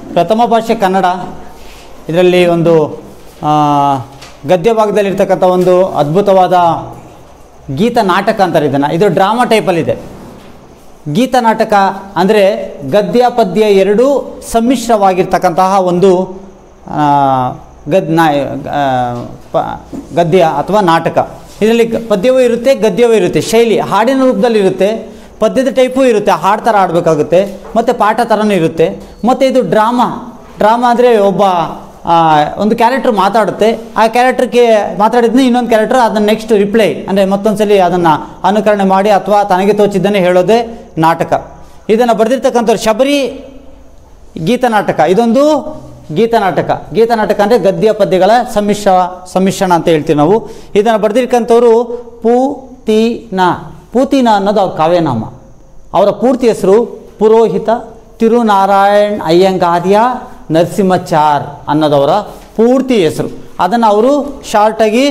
ಪ್ರಥಮ ಭಾಷೆ ಕನ್ನಡ. ಇದರಲ್ಲಿ ಒಂದು ಗದ್ಯ ಭಾಗದಲ್ಲಿರ್ತಕ್ಕಂಥ ಒಂದು ಅದ್ಭುತವಾದ ಗೀತ ನಾಟಕ ಅಂತಾರೆ ಇದನ್ನು. ಇದು ಡ್ರಾಮಾ ಟೈಪಲ್ಲಿದೆ. ಗೀತ ನಾಟಕ ಅಂದರೆ ಗದ್ಯ ಪದ್ಯ ಎರಡೂ ಸಮ್ಮಿಶ್ರವಾಗಿರ್ತಕ್ಕಂತಹ ಒಂದು ಗದ್ಯ ಅಥವಾ ನಾಟಕ. ಇದರಲ್ಲಿ ಪದ್ಯವೂ ಇರುತ್ತೆ, ಗದ್ಯವೂ ಇರುತ್ತೆ. ಶೈಲಿ ಹಾಡಿನ ರೂಪದಲ್ಲಿರುತ್ತೆ, ಪದ್ಯದ ಟೈಪು ಇರುತ್ತೆ, ಹಾಡು ಥರ ಆಡಬೇಕಾಗುತ್ತೆ, ಮತ್ತು ಪಾಠ ಥರನೂ ಇರುತ್ತೆ. ಮತ್ತು ಇದು ಡ್ರಾಮಾ ಅಂದರೆ ಒಬ್ಬ ಒಂದು ಕ್ಯಾರೆಕ್ಟ್ರ್ ಮಾತಾಡುತ್ತೆ, ಆ ಕ್ಯಾರೆಕ್ಟ್ರಿಗೆ ಮಾತಾಡಿದ್ನೇ ಇನ್ನೊಂದು ಕ್ಯಾರೆಕ್ಟ್ರ್ ಅದನ್ನು ನೆಕ್ಸ್ಟ್ ರಿಪ್ಲೈ ಅಂದರೆ ಮತ್ತೊಂದು ಸಲ ಅದನ್ನು ಅನುಕರಣೆ ಮಾಡಿ ಅಥವಾ ತನಗೆ ತೋಚಿದ್ದನ್ನೇ ಹೇಳೋದೇ ನಾಟಕ. ಇದನ್ನು ಬರೆದಿರ್ತಕ್ಕಂಥವ್ರು ಶಬರಿ ಗೀತನಾಟಕ. ಇದೊಂದು ಗೀತನಾಟಕ. ಗೀತನಾಟಕ ಅಂದರೆ ಗದ್ಯ ಪದ್ಯಗಳ ಸಮ್ಮಿಶ್ರಣ ಅಂತ ಹೇಳ್ತೀವಿ ನಾವು. ಇದನ್ನು ಬರೆದಿರ್ತಕ್ಕಂಥವ್ರು ಪೂತಿನ ಅನ್ನೋದು ಅವ್ರ ಕಾವ್ಯನಾಮ. ಅವರ ಪೂರ್ತಿ ಹೆಸರು ಪುರೋಹಿತ ತಿರುನಾರಾಯಣ್ ಅಯ್ಯಂಗಾರ್ಯ ನರಸಿಂಹಾಚಾರ್ ಅನ್ನೋದವರ ಪೂರ್ತಿ ಹೆಸರು. ಅದನ್ನು ಅವರು ಶಾರ್ಟಾಗಿ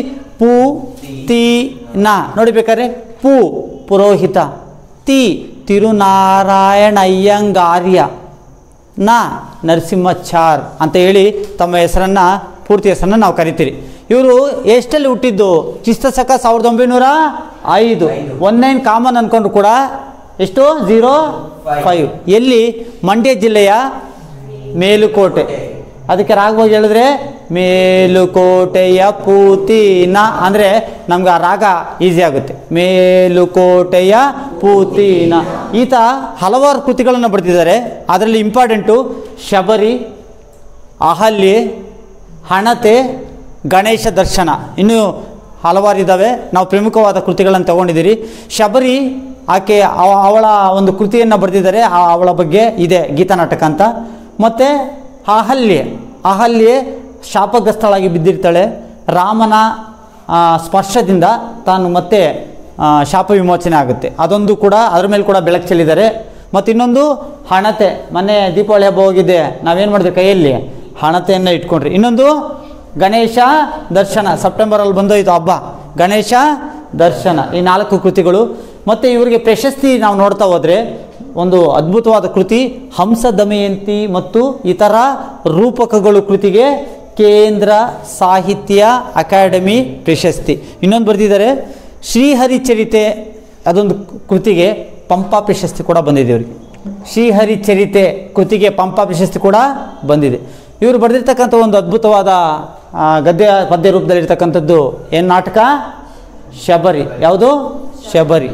ನೋಡಿಬೇಕಾದ್ರೆ ಪುರೋಹಿತ, ತಿರುನಾರಾಯಣ ಅಯ್ಯಂಗಾರ್ಯ, ನರಸಿಂಹಾಚಾರ್ ಅಂತ ಹೇಳಿ ತಮ್ಮ ಹೆಸರನ್ನು ಪೂರ್ತಿ ಹೆಸರನ್ನು ನಾವು ಕರಿತೀರಿ. ಇವರು ಎಷ್ಟಲ್ಲಿ ಹುಟ್ಟಿದ್ದು? ಕ್ರಿಸ್ತಶಕ 1905. 19 ಕಾಮನ್ ಅಂದ್ಕೊಂಡು ಕೂಡ ಎಷ್ಟು 05. ಎಲ್ಲಿ? ಮಂಡ್ಯ ಜಿಲ್ಲೆಯ ಮೇಲುಕೋಟೆ. ಅದಕ್ಕೆ ರಾಗವಾಗಿ ಹೇಳಿದ್ರೆ ಮೇಲುಕೋಟೆಯ ಪೂತಿನ ಅಂದರೆ ನಮ್ಗೆ ಆ ರಾಗ ಈಸಿ ಆಗುತ್ತೆ. ಮೇಲುಕೋಟೆಯ ಪೂತಿನ. ಈತ ಹಲವಾರು ಕೃತಿಗಳನ್ನು ಬರೆದಿದ್ದಾರೆ. ಅದರಲ್ಲಿ ಇಂಪಾರ್ಟೆಂಟು ಶಬರಿ, ಅಹಲ್ಯೆ, ಹಣತೆ, ಗಣೇಶ ದರ್ಶನ, ಇನ್ನೂ ಹಲವಾರು ಇದ್ದಾವೆ. ನಾವು ಪ್ರಮುಖವಾದ ಕೃತಿಗಳನ್ನು ತಗೊಂಡಿದ್ದೀರಿ. ಶಬರಿ ಆಕೆ ಅವಳ ಒಂದು ಕೃತಿಯನ್ನು ಬರೆದಿದ್ದಾರೆ, ಅವಳ ಬಗ್ಗೆ ಇದೆ ಗೀತನಾಟಕ ಅಂತ. ಮತ್ತು ಅಹಲ್ಯೆ ಶಾಪಗ್ರಸ್ತಳಾಗಿ ಬಿದ್ದಿರ್ತಾಳೆ. ರಾಮನ ಸ್ಪರ್ಶದಿಂದ ತಾನು ಮತ್ತೆ ಶಾಪ ವಿಮೋಚನೆ ಆಗುತ್ತೆ. ಅದೊಂದು ಕೂಡ ಅದರ ಮೇಲೆ ಕೂಡ ಬೆಳಕು ಚೆಲ್ಲಿದ್ದಾರೆ. ಮತ್ತು ಇನ್ನೊಂದು ಹಣತೆ. ಮೊನ್ನೆ ದೀಪಾವಳಿ ಹಬ್ಬ ಹೋಗಿದ್ದೆ, ನಾವೇನು ಮಾಡಿದ್ವಿ? ಕೈಯಲ್ಲಿ ಹಣತೆಯನ್ನು ಇಟ್ಕೊಂಡ್ರಿ. ಇನ್ನೊಂದು ಗಣೇಶ ದರ್ಶನ, ಸೆಪ್ಟೆಂಬರಲ್ಲಿ ಬಂದೋಯ್ತು ಹಬ್ಬ, ಗಣೇಶ ದರ್ಶನ. ಈ 4 ಕೃತಿಗಳು. ಮತ್ತು ಇವರಿಗೆ ಪ್ರಶಸ್ತಿ ನಾವು ನೋಡ್ತಾ ಹೋದರೆ ಒಂದು ಅದ್ಭುತವಾದ ಕೃತಿ ಹಂಸ ದಮಯಂತಿ ಮತ್ತು ಇತರ ರೂಪಕಗಳು ಕೃತಿಗೆ ಕೇಂದ್ರ ಸಾಹಿತ್ಯ ಅಕಾಡೆಮಿ ಪ್ರಶಸ್ತಿ. ಇನ್ನೊಂದು ಬರೆದಿದ್ದಾರೆ ಶ್ರೀಹರಿಚರಿತೆ, ಅದೊಂದು ಕೃತಿಗೆ ಪಂಪ ಪ್ರಶಸ್ತಿ ಕೂಡ ಬಂದಿದೆ ಇವರಿಗೆ. ಶ್ರೀಹರಿಚರಿತೆ ಕೃತಿಗೆ ಪಂಪ ಪ್ರಶಸ್ತಿ ಕೂಡ ಬಂದಿದೆ. ಇವರು ಬರೆದಿರ್ತಕ್ಕಂಥ ಒಂದು ಅದ್ಭುತವಾದ ಗದ್ಯ ಪದ್ಯ ರೂಪದಲ್ಲಿರ್ತಕ್ಕಂಥದ್ದು ಏನು ನಾಟಕ? ಶಬರಿ. ಯಾವುದು? ಶಬರಿ.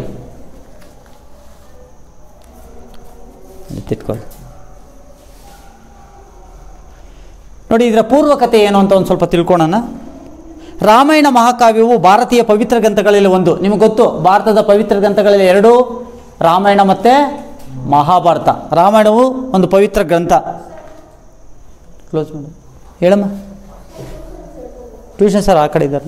ನೋಡಿ, ಇದರ ಪೂರ್ವಕತೆ ಏನು ಅಂತ ಒಂದು ಸ್ವಲ್ಪ ತಿಳ್ಕೊಳ್ಳೋಣ. ರಾಮಾಯಣ ಮಹಾಕಾವ್ಯವು ಭಾರತೀಯ ಪವಿತ್ರ ಗ್ರಂಥಗಳಲ್ಲಿ ಒಂದು. ನಿಮಗೆ ಗೊತ್ತು, ಭಾರತದ ಪವಿತ್ರ ಗ್ರಂಥಗಳಲ್ಲಿ 2, ರಾಮಾಯಣ ಮತ್ತು ಮಹಾಭಾರತ. ರಾಮಾಯಣವು ಒಂದು ಪವಿತ್ರ ಗ್ರಂಥ. ಕ್ಲೋಸ್ ಮಾಡಿ ಹೇಳಮ್ಮ. ಟ್ಯೂಷನ್ ಸರ್ ಆ ಕಡೆ ಇದ್ದಾರೆ.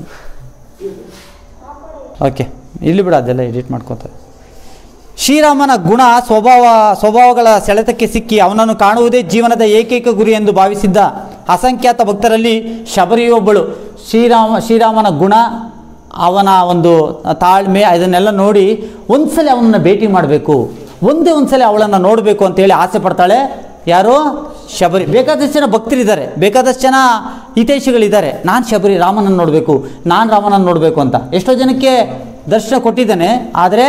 ಓಕೆ, ಇಲ್ಲಿ ಬಿಡ, ಅದೆಲ್ಲ ಎಡಿಟ್ ಮಾಡ್ಕೊತಾರೆ. ಶ್ರೀರಾಮನ ಗುಣ ಸ್ವಭಾವಗಳ ಸೆಳೆತಕ್ಕೆ ಸಿಕ್ಕಿ ಅವನನ್ನು ಕಾಣುವುದೇ ಜೀವನದ ಏಕೈಕ ಗುರಿ ಎಂದು ಭಾವಿಸಿದ್ದ ಅಸಂಖ್ಯಾತ ಭಕ್ತರಲ್ಲಿ ಶಬರಿಯೊಬ್ಬಳು. ಶ್ರೀರಾಮನ ಗುಣ, ಅವನ ಒಂದು ತಾಳ್ಮೆ, ಇದನ್ನೆಲ್ಲ ನೋಡಿ ಒಂದ್ಸಲ ಅವನನ್ನು ಭೇಟಿ ಮಾಡಬೇಕು, ಒಂದೇ ಒಂದ್ಸಲ ಅವಳನ್ನು ನೋಡಬೇಕು ಅಂತೇಳಿ ಆಸೆ ಪಡ್ತಾಳೆ. ಯಾರು? ಶಬರಿ. ಬೇಕಾದಷ್ಟು ಜನ ಭಕ್ತರಿದ್ದಾರೆ, ಬೇಕಾದಷ್ಟು ಜನ ಹಿತೈಷಿಗಳಿದ್ದಾರೆ. ನಾನು ಶಬರಿ ರಾಮನನ್ನು ನೋಡಬೇಕು, ನಾನು ರಾಮನನ್ನು ನೋಡಬೇಕು ಅಂತ ಎಷ್ಟೋ ಜನಕ್ಕೆ ದರ್ಶನ ಕೊಟ್ಟಿದ್ದಾನೆ. ಆದರೆ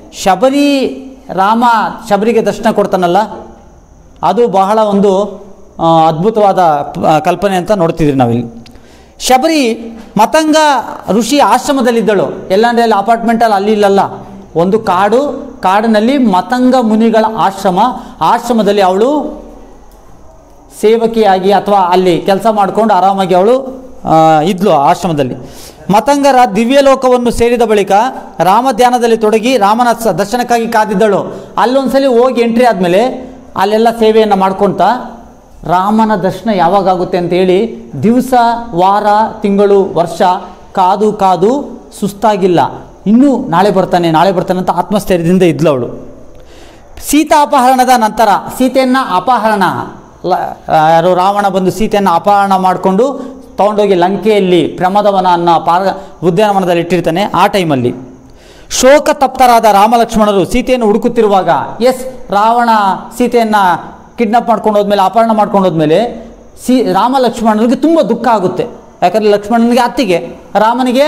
ಶಬರಿಗೆ ದರ್ಶನ ಕೊಡ್ತಾನಲ್ಲ, ಅದು ಬಹಳ ಒಂದು ಅದ್ಭುತವಾದ ಕಲ್ಪನೆ ಅಂತ ನೋಡ್ತಿದ್ರಿ ನಾವಿಲ್ಲಿ. ಶಬರಿ ಮತಂಗ ಋಷಿ ಆಶ್ರಮದಲ್ಲಿದ್ದಳು. ಎಲ್ಲಂದ್ರೆ ಅಲ್ಲಿ ಅಪಾರ್ಟ್ಮೆಂಟಲ್ಲಿ ಅಲ್ಲಿ ಇಲ್ಲಲ್ಲ, ಒಂದು ಕಾಡಿನಲ್ಲಿ ಮತಂಗ ಮುನಿಗಳ ಆಶ್ರಮದಲ್ಲಿ ಅವಳು ಸೇವಕಿಯಾಗಿ ಅಥವಾ ಅಲ್ಲಿ ಕೆಲಸ ಮಾಡಿಕೊಂಡು ಆರಾಮಾಗಿ ಅವಳು ಇದ್ಲು ಆಶ್ರಮದಲ್ಲಿ. ಮತಂಗರ ದಿವ್ಯಲೋಕವನ್ನು ಸೇರಿದ ಬಳಿಕ ರಾಮ ಧ್ಯಾನದಲ್ಲಿ ತೊಡಗಿ ರಾಮನ ದರ್ಶನಕ್ಕಾಗಿ ಕಾದಿದ್ದಳು. ಅಲ್ಲೊಂದ್ಸಲಿ ಹೋಗಿ ಎಂಟ್ರಿ ಆದಮೇಲೆ ಅಲ್ಲೆಲ್ಲ ಸೇವೆಯನ್ನು ಮಾಡ್ಕೊಳ್ತಾ ರಾಮನ ದರ್ಶನ ಯಾವಾಗುತ್ತೆ ಅಂತೇಳಿ ದಿವಸ, ವಾರ, ತಿಂಗಳು, ವರ್ಷ ಕಾದು ಸುಸ್ತಾಗಿಲ್ಲ. ಇನ್ನೂ ನಾಳೆ ಬರ್ತಾನೆ ಅಂತ ಆತ್ಮಸ್ಥೈರ್ಯದಿಂದ ಇದ್ಲು ಅವಳು. ಸೀತಾ ಅಪಹರಣದ ನಂತರ ಸೀತೆಯನ್ನು ಯಾರು ರಾವಣ ಬಂದು ಸೀತೆಯನ್ನು ಅಪಹರಣ ಮಾಡಿಕೊಂಡು ತೊಗೊಂಡೋಗಿ ಲಂಕೆಯಲ್ಲಿ ಪ್ರಮದವನ ಅನ್ನೋ ಉದ್ಯಾನವನದಲ್ಲಿ ಇಟ್ಟಿರ್ತಾನೆ. ಆ ಟೈಮಲ್ಲಿ ಶೋಕ ತಪ್ತರಾದ ರಾಮ ಲಕ್ಷ್ಮಣರು ಸೀತೆಯನ್ನು ಹುಡುಕುತ್ತಿರುವಾಗ ರಾವಣ ಸೀತೆಯನ್ನು ಕಿಡ್ನಾಪ್ ಮಾಡ್ಕೊಂಡು ಹೋದ್ಮೇಲೆ, ಅಪಹರಣ ಮಾಡ್ಕೊಂಡು ಹೋದ್ಮೇಲೆ ರಾಮ ಲಕ್ಷ್ಮಣನಿಗೆ ತುಂಬ ದುಃಖ ಆಗುತ್ತೆ. ಯಾಕಂದರೆ ಲಕ್ಷ್ಮಣನಿಗೆ ಅತ್ತಿಗೆ, ರಾಮನಿಗೆ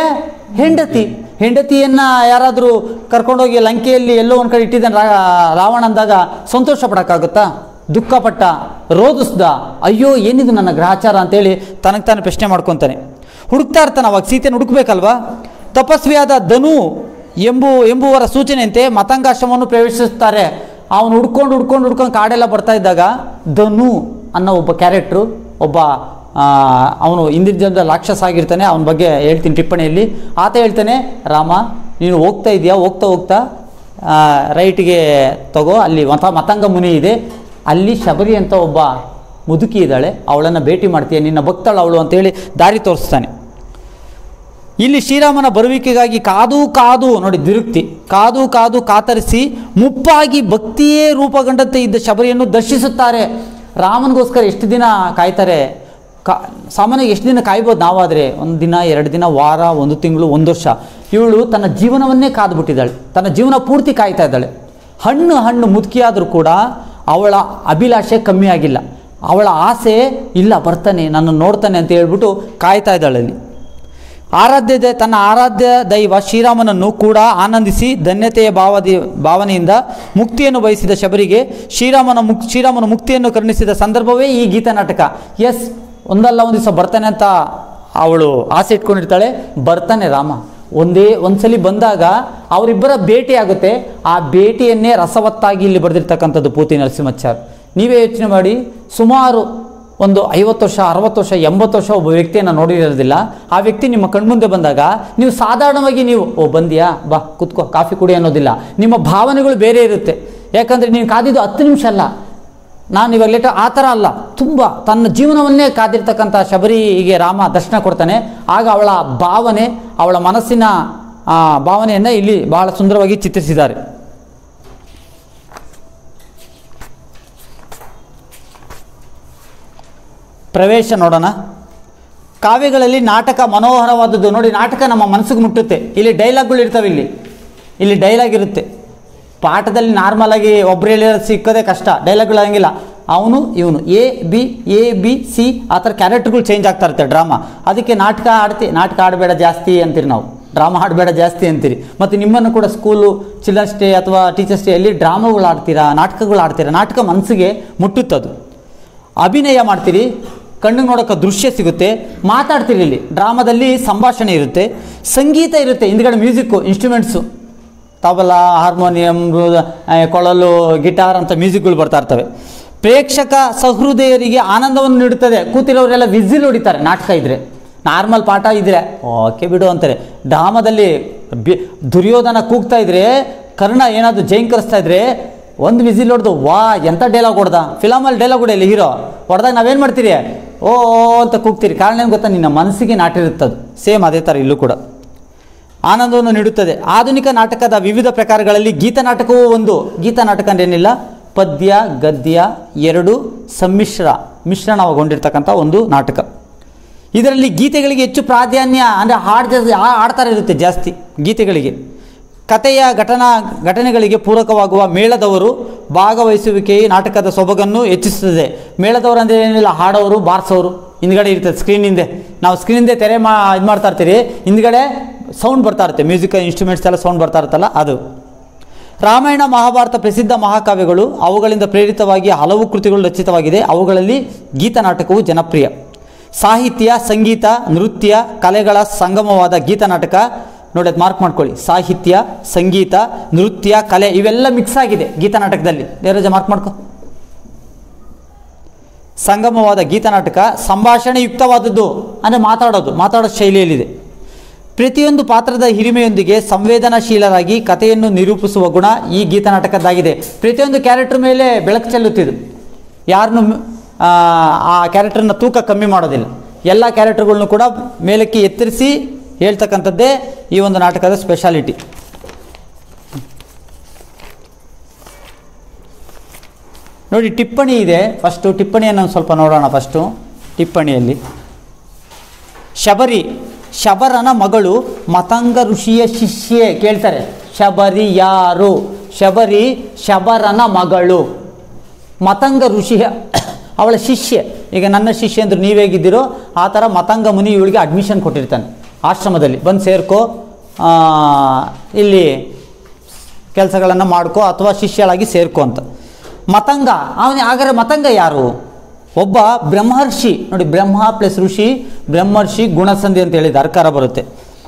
ಹೆಂಡತಿಯನ್ನು ಯಾರಾದರೂ ಕರ್ಕೊಂಡೋಗಿ ಲಂಕೆಯಲ್ಲಿ ಎಲ್ಲೋ ಒಂದು ಕಡೆ ಇಟ್ಟಿದ್ದಾನೆ ರಾವಣ ಅಂದಾಗ ಸಂತೋಷ ಪಡೋಕ್ಕಾಗುತ್ತಾ? ದುಃಖಪಟ್ಟ, ರೋಧಿಸ್ದ, ಅಯ್ಯೋ ಏನಿದು ನನ್ನ ಗ್ರಹಚಾರ ಅಂತೇಳಿ ತನಗೆ ತಾನು ಪ್ರಶ್ನೆ ಮಾಡ್ಕೊತಾನೆ. ಹುಡುಕ್ತಾ ಇರ್ತಾನೆ. ಅವಾಗ ಸೀತೆಯನ್ನು ಹುಡುಕ್ಬೇಕಲ್ವಾ? ತಪಸ್ವಿಯಾದ ಧನು ಎಂಬುವರ ಸೂಚನೆಯಂತೆ ಮತಂಗಾಶ್ರಮವನ್ನು ಪ್ರವೇಶಿಸುತ್ತಾರೆ. ಅವನು ಹುಡ್ಕೊಂಡು ಕಾಡೆಲ್ಲ ಬರ್ತಾ ಇದ್ದಾಗ ಧನು ಅನ್ನೋ ಒಬ್ಬ ಕ್ಯಾರೆಕ್ಟ್ರು, ಅವನು ಹಿಂದಿನ ಜನ್ಮದಲ್ಲಿ ರಾಕ್ಷಸ ಆಗಿರ್ತಾನೆ. ಅವನ ಬಗ್ಗೆ ಹೇಳ್ತೀನಿ ಟಿಪ್ಪಣಿಯಲ್ಲಿ. ಆತ ಹೇಳ್ತಾನೆ, ರಾಮ ನೀನು ಹೋಗ್ತಾ ಇದೆಯಾ, ಹೋಗ್ತಾ ರೈಟ್ಗೆ ತಗೋ, ಅಲ್ಲಿ ಮತಂಗ ಮುನಿ ಇದೆ, ಅಲ್ಲಿ ಶಬರಿ ಅಂತ ಒಬ್ಬ ಮುದುಕಿ ಇದ್ದಾಳೆ, ಅವಳನ್ನು ಭೇಟಿ ಮಾಡ್ತೀಯ, ನಿನ್ನ ಭಕ್ತಳು ಅವಳು ಅಂತೇಳಿ ದಾರಿ ತೋರಿಸ್ತಾನೆ. ಇಲ್ಲಿ ಶ್ರೀರಾಮನ ಬರುವಿಕೆಗಾಗಿ ಕಾದು ನೋಡಿ ದ್ವಿರುಕ್ತಿ, ಕಾದು ಕಾತರಿಸಿ ಮುಪ್ಪಾಗಿ ಭಕ್ತಿಯೇ ರೂಪಗೊಂಡಂತೆ ಇದ್ದ ಶಬರಿಯನ್ನು ದರ್ಶಿಸುತ್ತಾರೆ. ರಾಮನಿಗೋಸ್ಕರ ಎಷ್ಟು ದಿನ ಕಾಯ್ತಾರೆ? ಸಾಮಾನ್ಯವಾಗಿ ಎಷ್ಟು ದಿನ ಕಾಯ್ಬೋದು ನಾವಾದರೆ? 1 ದಿನ, 2 ದಿನ, ವಾರ, 1 ತಿಂಗಳು, 1 ವರ್ಷ. ಇವಳು ತನ್ನ ಜೀವನವನ್ನೇ ಕಾದುಬಿಟ್ಟಿದ್ದಾಳೆ, ತನ್ನ ಜೀವನ ಪೂರ್ತಿ ಕಾಯ್ತಾ ಇದ್ದಾಳೆ. ಹಣ್ಣು ಮುದುಕಿಯಾದರೂ ಕೂಡ ಅವಳ ಅಭಿಲಾಷೆ ಕಮ್ಮಿ ಆಗಿಲ್ಲ. ಅವಳ ಆಸೆ ಇಲ್ಲ, ಬರ್ತಾನೆ, ನನ್ನ ನೋಡ್ತಾನೆ ಅಂತ ಹೇಳ್ಬಿಟ್ಟು ಕಾಯ್ತಾ ಇದ್ದಾಳೆ. ಅಲ್ಲಿ ತನ್ನ ಆರಾಧ್ಯ ದೈವ ಶ್ರೀರಾಮನನ್ನು ಕೂಡ ಆನಂದಿಸಿ ಧನ್ಯತೆಯ ಭಾವನೆಯಿಂದ ಮುಕ್ತಿಯನ್ನು ಬಯಸಿದ ಶಬರಿಗೆ ಶ್ರೀರಾಮನ ಮುಕ್ತಿಯನ್ನು ಕರುಣಿಸಿದ ಸಂದರ್ಭವೇ ಈ ಗೀತ ನಾಟಕ. ಎಸ್, ಒಂದಲ್ಲ ಒಂದು ದಿವಸ ಬರ್ತಾನೆ ಅಂತ ಅವಳು ಆಸೆ ಇಟ್ಕೊಂಡಿರ್ತಾಳೆ. ಬರ್ತಾನೆ ರಾಮ. ಒಂದ್ಸಲಿ ಬಂದಾಗ ಅವರಿಬ್ಬರ ಭೇಟಿ ಆಗುತ್ತೆ. ಆ ಭೇಟಿಯನ್ನೇ ರಸವತ್ತಾಗಿ ಇಲ್ಲಿ ಬರೆದಿರ್ತಕ್ಕಂಥದ್ದು ಪೂತಿ ನರಸಿಂಹಾಚಾರ್. ನೀವೇ ಯೋಚನೆ ಮಾಡಿ, ಸುಮಾರು ಒಂದು 50 ವರ್ಷ, 60 ವರ್ಷ, 80 ವರ್ಷ ಒಬ್ಬ ವ್ಯಕ್ತಿಯನ್ನು ನೋಡಿರೋದಿಲ್ಲ. ಆ ವ್ಯಕ್ತಿ ನಿಮ್ಮ ಕಣ್ಮುಂದೆ ಬಂದಾಗ ನೀವು ಸಾಧಾರಣವಾಗಿ ಬಂದಿಯಾ, ಬಾ ಕುತ್ಕೋ, ಕಾಫಿ ಕುಡಿ ಅನ್ನೋದಿಲ್ಲ. ನಿಮ್ಮ ಭಾವನೆಗಳು ಬೇರೆ ಇರುತ್ತೆ. ಯಾಕಂದರೆ ನೀವು ಕಾದಿದ್ದು 10 ನಿಮಿಷ ಅಲ್ಲ, ನಾನು ಇವಾಗ ಲೇಟ್ ಆ ಥರ ಅಲ್ಲ, ತುಂಬ ತನ್ನ ಜೀವನವನ್ನೇ ಕಾದಿರ್ತಕ್ಕಂಥ ಶಬರಿಗೆ ರಾಮ ದರ್ಶನ ಕೊಡ್ತಾನೆ. ಆಗ ಅವಳ ಭಾವನೆ, ಅವಳ ಮನಸ್ಸಿನ ಭಾವನೆಯನ್ನು ಇಲ್ಲಿ ಬಹಳ ಸುಂದರವಾಗಿ ಚಿತ್ರಿಸಿದ್ದಾರೆ. ಪ್ರವೇಶ ನೋಡೋಣ. ಕಾವ್ಯಗಳಲ್ಲಿ ನಾಟಕ ಮನೋಹರವಾದದ್ದು. ನೋಡಿ, ನಾಟಕ ನಮ್ಮ ಮನಸ್ಸಿಗೆ ಮುಟ್ಟುತ್ತೆ. ಇಲ್ಲಿ ಡೈಲಾಗ್ಗಳು ಇರ್ತವೆ. ಇಲ್ಲಿ ಡೈಲಾಗ್ ಇರುತ್ತೆ. ಪಾಠದಲ್ಲಿ ನಾರ್ಮಲ್ ಆಗಿ ಒಬ್ಬರು ಹೇಳಿರೋದು ಸಿಕ್ಕೋದೇ ಕಷ್ಟ. ಡೈಲಾಗ್ಗಳು ಹಂಗಿಲ್ಲ. ಅವನು ಇವನು ಎ ಬಿ ಸಿ ಆ ಥರ ಕ್ಯಾರೆಕ್ಟರ್ಗಳು ಚೇಂಜ್ ಆಗ್ತಾ ಇರುತ್ತೆ ಡ್ರಾಮಾ. ಅದಕ್ಕೆ ನಾಟಕ ಆಡಬೇಡ ಜಾಸ್ತಿ ಅಂತೀರಿ ನಾವು, ಡ್ರಾಮಾ ಆಡಬೇಡ ಜಾಸ್ತಿ ಅಂತೀರಿ. ಮತ್ತು ನಿಮ್ಮನ್ನು ಕೂಡ ಸ್ಕೂಲು, ಚಿಲ್ಡ್ರನ್ಸ್ ಡೇ ಅಥವಾ ಟೀಚರ್ಸ್ ಡೇ ಅಲ್ಲಿ ಡ್ರಾಮಾಗಳು ಆಡ್ತೀರಾ, ನಾಟಕಗಳು ಆಡ್ತೀರಾ. ನಾಟಕ ಮನಸ್ಸಿಗೆ ಮುಟ್ಟುತ್ತದು. ಅಭಿನಯ ಮಾಡ್ತೀರಿ, ಕಣ್ಣಿಗೆ ನೋಡೋಕೆ ದೃಶ್ಯ ಸಿಗುತ್ತೆ. ಮಾತಾಡ್ತೀರಿ. ಇಲ್ಲಿ ಡ್ರಾಮಾದಲ್ಲಿ ಸಂಭಾಷಣೆ ಇರುತ್ತೆ, ಸಂಗೀತ ಇರುತ್ತೆ, ಹಿಂದ್ಗಡೆ ಮ್ಯೂಸಿಕ್ಕು, ಇನ್ಸ್ಟ್ರೂಮೆಂಟ್ಸು, ತಬಲಾ, ಹಾರ್ಮೋನಿಯಂ, ಕೊಳಲು, ಗಿಟಾರ್ ಅಂತ ಮ್ಯೂಸಿಕ್ಗಳು ಬರ್ತಾ ಇರ್ತವೆ. ಪ್ರೇಕ್ಷಕ ಸಹೃದಯರಿಗೆ ಆನಂದವನ್ನು ನೀಡುತ್ತದೆ. ಕೂತಿರೋರೆಲ್ಲ ವಿಸಿಲ್ ಹೊಡಿತಾರೆ ನಾಟಕ ಇದ್ದರೆ. ನಾರ್ಮಲ್ ಪಾಠ ಇದ್ದರೆ ಓಕೆ ಬಿಡು ಅಂತಾರೆ. ಡ್ರಾಮಾದಲ್ಲಿ ದುರ್ಯೋಧನ ಕೂಗ್ತಾ ಇದ್ರೆ, ಕರ್ಣ ಏನಾದರೂ ಜೈಂಕರಿಸ್ತಾ ಇದ್ರೆ ಒಂದು ವಿಸಿಲ್ ಹೊಡೆದು ವಾ ಎಂಥ ಡೈಲಾಗ್ ಹೊಡೆದ. ಫಿಲಮಲ್ಲಿ ಡೈಲಾಗ್ ಹೊಡೆಯಲ್ಲ ಹೀರೋ ಹೊಡೆದಾಗ ನಾವೇನು ಮಾಡ್ತೀರಿ? ಓ ಅಂತ ಕೂಗ್ತೀರಿ. ಕಾರಣ ಏನು ಗೊತ್ತಾ? ನಿನ್ನ ಮನಸ್ಸಿಗೆ ನಾಟಿರುತ್ತದು. ಸೇಮ್ ಅದೇ ಥರ ಇಲ್ಲೂ ಕೂಡ ಆನಂದವನ್ನು ನೀಡುತ್ತದೆ. ಆಧುನಿಕ ನಾಟಕದ ವಿವಿಧ ಪ್ರಕಾರಗಳಲ್ಲಿ ಗೀತನಾಟಕವೂ ಒಂದು. ಗೀತನಾಟಕ ಅಂದ್ರೇನಿಲ್ಲ, ಪದ್ಯ ಗದ್ಯ ಎರಡೂ ಮಿಶ್ರಣಗೊಂಡಿರ್ತಕ್ಕಂಥ ಒಂದು ನಾಟಕ. ಇದರಲ್ಲಿ ಗೀತೆಗಳಿಗೆ ಹೆಚ್ಚು ಪ್ರಾಧಾನ್ಯ, ಅಂದರೆ ಹಾಡ್ತಾರೆ ಇರುತ್ತೆ ಜಾಸ್ತಿ ಗೀತೆಗಳಿಗೆ. ಕಥೆಯ ಘಟನೆಗಳಿಗೆ ಪೂರಕವಾಗುವ ಮೇಳದವರು ಭಾಗವಹಿಸುವಿಕೆಯೇ ನಾಟಕದ ಸೊಬಗನ್ನು ಹೆಚ್ಚಿಸುತ್ತದೆ. ಮೇಳದವರು ಅಂದರೆ ಏನಿಲ್ಲ, ಹಾಡೋರು, ಬಾರಿಸೋರು ಹಿಂದ್ಗಡೆ ಇರ್ತದೆ. ಸ್ಕ್ರೀನ್ ಹಿಂದೆ ನಾವು ಸ್ಕ್ರೀನ್ ಹಿಂದೆ ತೆರೆ ಇದು ಮಾಡ್ತಾ ಇರ್ತೀರಿ, ಹಿಂದ್ಗಡೆ ಸೌಂಡ್ ಬರ್ತಾ ಇರುತ್ತೆ, ಮ್ಯೂಸಿಕಲ್ ಇನ್ಸ್ಟ್ರೂಮೆಂಟ್ಸ್ ಎಲ್ಲ ಸೌಂಡ್ ಬರ್ತಾ ಇರುತ್ತಲ್ಲ ಅದು. ರಾಮಾಯಣ ಮಹಾಭಾರತ ಪ್ರಸಿದ್ಧ ಮಹಾಕಾವ್ಯಗಳು. ಅವುಗಳಿಂದ ಪ್ರೇರಿತವಾಗಿ ಹಲವು ಕೃತಿಗಳು ರಚಿತವಾಗಿದೆ. ಅವುಗಳಲ್ಲಿ ಗೀತನಾಟಕವು ಜನಪ್ರಿಯ. ಸಾಹಿತ್ಯ, ಸಂಗೀತ, ನೃತ್ಯ ಕಲೆಗಳ ಸಂಗಮವಾದ ಗೀತನಾಟಕ. ನೋಡಿ, ಅದು ಮಾರ್ಕ್ ಮಾಡ್ಕೊಳ್ಳಿ. ಸಾಹಿತ್ಯ, ಸಂಗೀತ, ನೃತ್ಯ, ಕಲೆ ಇವೆಲ್ಲ ಮಿಕ್ಸ್ ಆಗಿದೆ ಗೀತನಾಟಕದಲ್ಲಿ. ನೇರಜ ಮಾರ್ಕ್ ಮಾಡ್ಕೊ. ಸಂಗಮವಾದ ಗೀತನಾಟಕ ಸಂಭಾಷಣೆ ಯುಕ್ತವಾದದ್ದು, ಅಂದರೆ ಮಾತಾಡೋ ಶೈಲಿಯಲ್ಲಿದೆ. ಪ್ರತಿಯೊಂದು ಪಾತ್ರದ ಹಿರಿಮೆಯೊಂದಿಗೆ ಸಂವೇದನಾಶೀಲರಾಗಿ ಕಥೆಯನ್ನು ನಿರೂಪಿಸುವ ಗುಣ ಈ ಗೀತನಾಟಕದ್ದಾಗಿದೆ. ಪ್ರತಿಯೊಂದು ಕ್ಯಾರೆಕ್ಟರ್ ಮೇಲೆ ಬೆಳಕು ಚೆಲ್ಲುತ್ತಿದ್ದು, ಯಾರನ್ನು ಆ ಕ್ಯಾರೆಕ್ಟರ್ನ ತೂಕ ಕಮ್ಮಿ ಮಾಡೋದಿಲ್ಲ. ಎಲ್ಲ ಕ್ಯಾರೆಕ್ಟರ್ಗಳನ್ನು ಕೂಡ ಮೇಲಕ್ಕೆ ಎತ್ತರಿಸಿ ಹೇಳ್ತಕ್ಕಂಥದ್ದೇ ಈ ಒಂದು ನಾಟಕದ ಸ್ಪೆಷಾಲಿಟಿ. ನೋಡಿ, ಟಿಪ್ಪಣಿ ಇದೆ. ಫಸ್ಟು ಟಿಪ್ಪಣಿಯನ್ನು ಸ್ವಲ್ಪ ನೋಡೋಣ. ಫಸ್ಟು ಟಿಪ್ಪಣಿಯಲ್ಲಿ ಶಬರನ ಮಗಳು ಮತಂಗ ಋಷಿಯ ಶಿಷ್ಯೆ. ಕೇಳ್ತಾರೆ, ಶಬರಿ ಯಾರು? ಶಬರಿ ಶಬರನ ಮಗಳು. ಮತಂಗ ಋಷಿಯ ಅವಳ ಶಿಷ್ಯೆ. ಈಗ ನನ್ನ ಶಿಷ್ಯ ಅಂದ್ರೆ ನೀವೇಗಿದ್ದೀರೋ ಆ ಥರ ಮತಂಗ ಮುನಿ ಇವಳಿಗೆ ಅಡ್ಮಿಷನ್ ಕೊಟ್ಟಿರ್ತಾನೆ. ಆಶ್ರಮದಲ್ಲಿ ಬಂದು ಸೇರ್ಕೋ, ಇಲ್ಲಿ ಕೆಲಸಗಳನ್ನು ಮಾಡ್ಕೋ ಅಥವಾ ಶಿಷ್ಯಳಾಗಿ ಸೇರ್ಕೋ ಅಂತ. ಮತಂಗ ಹಾಗಾದ್ರೆ ಮತಂಗ ಯಾರು? ಒಬ್ಬ ಬ್ರಹ್ಮರ್ಷಿ. ನೋಡಿ, ಬ್ರಹ್ಮ ಪ್ಲಸ್ ಋಷಿ, ಬ್ರಹ್ಮರ್ಷಿ ಗುಣಸಂಧಿ ಅಂತ ಹೇಳಿದ ಅರ್ಕಾರ ಬರುತ್ತೆ.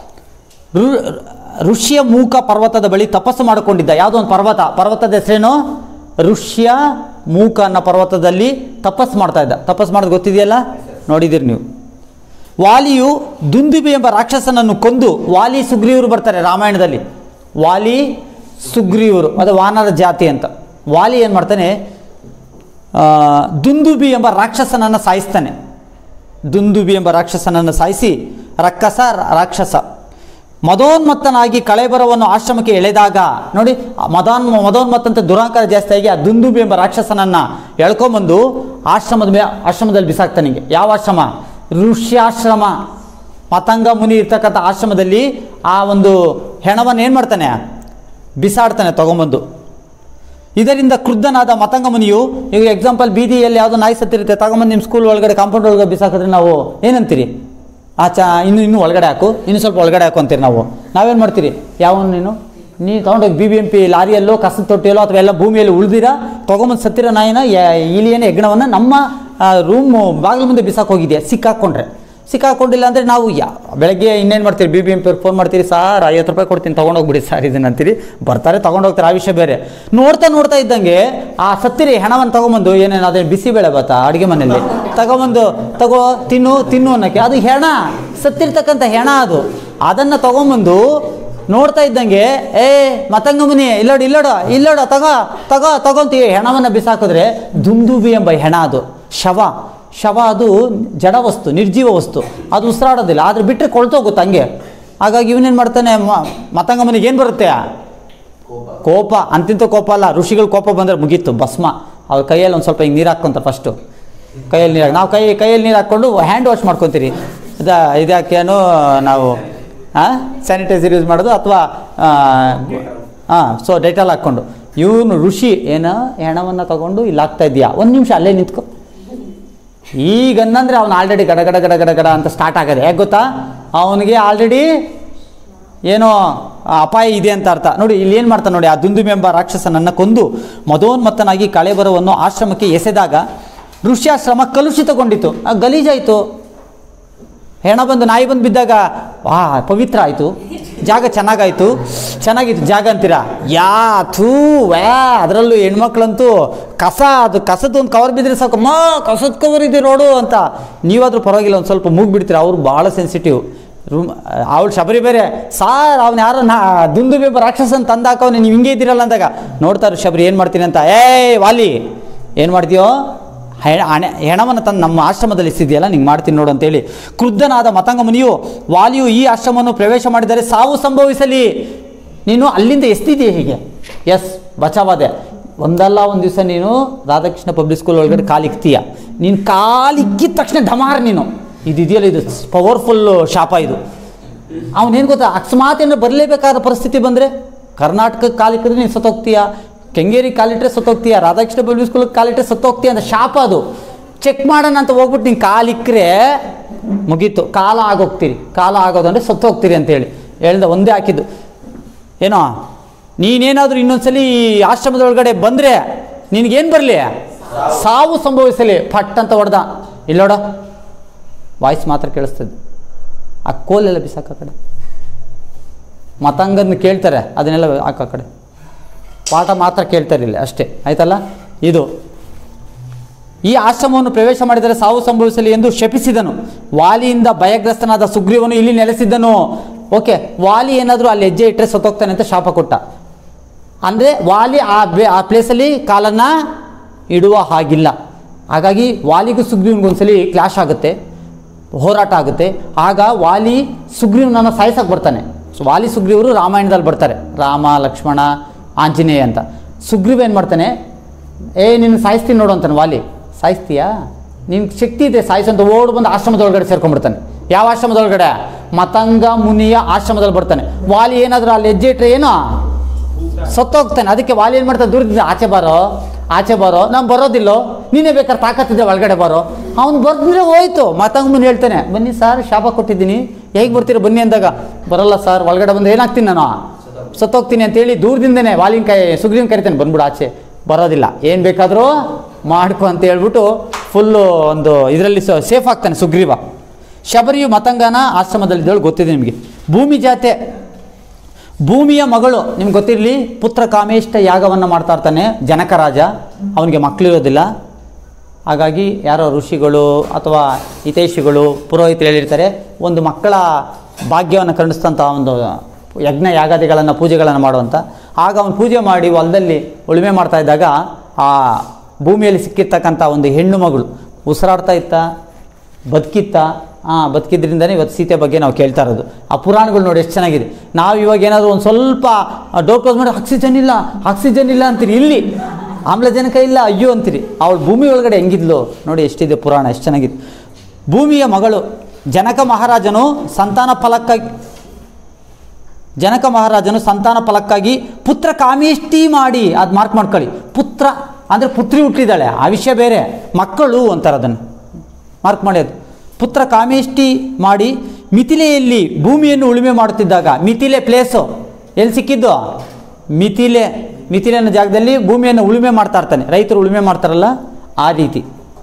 ಋಷ್ಯ ಮೂಕ ಪರ್ವತದ ಬಳಿ ತಪಸ್ಸು ಮಾಡಿಕೊಂಡಿದ್ದ. ಯಾವುದೋ ಒಂದು ಪರ್ವತದ ಹೆಸರೇನು? ಋಷ್ಯ ಮೂಕ ಅನ್ನೋ ಪರ್ವತದಲ್ಲಿ ತಪಸ್ಸು ಮಾಡ್ತಾ ಇದ್ದ. ತಪಸ್ಸು ಮಾಡೋದು ಗೊತ್ತಿದೆಯಲ್ಲ, ನೋಡಿದಿರಿ ನೀವು. ವಾಲಿಯು ದುಂದುಬಿ ಎಂಬ ರಾಕ್ಷಸನನ್ನು ಕೊಂದು, ವಾಲಿ ಸುಗ್ರೀವರು ಬರ್ತಾರೆ ರಾಮಾಯಣದಲ್ಲಿ. ವಾಲಿ ಸುಗ್ರೀವರು, ಅದು ವಾನರ ಜಾತಿ ಅಂತ. ವಾಲಿ ಏನು ಮಾಡ್ತಾನೆ, ದುಂದುಬಿ ಎಂಬ ರಾಕ್ಷಸನನ್ನು ಸಾಯಿಸ್ತಾನೆ. ದುಂದುಬಿ ಎಂಬ ರಾಕ್ಷಸನನ್ನು ಸಾಯಿಸಿ ರಾಕ್ಷಸ ಮದೋನ್ಮತ್ತನಾಗಿ ಕಳೇಬರವನ್ನು ಆಶ್ರಮಕ್ಕೆ ಎಳೆದಾಗ, ನೋಡಿ ಮದೋನ್ಮತ್ತಂತೆ ದುರಾಂಕಾರ ಜಾಸ್ತಿ ಆಗಿ ಆ ದುಂದುಬಿ ಎಂಬ ರಾಕ್ಷಸನನ್ನು ಎಳ್ಕೊಂಬಂದು ಆಶ್ರಮದಲ್ಲಿ ಬಿಸಾಕ್ತಾನೆ. ಯಾವ ಆಶ್ರಮ? ಋಷ್ಯಾಶ್ರಮ. ಮತಂಗ ಮುನಿ ಇರ್ತಕ್ಕಂಥ ಆಶ್ರಮದಲ್ಲಿ ಆ ಒಂದು ಹೆಣವನ್ನು ಏನು ಮಾಡ್ತಾನೆ, ಬಿಸಾಡ್ತಾನೆ ತಗೊಂಬಂದು. ಇದರಿಂದ ಕ್ರುದ್ಧನಾದ ಮತಂಗ ಮುನಿಯು, ಈಗ ಎಕ್ಸಾಂಪಲ್ ಬೀದಿಯಲ್ಲಿ ಯಾವುದೋ ನಾಯಿ ಸತ್ತಿರುತ್ತೆ, ತಗೊಂಬಂದು ನಿಮ್ಮ ಸ್ಕೂಲ್ ಒಳಗಡೆ ಕಾಂಪೌಂಡ್ ಒಳಗಡೆ ಬಿಸಾಕಿದ್ರೆ ನಾವು ಏನಂತೀರಿ? ಇನ್ನೂ ಒಳಗಡೆ ಹಾಕು, ಇನ್ನೂ ಸ್ವಲ್ಪ ಒಳಗಡೆ ಹಾಕು ಅಂತೀರಿ ನಾವು. ನಾವೇನು ಮಾಡ್ತೀರಿ? ನೀನು ತೊಗೊಂಡೋಗಿ BBMP ಲಾರಿಯಲ್ಲೋ ಕಸದ ತೊಟ್ಟಿಯಲ್ಲೋ ಅಥವಾ ಎಲ್ಲ ಭೂಮಿಯಲ್ಲಿ ಉಳಿದಿರಾ ತೊಗೊಂಬಂದು ಸತ್ತಿರೋ ನಾಯಿನ ಇಲಿಯೇನೆ ಹೆಗ್ಣವನ್ನು ನಮ್ಮ ರೂಮ್ ಬಾಗಿಲು ಮುಂದೆ ಬಿಸಾಕ್ ಹೋಗಿದೆಯಾ? ಸಿಕ್ಕಾಕೊಂಡಿಲ್ಲ ಅಂದರೆ ನಾವು ಬೆಳಗ್ಗೆ ಇನ್ನೇನು ಮಾಡ್ತೀರಿ? BBMP ಅವ್ರಿಗೆ ಫೋನ್ ಮಾಡ್ತೀರಿ, ಸರ್ 50 ರೂಪಾಯಿ ಕೊಡ್ತೀನಿ ತೊಗೊಂಡೋಗ್ಬಿಡಿ ಸರ್ ಇದನ್ನು ಅಂತೀರಿ. ಬರ್ತಾರೆ, ತೊಗೊಂಡೋಗ್ತಾರೆ, ಆ ವಿಷಯ ಬೇರೆ. ನೋಡ್ತಾ ಇದ್ದಂಗೆ ಆ ಸತ್ತಿರಿ ಹೆಣವನ್ನು ತೊಗೊಂಬಂದು, ಏನೇನು ಅದೇನು ಬಿಸಿಬೇಳೆ ಬಾತ ಅಡುಗೆ ಮನೆಯಲ್ಲಿ ತೊಗೊಂಬಂದು ತಿನ್ನು ಅನ್ನೋಕ್ಕೆ, ಅದು ಹೆಣ, ಸತ್ತಿರ್ತಕ್ಕಂಥ ಹೆಣ ಅದು. ಅದನ್ನು ತೊಗೊಂಬಂದು ನೋಡ್ತಾ ಇದ್ದಂಗೆ, ಮತಂಗ ಮುನಿ ಇಲ್ಲೋಡ ತಗೊಂತೀವಿ ಹೆಣವನ್ನು ಬಿಸಾಕಿದ್ರೆ, ದುಂದುಬಿ ಎಂಬ ಹೆಣ ಅದು ಶವ ಅದು ಜಡ ವಸ್ತು, ನಿರ್ಜೀವ ವಸ್ತು, ಅದು ಉಸಿರಾಡೋದಿಲ್ಲ. ಆದರೆ ಬಿಟ್ಟರೆ ಕೊಳ್ತೋಗುತ್ತೆ ಹಂಗೆ. ಹಾಗಾಗಿ ಇವನೇನು ಮಾಡ್ತಾನೆ, ಮತಂಗ ಮುನಿಗೆ ಏನು ಬರುತ್ತೆ? ಕೋಪ. ಅಂತಿಂತ ಕೋಪ ಅಲ್ಲ, ಋಷಿಗಳು ಕೋಪ ಬಂದರೆ ಮುಗೀತು, ಭಸ್ಮ. ಅವ್ರ ಕೈಯಲ್ಲಿ ಒಂದು ಸ್ವಲ್ಪ ಹಿಂಗೆ ನೀರು ಹಾಕ್ಕೊಂತಾರೆ. ಫಸ್ಟು ಕೈಯಲ್ಲಿ ನೀರು ನಾವು ಕೈಯಲ್ಲಿ ನೀರು ಹಾಕ್ಕೊಂಡು ಹ್ಯಾಂಡ್ ವಾಶ್ ಮಾಡ್ಕೊತೀರಿ. ಇದ್ಯಾಕೇನು ನಾವು ಸ್ಯಾನಿಟೈಸರ್ ಯೂಸ್ ಮಾಡೋದು ಅಥವಾ ಸೊ ಡೈಟಾಲ್ ಹಾಕ್ಕೊಂಡು. ಇವನು ಋಷಿ ಹೆಣವನ್ನು ತಗೊಂಡು ಇಲ್ಲಿ ಹಾಕ್ತಾ ಇದೆಯಾ, 1 ನಿಮಿಷ ಅಲ್ಲೇ ನಿಂತ್ಕೊ. ಈಗನ್ನಂದರೆ ಅವನು ಆಲ್ರೆಡಿ ಗಡ ಅಂತ ಸ್ಟಾರ್ಟ್ ಆಗೋದು. ಹೇಗೆ ಗೊತ್ತಾ? ಅವನಿಗೆ ಆಲ್ರೆಡಿ ಏನೋ ಅಪಾಯ ಇದೆ ಅಂತ ಅರ್ಥ. ನೋಡಿ ಇಲ್ಲಿ ಏನು ಮಾಡ್ತಾನೆ ನೋಡಿ, ಆ ದುಂದುಬಿ ಎಂಬ ರಾಕ್ಷಸನನ್ನು ಕೊಂದು ಮದೋನ್ಮತ್ತನಾಗಿ ಕಳೇಬರವನ್ನು ಆಶ್ರಮಕ್ಕೆ ಎಸೆದಾಗ ಋಷ್ಯಾಶ್ರಮ ಕಲುಷಿತಗೊಂಡಿತು, ಗಲೀಜಾಯಿತು. ಹೆಣ ಬಂದು ನಾಯಿ ಬಂದು ಬಿದ್ದಾಗ ಪವಿತ್ರ ಆಯಿತು, ಜಾಗ ಚೆನ್ನಾಗಿತ್ತು ಜಾಗ ಅಂತೀರಾ? ಅದರಲ್ಲೂ ಹೆಣ್ಮಕ್ಳಂತೂ ಕಸದ ಒಂದು ಕವರ್ ಬಿದ್ದರೆ ಸಾಕು, ಕಸದ ಕವರ್ ಇದೆ ನೋಡು ಅಂತ. ನೀವಾದರೂ ಪರವಾಗಿಲ್ಲ, ಒಂದು ಸ್ವಲ್ಪ ಮೂಗ್ಬಿಡ್ತೀರ. ಅವ್ರು ಭಾಳ ಸೆನ್ಸಿಟಿವ್. ಅವಳು ಶಬರಿ ಬೇರೆ, ಸಾರ್ ಅವ್ನು ಯಾರೋ ದುಂದುಬಿ ಎಂಬ ರಾಕ್ಷಸನ್ ತಂದಾಕವನು, ನೀವು ಹಿಂಗೆ ಇದ್ದೀರಲ್ಲ ಅಂದಾಗ ನೋಡ್ತಾರೆ ಶಬರಿ ಏನು ಮಾಡ್ತೀನಿ ಅಂತ. ವಾಲಿ ಏನು ಮಾಡ್ತೀಯೋ, ಹೆಣವನ್ನು ತಂದು ನಮ್ಮ ಆಶ್ರಮದಲ್ಲಿ ಇಸಿದೆಯಲ್ಲ, ನಿಂಗೆ ಮಾಡ್ತೀನಿ ನೋಡು ಅಂತೇಳಿ ಕ್ರುದ್ಧನಾದ ಮತಂಗ ಮುನಿಯು, ವಾಲಿಯು ಈ ಆಶ್ರಮವನ್ನು ಪ್ರವೇಶ ಮಾಡಿದರೆ ಸಾವು ಸಂಭವಿಸಲಿ, ನೀನು ಅಲ್ಲಿಂದ ಎಸ್ತಿದ್ದೀಯ ಹೀಗೆ, ಬಚಾವಾದೆ. ಒಂದಲ್ಲ ಒಂದು ದಿವಸ ನೀನು ರಾಧಾಕೃಷ್ಣ ಪಬ್ಲಿಕ್ ಸ್ಕೂಲ್ ಒಳಗಡೆ ಕಾಲಿಕ್ತೀಯ. ನೀನು ಕಾಲಿಕ್ಕಿದ ತಕ್ಷಣ ಢಮಾರ್ ನೀನು ಇದೆಯಲ್ಲ, ಇದು ಪವರ್ಫುಲ್ ಶಾಪ ಇದು. ಅವನೇನು ಗೊತ್ತಾ, ಅಕಸ್ಮಾತ್ ಏನಾರು ಬರಲೇಬೇಕಾದ ಪರಿಸ್ಥಿತಿ ಬಂದರೆ, ಕರ್ನಾಟಕಕ್ಕೆ ಕಾಲಿಕ್ಕಿದ್ರೆ ನೀನು ಸತ್ತೋಗ್ತೀಯ, ಕೆಂಗೇರಿ ಕಾಲಿಟ್ರೆ ಸತ್ತೋಗ್ತೀಯ, ರಾಧಾಕೃಷ್ಣ ಪಬ್ಲಿಕ್ ಸ್ಕೂಲ್ಗೆ ಕಾಲಿಟ್ರೆ ಸತ್ತೋಗ್ತೀಯ ಅಂತ ಶಾಪ ಅದು. ಚೆಕ್ ಮಾಡೋಣ ಅಂತ ಹೋಗ್ಬಿಟ್ಟು ನೀನು ಕಾಲಿಕ್ಕರೆ ಮುಗೀತು, ಕಾಲ ಆಗೋದು ಅಂದರೆ ಸತ್ತೋಗ್ತೀರಿ ಅಂತೇಳಿ ಹೇಳ್ದ. ಒಂದೇ ಹಾಕಿದ್ದು ಏನೋ, ನೀನೇನಾದರೂ ಇನ್ನೊಂದ್ಸಲಿ ಆಶ್ರಮದೊಳಗಡೆ ಬಂದರೆ ನಿನಗೇನು ಬರಲಿ, ಸಾವು ಸಂಭವಿಸಲಿ. ಫಟ್ ಅಂತ ಹೊಡೆದ. ಇಲ್ಲೋಡ ವಾಯ್ಸ್ ಮಾತ್ರ ಕೇಳಿಸ್ತದೆ. ಆ ಕೋಲೆಲ್ಲ ಬಿಸಾಕ ಕಡೆ, ಮತಂಗನ ಕೇಳ್ತಾರೆ, ಅದನ್ನೆಲ್ಲ ಹಾಕೋ ಕಡೆ, ಪಾಠ ಮಾತ್ರ ಕೇಳ್ತಾರಿಲ್ಲ ಅಷ್ಟೇ, ಆಯ್ತಲ್ಲ. ಇದು ಈ ಆಶ್ರಮವನ್ನು ಪ್ರವೇಶ ಮಾಡಿದರೆ ಸಾವು ಸಂಭವಿಸಲಿ ಎಂದು ಶಪಿಸಿದನು. ವಾಲಿಯಿಂದ ಭಯಗ್ರಸ್ತನಾದ ಸುಗ್ರೀವನು ಇಲ್ಲಿ ನೆಲೆಸಿದ್ದನು. ಓಕೆ, ವಾಲಿ ಏನಾದರೂ ಅಲ್ಲಿ ಹೆಜ್ಜೆ ಇಟ್ಟರೆ ಸತ್ತೋಗ್ತಾನೆ ಅಂತ ಶಾಪ ಕೊಟ್ಟ. ಅಂದರೆ ವಾಲಿ ಆ ಪ್ಲೇಸಲ್ಲಿ ಕಾಲನ್ನು ಇಡುವ ಹಾಗಿಲ್ಲ. ಹಾಗಾಗಿ ವಾಲಿಗೂ ಸುಗ್ರೀವನಿಗೊಂದ್ಸಲಿ ಕ್ಲಾಶ್ ಆಗುತ್ತೆ, ಹೋರಾಟ ಆಗುತ್ತೆ. ಆಗ ವಾಲಿ ಸುಗ್ರೀವನನ್ನು ಸಾಯಿಸಕ್ಕೆ ಬರ್ತಾನೆ. ವಾಲಿ ಸುಗ್ರೀವರು ರಾಮಾಯಣದಲ್ಲಿ ಬರ್ತಾರೆ, ರಾಮ ಲಕ್ಷ್ಮಣ ಆಂಜನೇಯ ಅಂತ. ಸುಗ್ರೀವ ಏನು ಮಾಡ್ತಾನೆ, ನಿನ್ನ ಸಾಯಿಸ್ತೀನಿ ನೋಡು ಅಂತಾನೆ. ವಾಲಿ, ಸಾಯಿಸ್ತೀಯಾ, ನಿನ್ಗೆ ಶಕ್ತಿ ಇದೆ ಸಾಯಿಸು ಅಂತ ಓಡ್ ಬಂದು ಆಶ್ರಮದೊಳಗಡೆ ಸೇರ್ಕೊಂಡ್ಬಿಡ್ತಾನೆ. ಯಾವ ಆಶ್ರಮದೊಳಗಡೆ? ಮತಂಗ ಮುನಿಯ ಆಶ್ರಮದಲ್ಲಿ ಬರ್ತಾನೆ. ವಾಲಿ ಏನಾದರೂ ಅಲ್ಲಿ ಹೆಜ್ಜೆ ಇಟ್ಟರೆ ಏನೋ ಸತ್ತೋಗ್ತಾನೆ. ಅದಕ್ಕೆ ವಾಲಿ ಏನು ಮಾಡ್ತಾನೆ, ದೂರದಿಂದ ಆಚೆ ಬರೋ ನಾನು ಬರೋದಿಲ್ಲೋ, ನೀನೇ ಬೇಕಾದ್ರೆ ತಾಕತ್ತಿದ್ದೆ ಒಳಗಡೆ ಬರೋ. ಅವ್ನು ಬರ್ದ್ರೆ ಹೋಯ್ತು. ಮಾತಂಗಮ್ಮನ ಹೇಳ್ತಾನೆ, ಬನ್ನಿ ಸರ್ ಶಾಪ ಕೊಟ್ಟಿದ್ದೀನಿ, ಹೇಗೆ ಬರ್ತೀರ ಬನ್ನಿ ಅಂದಾಗ, ಬರೋಲ್ಲ ಸರ್, ಒಳಗಡೆ ಬಂದು ಏನಾಗ್ತೀನಿ ನಾನು, ಸತ್ತೋಗ್ತೀನಿ ಅಂತೇಳಿ ದೂರದಿಂದನೇ ವಾಲಿನ ಸುಗ್ರೀವನ ಕರಿತಾನೆ, ಬಂದ್ಬಿಡು ಆಚೆ, ಬರೋದಿಲ್ಲ, ಏನು ಬೇಕಾದರೂ ಮಾಡ್ಕೊ ಅಂತ ಹೇಳ್ಬಿಟ್ಟು ಫುಲ್ಲು ಒಂದು ಇದರಲ್ಲಿ ಸೇಫ್ ಆಗ್ತಾನೆ ಸುಗ್ರೀವ. ಶಬರಿಯು ಮತಂಗನ ಆಶ್ರಮದಲ್ಲಿದ್ದವಳು ಗೊತ್ತಿದೆ ನಿಮಗೆ. ಭೂಮಿ ಜಾತೆ, ಭೂಮಿಯ ಮಗಳು ನಿಮ್ಗೆ ಗೊತ್ತಿರಲಿ, ಪುತ್ರ ಕಾಮೇಷ್ಟ ಯಾಗವನ್ನು ಮಾಡ್ತಾ ಇರ್ತಾನೆ ಜನಕ ರಾಜ. ಅವನಿಗೆ ಮಕ್ಕಳಿರೋದಿಲ್ಲ. ಹಾಗಾಗಿ ಯಾರೋ ಋಷಿಗಳು ಅಥವಾ ಹಿತೈಷಿಗಳು ಪುರೋಹಿತರು ಹೇಳಿರ್ತಾರೆ, ಒಂದು ಮಕ್ಕಳ ಭಾಗ್ಯವನ್ನು ಕರುಣಿಸ್ತಂಥ ಒಂದು ಯಜ್ಞ ಯಾಗಾದಿಗಳನ್ನು ಪೂಜೆಗಳನ್ನು ಮಾಡುವಂಥ. ಆಗ ಅವನು ಪೂಜೆ ಮಾಡಿ ಹೊಲದಲ್ಲಿ ಉಳುಮೆ ಮಾಡ್ತಾ ಇದ್ದಾಗ ಆ ಭೂಮಿಯಲ್ಲಿ ಸಿಕ್ಕಿರ್ತಕ್ಕಂಥ ಒಂದು ಹೆಣ್ಣು ಮಗಳು ಉಸಿರಾಡ್ತಾ ಇತ್ತ, ಬದುಕಿತ್ತ. ಬದುಕಿದ್ರಿಂದನೇ ಇವತ್ತು ಸೀತೆ ಬಗ್ಗೆ ನಾವು ಕೇಳ್ತಾ ಇರೋದು. ಆ ಪುರಾಣಗಳು ನೋಡಿ ಎಷ್ಟು ಚೆನ್ನಾಗಿದೆ. ನಾವು ಇವಾಗ ಏನಾದರೂ ಒಂದು ಸ್ವಲ್ಪ ಡೋರ್ ಕ್ಲೋಸ್ ಮಾಡಿ ಆಕ್ಸಿಜನ್ ಇಲ್ಲ ಅಂತೀರಿ, ಇಲ್ಲಿ ಆಮ್ಲಜನಕ ಇಲ್ಲ ಅಯ್ಯೋ ಅಂತೀರಿ. ಅವಳು ಭೂಮಿ ಒಳಗಡೆ ಹೆಂಗಿದ್ಲು ನೋಡಿ, ಎಷ್ಟಿದೆ ಪುರಾಣ, ಎಷ್ಟು ಚೆನ್ನಾಗಿದೆ. ಭೂಮಿಯ ಮಗಳು ಜನಕ ಮಹಾರಾಜನು ಸಂತಾನ ಫಲಕ್ಕಾಗಿ ಪುತ್ರ ಕಾಮೇಷ್ಟಿ ಮಾಡಿ, ಅದು ಮಾರ್ಕ್ ಮಾಡ್ಕೊಳ್ಳಿ. ಪುತ್ರ ಅಂದರೆ ಪುತ್ರಿ ಹುಟ್ಟಿದ್ದಾಳೆ, ಆ ವಿಷಯ ಬೇರೆ, ಮಕ್ಕಳು ಅಂತಾರೆ, ಅದನ್ನು ಮಾರ್ಕ್ ಮಾಡಿ. ಅದು ಪುತ್ರ ಕಾಮೇಷ್ಟಿ ಮಾಡಿ ಮಿಥಿಲೆಯಲ್ಲಿ ಭೂಮಿಯನ್ನು ಉಳುಮೆ ಮಾಡುತ್ತಿದ್ದಾಗ, ಮಿಥಿಲೆ ಪ್ಲೇಸು ಎಲ್ಲಿ ಸಿಕ್ಕಿದ್ದು, ಮಿಥಿಲೆ ಅನ್ನೋ ಜಾಗದಲ್ಲಿ ಭೂಮಿಯನ್ನು ಉಳುಮೆ ಮಾಡ್ತಾ ಇರ್ತಾನೆ. ರೈತರು ಉಳುಮೆ ಮಾಡ್ತಾರಲ್ಲ ಆ ರೀತಿ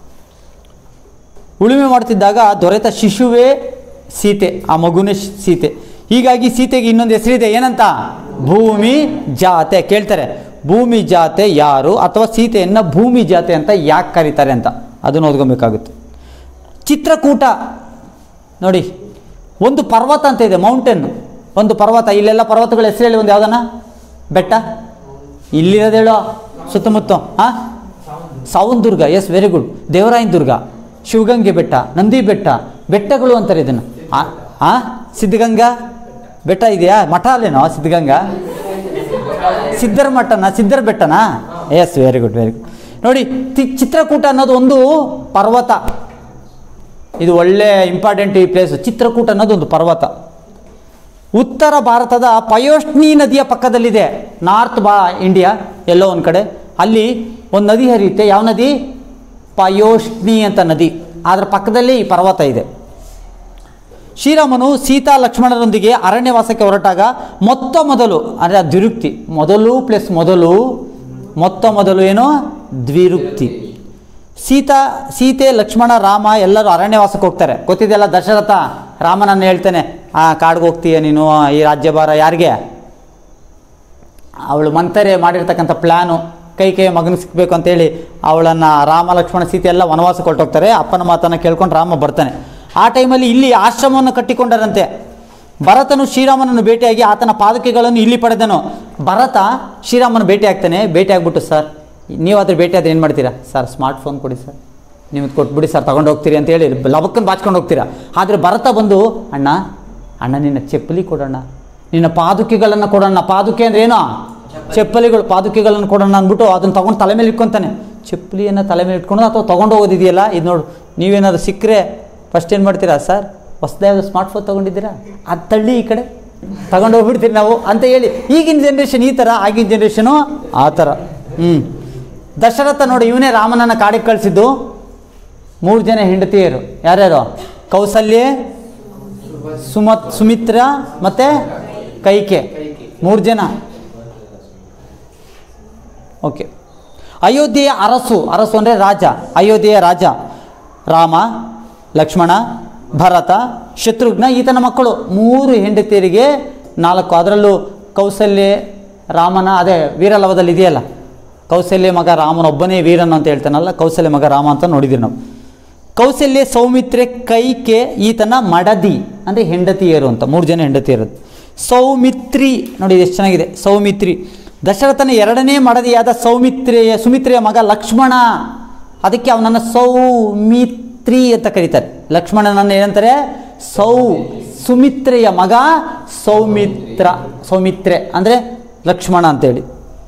ಉಳುಮೆ ಮಾಡ್ತಿದ್ದಾಗ ದೊರೆತ ಶಿಶುವೇ ಸೀತೆ, ಆ ಮಗುನೇ ಸೀತೆ. ಹೀಗಾಗಿ ಸೀತೆಗೆ ಇನ್ನೊಂದು ಹೆಸರಿದೆ, ಏನಂತ, ಭೂಮಿ ಜಾತೆ. ಕೇಳ್ತಾರೆ, ಭೂಮಿ ಜಾತೆ ಯಾರು, ಅಥವಾ ಸೀತೆಯನ್ನು ಭೂಮಿ ಜಾತೆ ಅಂತ ಯಾಕೆ ಕರೀತಾರೆ ಅಂತ, ಅದನ್ನು ಓದ್ಕೊಬೇಕಾಗುತ್ತೆ. ಚಿತ್ರಕೂಟ ನೋಡಿ, ಒಂದು ಪರ್ವತ ಅಂತ ಇದೆ, ಮೌಂಟೇನ್, ಒಂದು ಪರ್ವತ. ಇಲ್ಲೆಲ್ಲ ಪರ್ವತಗಳ ಹೆಸರು ಹೇಳಿ, ಒಂದು ಯಾವುದನ್ನ, ಬೆಟ್ಟ ಇಲ್ಲಿರೋದು ಹೇಳೋ ಸುತ್ತಮುತ್ತ. Savandurga, yes very good. Devarayanadurga, Shivagange ಬೆಟ್ಟ, ನಂದಿ ಬೆಟ್ಟ, ಬೆಟ್ಟಗಳು ಅಂತಾರೆ ಇದನ್ನು. ಸಿದ್ಧಗಂಗಾ ಬೆಟ್ಟ ಇದೆಯಾ, ಮಠ ಅಲ್ಲೇನೋ ಸಿದ್ಧಗಂಗಾ, ಸಿದ್ಧರ ಮಠನ, ಸಿದ್ಧರ ಬೆಟ್ಟನಾ, ಎಸ್ ವೆರಿ ಗುಡ್ ನೋಡಿ. ಚಿತ್ರಕೂಟ ಅನ್ನೋದು ಒಂದು ಪರ್ವತ, ಇದು ಒಳ್ಳೆ ಇಂಪಾರ್ಟೆಂಟ್ ಈ ಪ್ಲೇಸ್. ಚಿತ್ರಕೂಟ ಅನ್ನೋದು ಒಂದು ಪರ್ವತ ಉತ್ತರ ಭಾರತದ ಪಯೋಷ್ಣಿ ನದಿಯ ಪಕ್ಕದಲ್ಲಿದೆ. ನಾರ್ತ್ ಇಂಡಿಯಾ ಎಲ್ಲೋ ಒಂದು ಕಡೆ, ಅಲ್ಲಿ ಒಂದು ನದಿ ಹರಿಯುತ್ತೆ. ಯಾವ ನದಿ, ಪಯೋಷ್ಣಿ ಅಂತ ನದಿ, ಅದರ ಪಕ್ಕದಲ್ಲಿ ಈ ಪರ್ವತ ಇದೆ. ಶ್ರೀರಾಮನು ಸೀತಾ ಲಕ್ಷ್ಮಣರೊಂದಿಗೆ ಅರಣ್ಯವಾಸಕ್ಕೆ ಹೊರಟಾಗ ಮೊದಲು ಅಂದರೆ ದ್ವಿರುಕ್ತಿ, ಮೊದಲು ಏನೋ ದ್ವಿರುಕ್ತಿ. ಸೀತೆ ಲಕ್ಷ್ಮಣ ರಾಮ ಎಲ್ಲರೂ ಅರಣ್ಯವಾಸಕ್ಕೆ ಹೋಗ್ತಾರೆ. ಗೊತ್ತಿದೆಯಲ್ಲ, ದಶರಥ ರಾಮನನ್ನು ಹೇಳ್ತಾನೆ, ಕಾಡಿಗೆ ಹೋಗ್ತೀಯ ನೀನು, ಈ ರಾಜ್ಯಭಾರ ಯಾರಿಗೆ, ಅವಳು ಮಂಥರೆ ಮಾಡಿರ್ತಕ್ಕಂಥ ಪ್ಲ್ಯಾನು, ಕೈ ಮಗನಿಗೆ ಸಿಕ್ಕಬೇಕು ಅಂತೇಳಿ ಅವಳನ್ನು ರಾಮ ಲಕ್ಷ್ಮಣ ಸೀತೆ ಎಲ್ಲ ವನವಾಸಕ್ಕೆ ಹೊರಟೋಗ್ತಾರೆ. ಅಪ್ಪನ ಮಾತನ್ನು ಕೇಳ್ಕೊಂಡು ರಾಮ ಬರ್ತಾನೆ. ಆ ಟೈಮಲ್ಲಿ ಇಲ್ಲಿ ಆಶ್ರಮವನ್ನು ಕಟ್ಟಿಕೊಂಡರಂತೆ. ಭರತನು ಶ್ರೀರಾಮನನ್ನು ಭೇಟಿಯಾಗಿ ಆತನ ಪಾದುಕೆಗಳನ್ನು ಇಲ್ಲಿ ಪಡೆದನು. ಭರತ ಶ್ರೀರಾಮನ ಭೇಟಿ ಆಗ್ತಾನೆ. ಭೇಟಿ ಆಗ್ಬಿಟ್ಟು, ಸರ್ ನೀವಾದರೆ ಭೇಟಿ ಆದರೆ ಏನು ಮಾಡ್ತೀರಾ, ಸರ್ ಸ್ಮಾರ್ಟ್ಫೋನ್ ಕೊಡಿ ಸರ್, ನೀವು ಕೊಟ್ಬಿಡಿ ಸರ್, ತೊಗೊಂಡು ಹೋಗ್ತೀರಿ ಅಂತೇಳಿ ಲಬಕ್ಕನ್ನು ಬಾಚ್ಕೊಂಡು ಹೋಗ್ತೀರಾ. ಆದರೆ ಭರತ ಬಂದು, ಅಣ್ಣ ನಿನ್ನ ಚಪ್ಪಲಿ ಕೊಡೋಣ, ನಿನ್ನ ಪಾದುಕೆಗಳನ್ನು ಕೊಡೋಣ. ಪಾದುಕೆ ಅಂದರೆ ಏನೋ, ಚಪ್ಪಲಿಗಳು, ಪಾದುಕೆಗಳನ್ನು ಕೊಡೋಣ ಅಂದ್ಬಿಟ್ಟು ಅದನ್ನು ತೊಗೊಂಡು ತಲೆ ಮೇಲೆ ಇಟ್ಕೊತಾನೆ. ಚಪ್ಪಲಿಯನ್ನು ತಲೆ ಮೇಲೆ ಇಟ್ಕೊಂಡು ಅಥವಾ ತೊಗೊಂಡು ಹೋಗೋದಿದೆಯಲ್ಲ, ಇದು ನೋಡು, ನೀವೇನಾದ್ರು ಸಿಕ್ಕರೆ ಫಸ್ಟ್ ಏನು ಮಾಡ್ತೀರಾ, ಸರ್ ಹೊಸದಾಗಿ ಸ್ಮಾರ್ಟ್ಫೋನ್ ತೊಗೊಂಡಿದ್ದೀರಾ, ಅದು ತಳ್ಳಿ ಈ ಕಡೆ ತಗೊಂಡು ಹೋಗ್ಬಿಡ್ತೀರಿ ನಾವು ಅಂತ ಹೇಳಿ. ಈಗಿನ ಜನ್ರೇಷನ್ ಈ ಥರ, ಆಗಿನ ಜನ್ರೇಷನು ಆ ಥರ. ದಶರಥ ನೋಡಿ, ಇವನೇ ರಾಮನನ್ನು ಕಾಡಿಗೆ ಕಳಿಸಿದ್ದು. 3 ಜನ ಹೆಂಡತಿಯರು, ಯಾರ್ಯಾರು, ಕೌಸಲ್ಯೆ, ಸುಮಿತ್ರ ಮತ್ತು ಕೈಕೆ, 3 ಜನ. ಓಕೆ. ಅಯೋಧ್ಯೆಯ ಅರಸು ಅಂದರೆ ರಾಜ, ಅಯೋಧ್ಯೆಯ ರಾಜ ರಾಮ, ಲಕ್ಷ್ಮಣ, ಭರತ, ಶತ್ರುಘ್ನ, ಈತನ ಮಕ್ಕಳು 3 ಹೆಂಡತಿಯರಿಗೆ 4. ಅದರಲ್ಲೂ ಕೌಸಲ್ಯ ರಾಮನ, ಅದೇ ವೀರಲವದಲ್ಲಿ ಇದೆಯಲ್ಲ, ಕೌಸಲ್ಯ ಮಗ ರಾಮನೊಬ್ಬನೇ ವೀರನ್ ಅಂತ ಹೇಳ್ತಾನಲ್ಲ, ಕೌಸಲ್ಯ ಮಗ ರಾಮ ಅಂತ ನೋಡಿದ್ದೀವಿ ನಾವು. ಕೌಸಲ್ಯ, ಸೌಮಿತ್ರೆ, ಕೈಕೆ ಈತನ ಮಡದಿ ಅಂದರೆ ಹೆಂಡತಿಯರು ಅಂತ. 3 ಜನ ಹೆಂಡತಿಯರು. ಸೌಮಿತ್ರಿ ನೋಡಿ ಎಷ್ಟು ಚೆನ್ನಾಗಿದೆ, ಸೌಮಿತ್ರಿ. ದಶರಥನ 2ನೇ ಮಡದಿಯಾದ ಸುಮಿತ್ರೆಯ ಮಗ ಲಕ್ಷ್ಮಣ, ಅದಕ್ಕೆ ಅವನನ್ನು ಸೌಮಿತ್ರಿ ಅಂತ ಕರೀತಾರೆ. ಲಕ್ಷ್ಮಣನನ್ನು ಏನಂತಾರೆ, ಸುಮಿತ್ರೆಯ ಮಗ ಸೌಮಿತ್ರೆ ಅಂದರೆ ಲಕ್ಷ್ಮಣ ಅಂತೇಳಿ.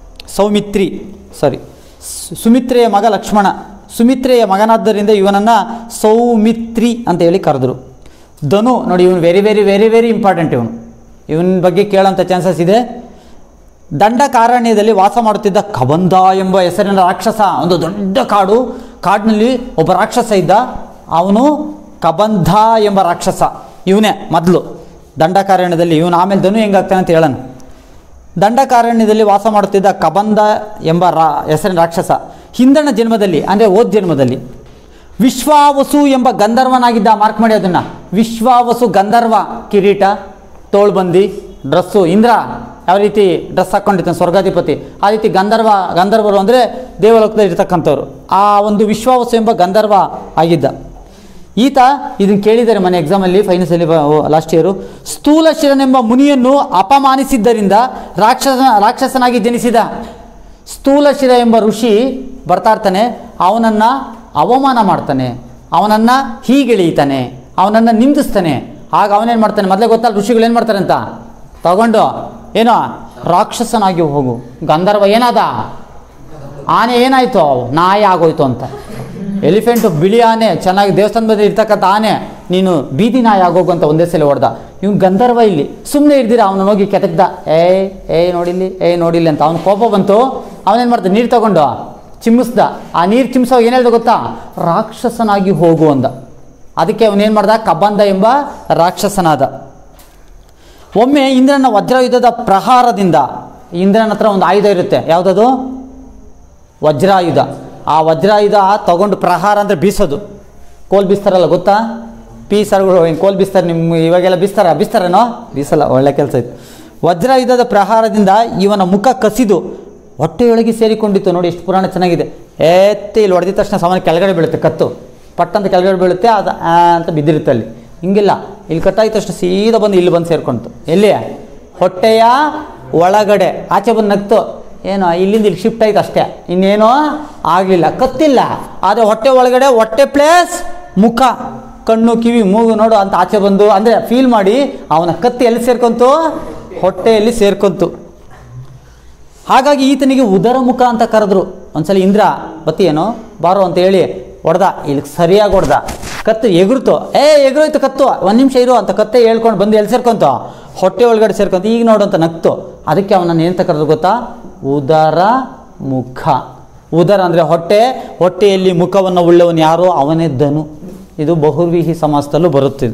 ಸುಮಿತ್ರೆಯ ಮಗ ಲಕ್ಷ್ಮಣ, ಸುಮಿತ್ರೆಯ ಮಗನಾದ್ದರಿಂದ ಇವನನ್ನು ಸೌಮಿತ್ರಿ ಅಂತ ಹೇಳಿ ಕರೆದರು. ಧನು ನೋಡಿ, ಇವನು very very very very important. ಇವನ ಬಗ್ಗೆ ಕೇಳೋಂಥ ಚಾನ್ಸಸ್ ಇದೆ. ದಂಡಕಾರಣ್ಯದಲ್ಲಿ ವಾಸ ಮಾಡುತ್ತಿದ್ದ ಕಬಂಧ ಎಂಬ ಹೆಸರಿನ ರಾಕ್ಷಸ. ಒಂದು ದೊಡ್ಡ ಕಾಡಿನಲ್ಲಿ ಒಬ್ಬ ರಾಕ್ಷಸ ಇದ್ದ. ಅವನು ಕಬಂಧ ಎಂಬ ರಾಕ್ಷಸ. ಇವನೇ ಮೊದಲು ದಂಡಕಾರಣ್ಯದಲ್ಲಿ. ಇವನು ಆಮೇಲೆ ಧನು ಹೆಂಗಾಗ್ತಾನೆ ಅಂತ ಹೇಳೋಣ. ದಂಡಕಾರಣ್ಯದಲ್ಲಿ ವಾಸ ಮಾಡುತ್ತಿದ್ದ ಕಬಂಧ ಎಂಬ ಹೆಸರಿನ ರಾಕ್ಷಸ ಹಿಂದಣ ಜನ್ಮದಲ್ಲಿ, ಅಂದರೆ ಓದ್ ಜನ್ಮದಲ್ಲಿ ವಿಶ್ವಾವಸು ಎಂಬ ಗಂಧರ್ವನಾಗಿದ್ದ. ಮಾರ್ಕ್ ಮಾಡಿ ಅದನ್ನು. ವಿಶ್ವಾವಸು ಗಂಧರ್ವ, ಕಿರೀಟ, ತೋಳ್ಬಂದಿ, ಡ್ರೆಸ್ಸು. ಇಂದ್ರ ಯಾವ ರೀತಿ ಡ್ರೆಸ್ ಹಾಕ್ಕೊಂಡಿರ್ತಾನೆ ಸ್ವರ್ಗಾಧಿಪತಿ, ಆ ರೀತಿ ಗಂಧರ್ವರು ಅಂದರೆ ದೇವಲೋಕದಲ್ಲಿ ಇರ್ತಕ್ಕಂಥವ್ರು. ಆ ಒಂದು ವಿಶ್ವಾವಸು ಎಂಬ ಗಂಧರ್ವ ಆಗಿದ್ದ ಈತ. ಇದನ್ನು ಕೇಳಿದ್ದಾರೆ ಮನೆ ಎಕ್ಸಾಮಲ್ಲಿ, ಫೈನಲ್ಸಲ್ಲಿ ಲಾಸ್ಟ್ ಇಯರು. ಸ್ಥೂಲ ಶಿರನೆಂಬ ಮುನಿಯನ್ನು ಅಪಮಾನಿಸಿದ್ದರಿಂದ ರಾಕ್ಷಸನಾಗಿ ಜನಿಸಿದ. ಸ್ಥೂಲ ಶಿರ ಎಂಬ ಋಷಿ ಬರ್ತಾ ಇರ್ತಾನೆ, ಅವನನ್ನು ಅವಮಾನ ಮಾಡ್ತಾನೆ, ಅವನನ್ನು ಹೀಗೆಳೀತಾನೆ, ಅವನನ್ನು ನಿಂದಿಸ್ತಾನೆ. ಆಗ ಅವನೇನು ಮಾಡ್ತಾನೆ, ಮೊದಲೇ ಗೊತ್ತಲ್ಲ ಋಷಿಗಳು ಏನು ಮಾಡ್ತಾರೆ ಅಂತ, ತಗೊಂಡು ಏನೋ ರಾಕ್ಷಸನಾಗಿ ಹೋಗು. ಗಂಧರ್ವ ಏನಾದ, ಆನೆ ಏನಾಯಿತು, ನಾಯಿ ಆಗೋಯ್ತು ಅಂತ. ಎಲಿಫೆಂಟು ಬಿಳಿ ಆನೆ, ಚೆನ್ನಾಗಿ ದೇವಸ್ಥಾನದ ಬದಿ ಇರ್ತಕ್ಕಂಥ ಆನೆ, ನೀನು ಬೀದಿ ನಾಯಿ ಆಗೋಗು ಅಂತ ಒಂದೇ ಸಲ ಹೊಡೆದ. ಇವ್ನು ಗಂಧರ್ವ ಇಲ್ಲಿ ಸುಮ್ಮನೆ ಇರ್ದಿರ ಅವನು ಹೋಗಿ ಕೆತಕ್ದ, ನೋಡಿಲ್ಲಿ ಅಂತ. ಅವನು ಕೋಪ ಬಂತು, ಅವನೇನು ಮಾಡ್ದ, ನೀರು ತಗೊಂಡು ಚಿಮ್ಮಿಸ್ದ. ಆ ನೀರು ಚಿಮ್ಮಿಸೋವಾಗ ಏನು ಹೇಳ್ದ ಗೊತ್ತಾ, ರಾಕ್ಷಸನಾಗಿ ಹೋಗು ಅಂದ. ಅದಕ್ಕೆ ಅವನೇನು ಮಾಡ್ದ, ಕಬಂಧ ಎಂಬ ರಾಕ್ಷಸನಾದ. ಒಮ್ಮೆ ಇಂದ್ರನ ವಜ್ರಾಯುಧದ ಪ್ರಹಾರದಿಂದ, ಇಂದ್ರನ ಹತ್ರ ಒಂದು ಆಯುಧ ಇರುತ್ತೆ, ಯಾವುದದು, ವಜ್ರಾಯುಧ. ಆ ವಜ್ರಾಯುಧ ತಗೊಂಡು ಪ್ರಹಾರ ಅಂದರೆ ಬೀಸೋದು. ಕೋಲ್ ಬೀಸ್ತಾರಲ್ಲ ಗೊತ್ತಾ, ಪೀಸರ್ಗಳು ಹಿಂಗೆ ಕೋಲ್ ಬೀಸ್ತಾರೆ. ನಿಮ್ಮ ಇವಾಗೆಲ್ಲ ಬೀಸ್ತಾರೇನೋ, ಬೀಸಲ್ಲ, ಒಳ್ಳೆ ಕೆಲಸ ಇತ್ತು. ವಜ್ರಾಯುಧದ ಪ್ರಹಾರದಿಂದ ಇವನ ಮುಖ ಕಸಿದು ಹೊಟ್ಟೆಯೊಳಗೆ ಸೇರಿಕೊಂಡಿತ್ತು. ನೋಡಿ ಎಷ್ಟು ಪುರಾಣ ಚೆನ್ನಾಗಿದೆ. ಇಲ್ಲಿ ಹೊಡೆದ ತಕ್ಷಣ ಸಾಮಾನ್ಯ ಕೆಳಗಡೆ ಬೀಳುತ್ತೆ, ಕತ್ತು ಪಟ್ಟಂತ ಕೆಳಗಡೆ ಬೀಳುತ್ತೆ, ಅದು ಅಂತ ಬಿದ್ದಿರುತ್ತೆ ಅಲ್ಲಿ. ಹಿಂಗಿಲ್ಲ, ಇಲ್ಲಿ ಕಟ್ಟಾಗಿದ ತಕ್ಷಣ ಸೀದಾ ಬಂದು ಇಲ್ಲಿ ಬಂದು ಸೇರ್ಕೊಂತು. ಎಲ್ಲಿ, ಹೊಟ್ಟೆಯ ಒಳಗಡೆ. ಆಚೆ ಬಂದು ನಗ್ತು, ಏನೋ ಇಲ್ಲಿಂದ ಇಲ್ಲಿ ಶಿಫ್ಟ್ ಆಯ್ತು ಅಷ್ಟೇ, ಇನ್ನೇನೋ ಆಗಲಿಲ್ಲ, ಕತ್ತಿಲ್ಲ. ಆದರೆ ಹೊಟ್ಟೆ ಒಳಗಡೆ, ಹೊಟ್ಟೆ ಪ್ಲೇಸ್ ಮುಖ, ಕಣ್ಣು, ಕಿವಿ, ಮೂಗು ನೋಡು ಅಂತ ಆಚೆ ಬಂದು, ಅಂದರೆ ಫೀಲ್ ಮಾಡಿ ಅವನ ಕತ್ತಿ ಎಲ್ಲಿ ಸೇರ್ಕೊಂತು, ಹೊಟ್ಟೆಯಲ್ಲಿ ಸೇರ್ಕೊಂತು. ಹಾಗಾಗಿ ಈತನಿಗೆ ಉದರ ಮುಖ ಅಂತ ಕರೆದ್ರು. ಒಂದ್ಸಲ ಇಂದ್ರ ಬತ್ತಿ ಏನೋ ಬಾರೋ ಅಂತ ಹೇಳಿ ಹೊಡೆದ, ಇಲ್ಲಿ ಸರಿಯಾಗಿ ಹೊಡೆದ, ಕತ್ತು ಎಗುರ್ತು. ಎಗುರೋಯ್ತು ಕತ್ತು, ಒಂದು ನಿಮಿಷ ಇರು ಅಂತ ಕತ್ತೆ ಹೇಳ್ಕೊಂಡು ಬಂದು ಎಲ್ಲಿ ಸೇರ್ಕೊಂತು, ಹೊಟ್ಟೆ ಒಳಗಡೆ ಸೇರ್ಕೊಂತು. ಈಗ ನೋಡು ಅಂತ ನಗ್ತು. ಅದಕ್ಕೆ ಅವನನ್ನು ಏನಂತ ಕರೆದ್ರು ಗೊತ್ತಾ, ಉದರ ಮುಖ. ಉದರ ಅಂದರೆ ಹೊಟ್ಟೆ, ಹೊಟ್ಟೆಯಲ್ಲಿ ಮುಖವನ್ನು ಉಳ್ಳವನು ಯಾರೋ ಅವನೇ ಧನು. ಇದು ಬಹುರ್ವಿಹಿ ಸಮಾಸದಲ್ಲೂ ಬರುತ್ತಿದೆ.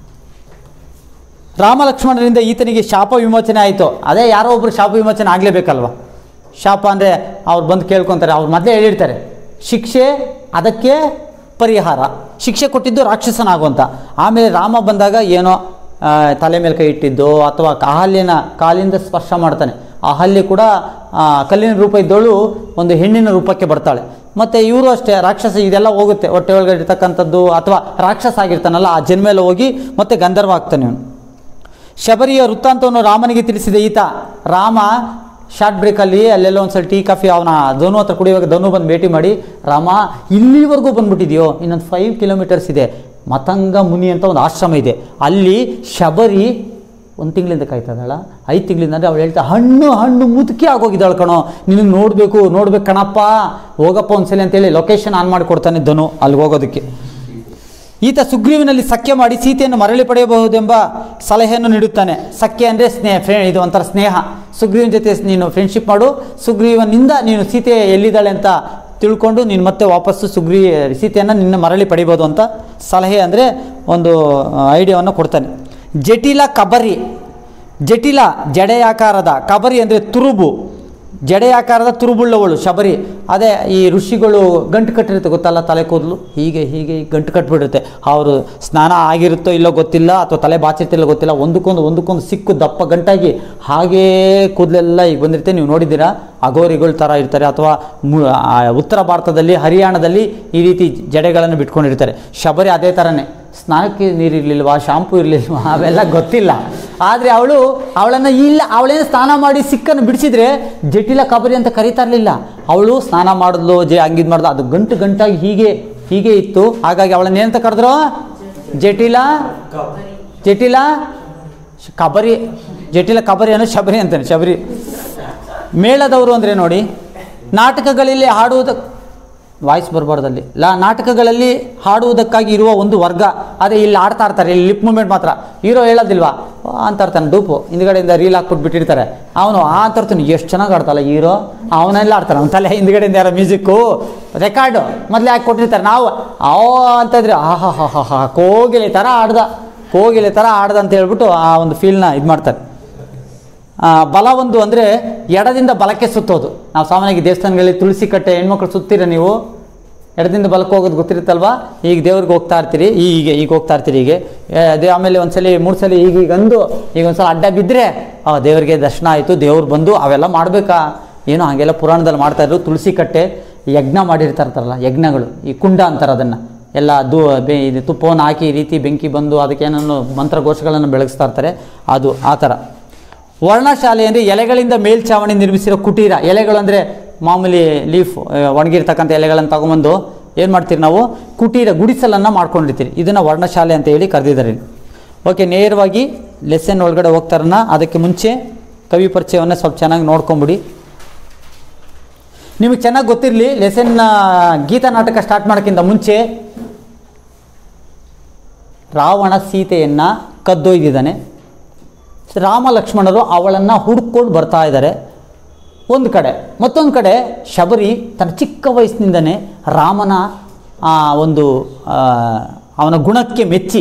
ರಾಮ ಲಕ್ಷ್ಮಣರಿಂದ ಈತನಿಗೆ ಶಾಪ ವಿಮೋಚನೆ ಆಯಿತು. ಅದೇ ಯಾರೋ ಒಬ್ಬರು ಶಾಪ ವಿಮೋಚನೆ ಆಗಲೇಬೇಕಲ್ವ. ಶಾಪ ಅಂದರೆ ಅವ್ರು ಬಂದು ಕೇಳ್ಕೊತಾರೆ, ಅವ್ರು ಮೊದಲೇ ಹೇಳಿರ್ತಾರೆ ಶಿಕ್ಷೆ, ಅದಕ್ಕೆ ಪರಿಹಾರ. ಶಿಕ್ಷೆ ಕೊಟ್ಟಿದ್ದು ರಾಕ್ಷಸನಾಗುವಂತ. ಆಮೇಲೆ ರಾಮ ಬಂದಾಗ ಏನೋ ತಲೆ ಮೇಲೆ ಕೈ ಇಟ್ಟಿದ್ದು, ಅಥವಾ ಅಹಲ್ಯನ ಕಾಲಿಂದ ಸ್ಪರ್ಶ ಮಾಡ್ತಾನೆ. ಅಹಲ್ಯ ಕೂಡ ಕಲ್ಲಿನ ರೂಪ ಇದ್ದವಳು ಒಂದು ಹೆಣ್ಣಿನ ರೂಪಕ್ಕೆ ಬರ್ತಾಳೆ. ಮತ್ತು ಇವರು ಅಷ್ಟೇ ರಾಕ್ಷಸ, ಇದೆಲ್ಲ ಹೋಗುತ್ತೆ ಹೊಟ್ಟೆ ಒಳಗಡೆ ಇರ್ತಕ್ಕಂಥದ್ದು. ಅಥವಾ ರಾಕ್ಷಸ ಆಗಿರ್ತಾನಲ್ಲ, ಆ ಜನ್ಮ ಎಲ್ಲ ಹೋಗಿ ಮತ್ತೆ ಗಂಧರ್ವ ಆಗ್ತಾನೆ ಅವನು. ಶಬರಿಯ ವೃತ್ತಾಂತವನ್ನು ರಾಮನಿಗೆ ತಿಳಿಸಿದ ಈತ. ರಾಮ ಶಾರ್ಟ್ ಬ್ರೇಕಲ್ಲಿ ಅಲ್ಲೆಲ್ಲ ಒಂದ್ಸಲ ಟೀ ಕಾಫಿ ಅವನ ಧನು ಹತ್ರ ಕುಡಿಯುವಾಗ ಧನು ಬಂದು ಭೇಟಿ ಮಾಡಿ, ರಾಮ ಇಲ್ಲಿವರೆಗೂ ಬಂದ್ಬಿಟ್ಟಿದೆಯೋ, ಇನ್ನೊಂದು 5 ಕಿಲೋಮೀಟರ್ಸ್ ಇದೆ, ಮತಂಗ ಮುನಿ ಅಂತ ಒಂದು ಆಶ್ರಮ ಇದೆ, ಅಲ್ಲಿ ಶಬರಿ 1 ತಿಂಗಳಿಂದ ಕಾಯ್ತದಳ, 5 ತಿಂಗಳಿಂದ. ಅಂದರೆ ಅವಳು ಹೇಳ್ತಾ, ಹಣ್ಣು ಮುದುಕಿ ಆಗೋಗಿದ್ದಾಳು ಕಣೋ, ನಿನಗೆ ನೋಡಬೇಕು ಕಣಪ್ಪ, ಹೋಗಪ್ಪ ಒಂದ್ಸಲ ಅಂತೇಳಿ ಲೊಕೇಶನ್ ಆನ್ ಮಾಡಿ ಕೊಡ್ತಾನೆ ಧನು ಅಲ್ಲಿಗೆ ಹೋಗೋದಕ್ಕೆ. ಈತ ಸುಗ್ರೀವನಲ್ಲಿ ಸಖ್ಯ ಮಾಡಿ ಸೀತೆಯನ್ನು ಮರಳಿ ಪಡೆಯಬಹುದೆಂಬ ಸಲಹೆಯನ್ನು ನೀಡುತ್ತಾನೆ. ಸಖ್ಯ ಅಂದರೆ ಸ್ನೇಹ, ಇದು ಒಂಥರ ಸ್ನೇಹ. ಸುಗ್ರೀವನ ಜೊತೆ ನೀನು ಫ್ರೆಂಡ್ಶಿಪ್ ಮಾಡು, ಸುಗ್ರೀವನಿಂದ ನೀನು ಸೀತೆ ಎಲ್ಲಿದ್ದಾಳೆ ಅಂತ ತಿಳ್ಕೊಂಡು ನೀನು ಮತ್ತೆ ವಾಪಸ್ಸು ಸೀತೆಯನ್ನು ನಿನ್ನ ಮರಳಿ ಪಡಿಬೋದು ಅಂತ ಸಲಹೆ, ಅಂದರೆ ಒಂದು ಐಡಿಯಾವನ್ನು ಕೊಡ್ತಾನೆ. ಜಟಿಲ ಕಬರಿ. ಜಟಿಲ ಜಡೆಯಾಕಾರದ, ಕಬರಿ ಅಂದರೆ ತುರುಬು, ಜಡೆಯಾಕಾರದ ತುರುಬುಳ್ಳವಳು ಶಬರಿ. ಅದೇ ಈ ಋಷಿಗಳು ಗಂಟು ಕಟ್ಟಿರುತ್ತೆ ಗೊತ್ತಲ್ಲ, ತಲೆ ಕೂದಲು ಹೀಗೆ ಗಂಟು ಕಟ್ಟಿಬಿಡುತ್ತೆ. ಅವರು ಸ್ನಾನ ಆಗಿರುತ್ತೋ ಇಲ್ಲೋ ಗೊತ್ತಿಲ್ಲ, ಅಥವಾ ತಲೆ ಬಾಚಿರ್ತಿಲ್ಲೋ ಗೊತ್ತಿಲ್ಲ, ಒಂದಕ್ಕೊಂದು ಸಿಕ್ಕು ದಪ್ಪ ಗಂಟಾಗಿ ಹಾಗೇ ಕೂದಲೆಲ್ಲ ಈಗ ಬಂದಿರುತ್ತೆ. ನೀವು ನೋಡಿದ್ದೀರಾ, ಅಗೋರಿಗಳ ಥರ ಇರ್ತಾರೆ. ಅಥವಾ ಉತ್ತರ ಭಾರತದಲ್ಲಿ, ಹರಿಯಾಣದಲ್ಲಿ ಈ ರೀತಿ ಜಡೆಗಳನ್ನು ಬಿಟ್ಕೊಂಡಿರ್ತಾರೆ. ಶಬರಿ ಅದೇ ಥರನೇ. ಸ್ನಾನಕ್ಕೆ ನೀರಿರಲಿಲ್ವಾ, ಶಾಂಪೂ ಇರಲಿಲ್ವಾ, ಅವೆಲ್ಲ ಗೊತ್ತಿಲ್ಲ. ಆದರೆ ಅವಳೇನು ಸ್ನಾನ ಮಾಡಿ ಸಿಕ್ಕನ್ನು ಬಿಡಿಸಿದ್ರೆ ಜಟಿಲ ಕಬರಿ ಅಂತ ಕರೀತಾ ಇರಲಿಲ್ಲ. ಅವಳು ಸ್ನಾನ ಮಾಡಿದ್ಲು, ಹಂಗಿದ್ ಮಾಡಿದ್ಲು, ಅದು ಗಂಟಾಗಿ ಹೀಗೆ ಇತ್ತು. ಹಾಗಾಗಿ ಅವಳನ್ನ ಏನಂತ ಕರೆದ್ರು, ಜಟಿಲ ಕಬರಿ. ಜಟಿಲ ಕಬರಿ ಅನ್ನೋ ಶಬರಿ ಅಂತಾನೆ. ಶಬರಿ ಮೇಳದವರು ಅಂದರೆ ನೋಡಿ, ನಾಟಕಗಳಲ್ಲಿ ವಾಯ್ಸ್ ಬರಬಾರ್ದಲ್ಲಿ ನಾಟಕಗಳಲ್ಲಿ ಹಾಡುವುದಕ್ಕಾಗಿ ಇರುವ ಒಂದು ವರ್ಗ. ಅದೇ ಇಲ್ಲಿ ಆಡ್ತಾ ಇರ್ತಾರೆ, ಇಲ್ಲಿ ಲಿಪ್ ಮೂಮೆಂಟ್ ಮಾತ್ರ. ಹೀರೋ ಹೇಳೋದಿಲ್ವಾ ಅಂತ ಇರ್ತಾನೆ, ಡೂಪು ಹಿಂದ್ಗಡೆಯಿಂದ ರೀಲ್ ಹಾಕ್ಬಿಟ್ಟು ಬಿಟ್ಟಿರ್ತಾರೆ. ಅವನು ಅಂತ ಇರ್ತಾನೆ, ಎಷ್ಟು ಚೆನ್ನಾಗಿ ಆಡ್ತಲ್ಲ ಹೀರೋ, ಅವನೆಲ್ಲ ಆಡ್ತಾನೆ. ಅವನ ತಲೆ ಹಿಂದ್ಗಡೆಯಿಂದ ಯಾರೋ ಮ್ಯೂಸಿಕ್ಕು ರೆಕಾರ್ಡು ಮೊದಲೇ ಹಾಕಿ ಕೊಟ್ಟಿರ್ತಾರೆ. ನಾವು ಅಂತಂದ್ರೆ ಆಹಾ ಹಾ ಹಾ ಹಾ ಕೋಗಿಲೆ ಥರ ಆಡ್ದ ಅಂತ ಹೇಳ್ಬಿಟ್ಟು ಆ ಒಂದು ಫೀಲ್ನ ಇದು ಮಾಡ್ತಾರೆ. ಬಲ ಒಂದು ಅಂದರೆ ಎಡದಿಂದ ಬಲಕ್ಕೆ ಸುತ್ತೋದು. ನಾವು ಸಾಮಾನ್ಯವಾಗಿ ದೇವಸ್ಥಾನಗಳಲ್ಲಿ ತುಳಸಿ ಕಟ್ಟೆ ಹೆಣ್ಮಕ್ಳು ಸುತ್ತೀರ ನೀವು, ಎಡದಿಂದ ಬಲಕ್ಕೆ ಹೋಗೋದು ಗೊತ್ತಿರುತ್ತಲ್ವ. ಈಗ ದೇವ್ರಿಗೆ ಹೋಗ್ತಾ ಇರ್ತೀರಿ, ಈಗ ಹೋಗ್ತಾ ಇರ್ತೀರಿ. ಅದೇ ಆಮೇಲೆ ಒಂದ್ಸಲಿ 3 ಸಲ ಈಗ ಒಂದ್ಸಲ ಅಡ್ಡ ಬಿದ್ದರೆ ದೇವರಿಗೆ ದರ್ಶನ ಆಯಿತು, ದೇವ್ರು ಬಂದು ಅವೆಲ್ಲ ಮಾಡಬೇಕಾ ಏನೋ ಹಾಗೆಲ್ಲ ಪುರಾಣದಲ್ಲಿ ಮಾಡ್ತಾಯಿದ್ರು. ತುಳಸಿ ಕಟ್ಟೆ ಯಜ್ಞ ಮಾಡಿರ್ತಾರಲ್ಲ, ಯಜ್ಞಗಳು, ಈ ಕುಂಡ ಅಂತಾರೆ ಅದನ್ನು. ಎಲ್ಲ ಇದು ತುಪ್ಪವನ್ನು ಹಾಕಿ ಈ ರೀತಿ ಬೆಂಕಿ ಬಂದು ಅದಕ್ಕೆ ಏನನ್ನು ಮಂತ್ರಘೋಷಗಳನ್ನು ಬೆಳಗಿಸ್ತಾ ಇರ್ತಾರೆ. ಅದು ಆ ಥರ. ವರ್ಣಶಾಲೆ ಅಂದರೆ ಎಲೆಗಳಿಂದ ಮೇಲ್ಛಾವಣಿ ನಿರ್ಮಿಸಿರೋ ಕುಟೀರ. ಎಲೆಗಳು ಅಂದರೆ ಮಾಮೂಲಿ ಲೀಫ್, ಒಣಗಿರ್ತಕ್ಕಂಥ ಎಲೆಗಳನ್ನು ತಗೊಂಬಂದು ಏನು ಮಾಡ್ತೀರಿ ನಾವು, ಕುಟೀರ ಗುಡಿಸಲನ್ನು ಮಾಡ್ಕೊಂಡಿರ್ತೀರಿ. ಇದನ್ನು ವರ್ಣಶಾಲೆ ಅಂತ ಹೇಳಿ ಕರೆದಿದ್ದಾರೆ. ಓಕೆ, ನೇರವಾಗಿ ಲೆಸನ್ ಒಳಗಡೆ ಹೋಗ್ತಾರನ್ನ. ಅದಕ್ಕೆ ಮುಂಚೆ ಕವಿ ಪರಿಚಯವನ್ನು ಸ್ವಲ್ಪ ಚೆನ್ನಾಗಿ ನೋಡ್ಕೊಂಬಿಡಿ. ನಿಮಗೆ ಚೆನ್ನಾಗಿ ಗೊತ್ತಿರಲಿ, ಲೆಸನ್ನ ಗೀತಾ ನಾಟಕ ಸ್ಟಾರ್ಟ್ ಮಾಡೋಕ್ಕಿಂತ ಮುಂಚೆ ರಾವಣ ಸೀತೆಯನ್ನು ಕದ್ದೊಯ್ದಿದ್ದಾನೆ. ರಾಮ ಲಕ್ಷ್ಮಣರು ಅವಳನ್ನು ಹುಡುಕೊಂಡು ಬರ್ತಾ ಇದ್ದಾರೆ ಒಂದು ಕಡೆ. ಮತ್ತೊಂದು ಕಡೆ ಶಬರಿ ತನ್ನ ಚಿಕ್ಕ ವಯಸ್ಸಿನಿಂದನೇ ರಾಮನ ಅವನ ಗುಣಕ್ಕೆ ಮೆಚ್ಚಿ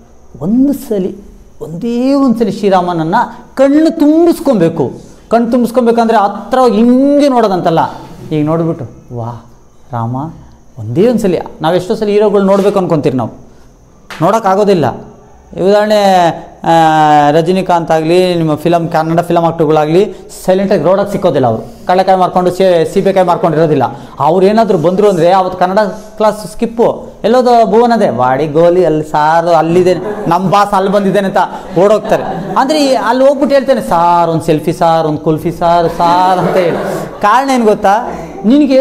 ಒಂದೇ ಒಂದು ಸಲ ಶ್ರೀರಾಮನನ್ನು ಕಣ್ಣು ತುಂಬಿಸ್ಕೊಬೇಕಂದ್ರೆ ಹತ್ರ ಹಿಂಗೆ ನೋಡೋದಂತಲ್ಲ, ಈಗ ನೋಡಿಬಿಟ್ಟು ವಾ ರಾಮ ಒಂದೇ ಒಂದು ಸಲ. ನಾವು ಎಷ್ಟೋ ಸಲ ಹೀರೋಗಳು ನೋಡಬೇಕು ಅನ್ಕೊತೀರಿ, ನಾವು ನೋಡೋಕ್ಕಾಗೋದಿಲ್ಲ. ಉದಾಹರಣೆ ರಜನಿಕಾಂತ್ ಆಗಲಿ, ನಿಮ್ಮ ಕನ್ನಡ ಫಿಲಮ್ ಆಕ್ಟರ್ಗಳಾಗಲಿ ಸೈಲೆಂಟಾಗಿ ರೋಡಾಗಿ ಸಿಕ್ಕೋದಿಲ್ಲ. ಅವರು ಕಳ್ಳಕಾಯಿ ಮಾರ್ಕೊಂಡು ಸೀಬೆಕಾಯಿ ಮಾರ್ಕೊಂಡಿರೋದಿಲ್ಲ. ಅವ್ರು ಏನಾದರೂ ಬಂದರು ಅಂದರೆ ಅವತ್ತು ಕನ್ನಡ ಕ್ಲಾಸ್ ಸ್ಕಿಪ್ಪು. ಎಲ್ಲೋದು ಭುವನದೇ ವಾಡಿ ಗೋಲಿ ಅಲ್ಲಿ ಸಾರು ಅಲ್ಲಿದೆ, ನಮ್ಮ ಬಾಸ್ ಅಲ್ಲಿ ಬಂದಿದ್ದೇನೆ ಅಂತ ಓಡೋಗ್ತಾರೆ. ಅಂದರೆ ಅಲ್ಲಿ ಹೋಗ್ಬಿಟ್ಟು ಹೇಳ್ತೇನೆ, ಸಾರ್ ಒಂದು ಸೆಲ್ಫಿ ಸಾರ್, ಒಂದು ಕುಲ್ಫಿ ಸಾರ್ ಅಂತ ಹೇಳಿ. ಕಾರಣ ಏನು ಗೊತ್ತಾ, ನಿನಗೆ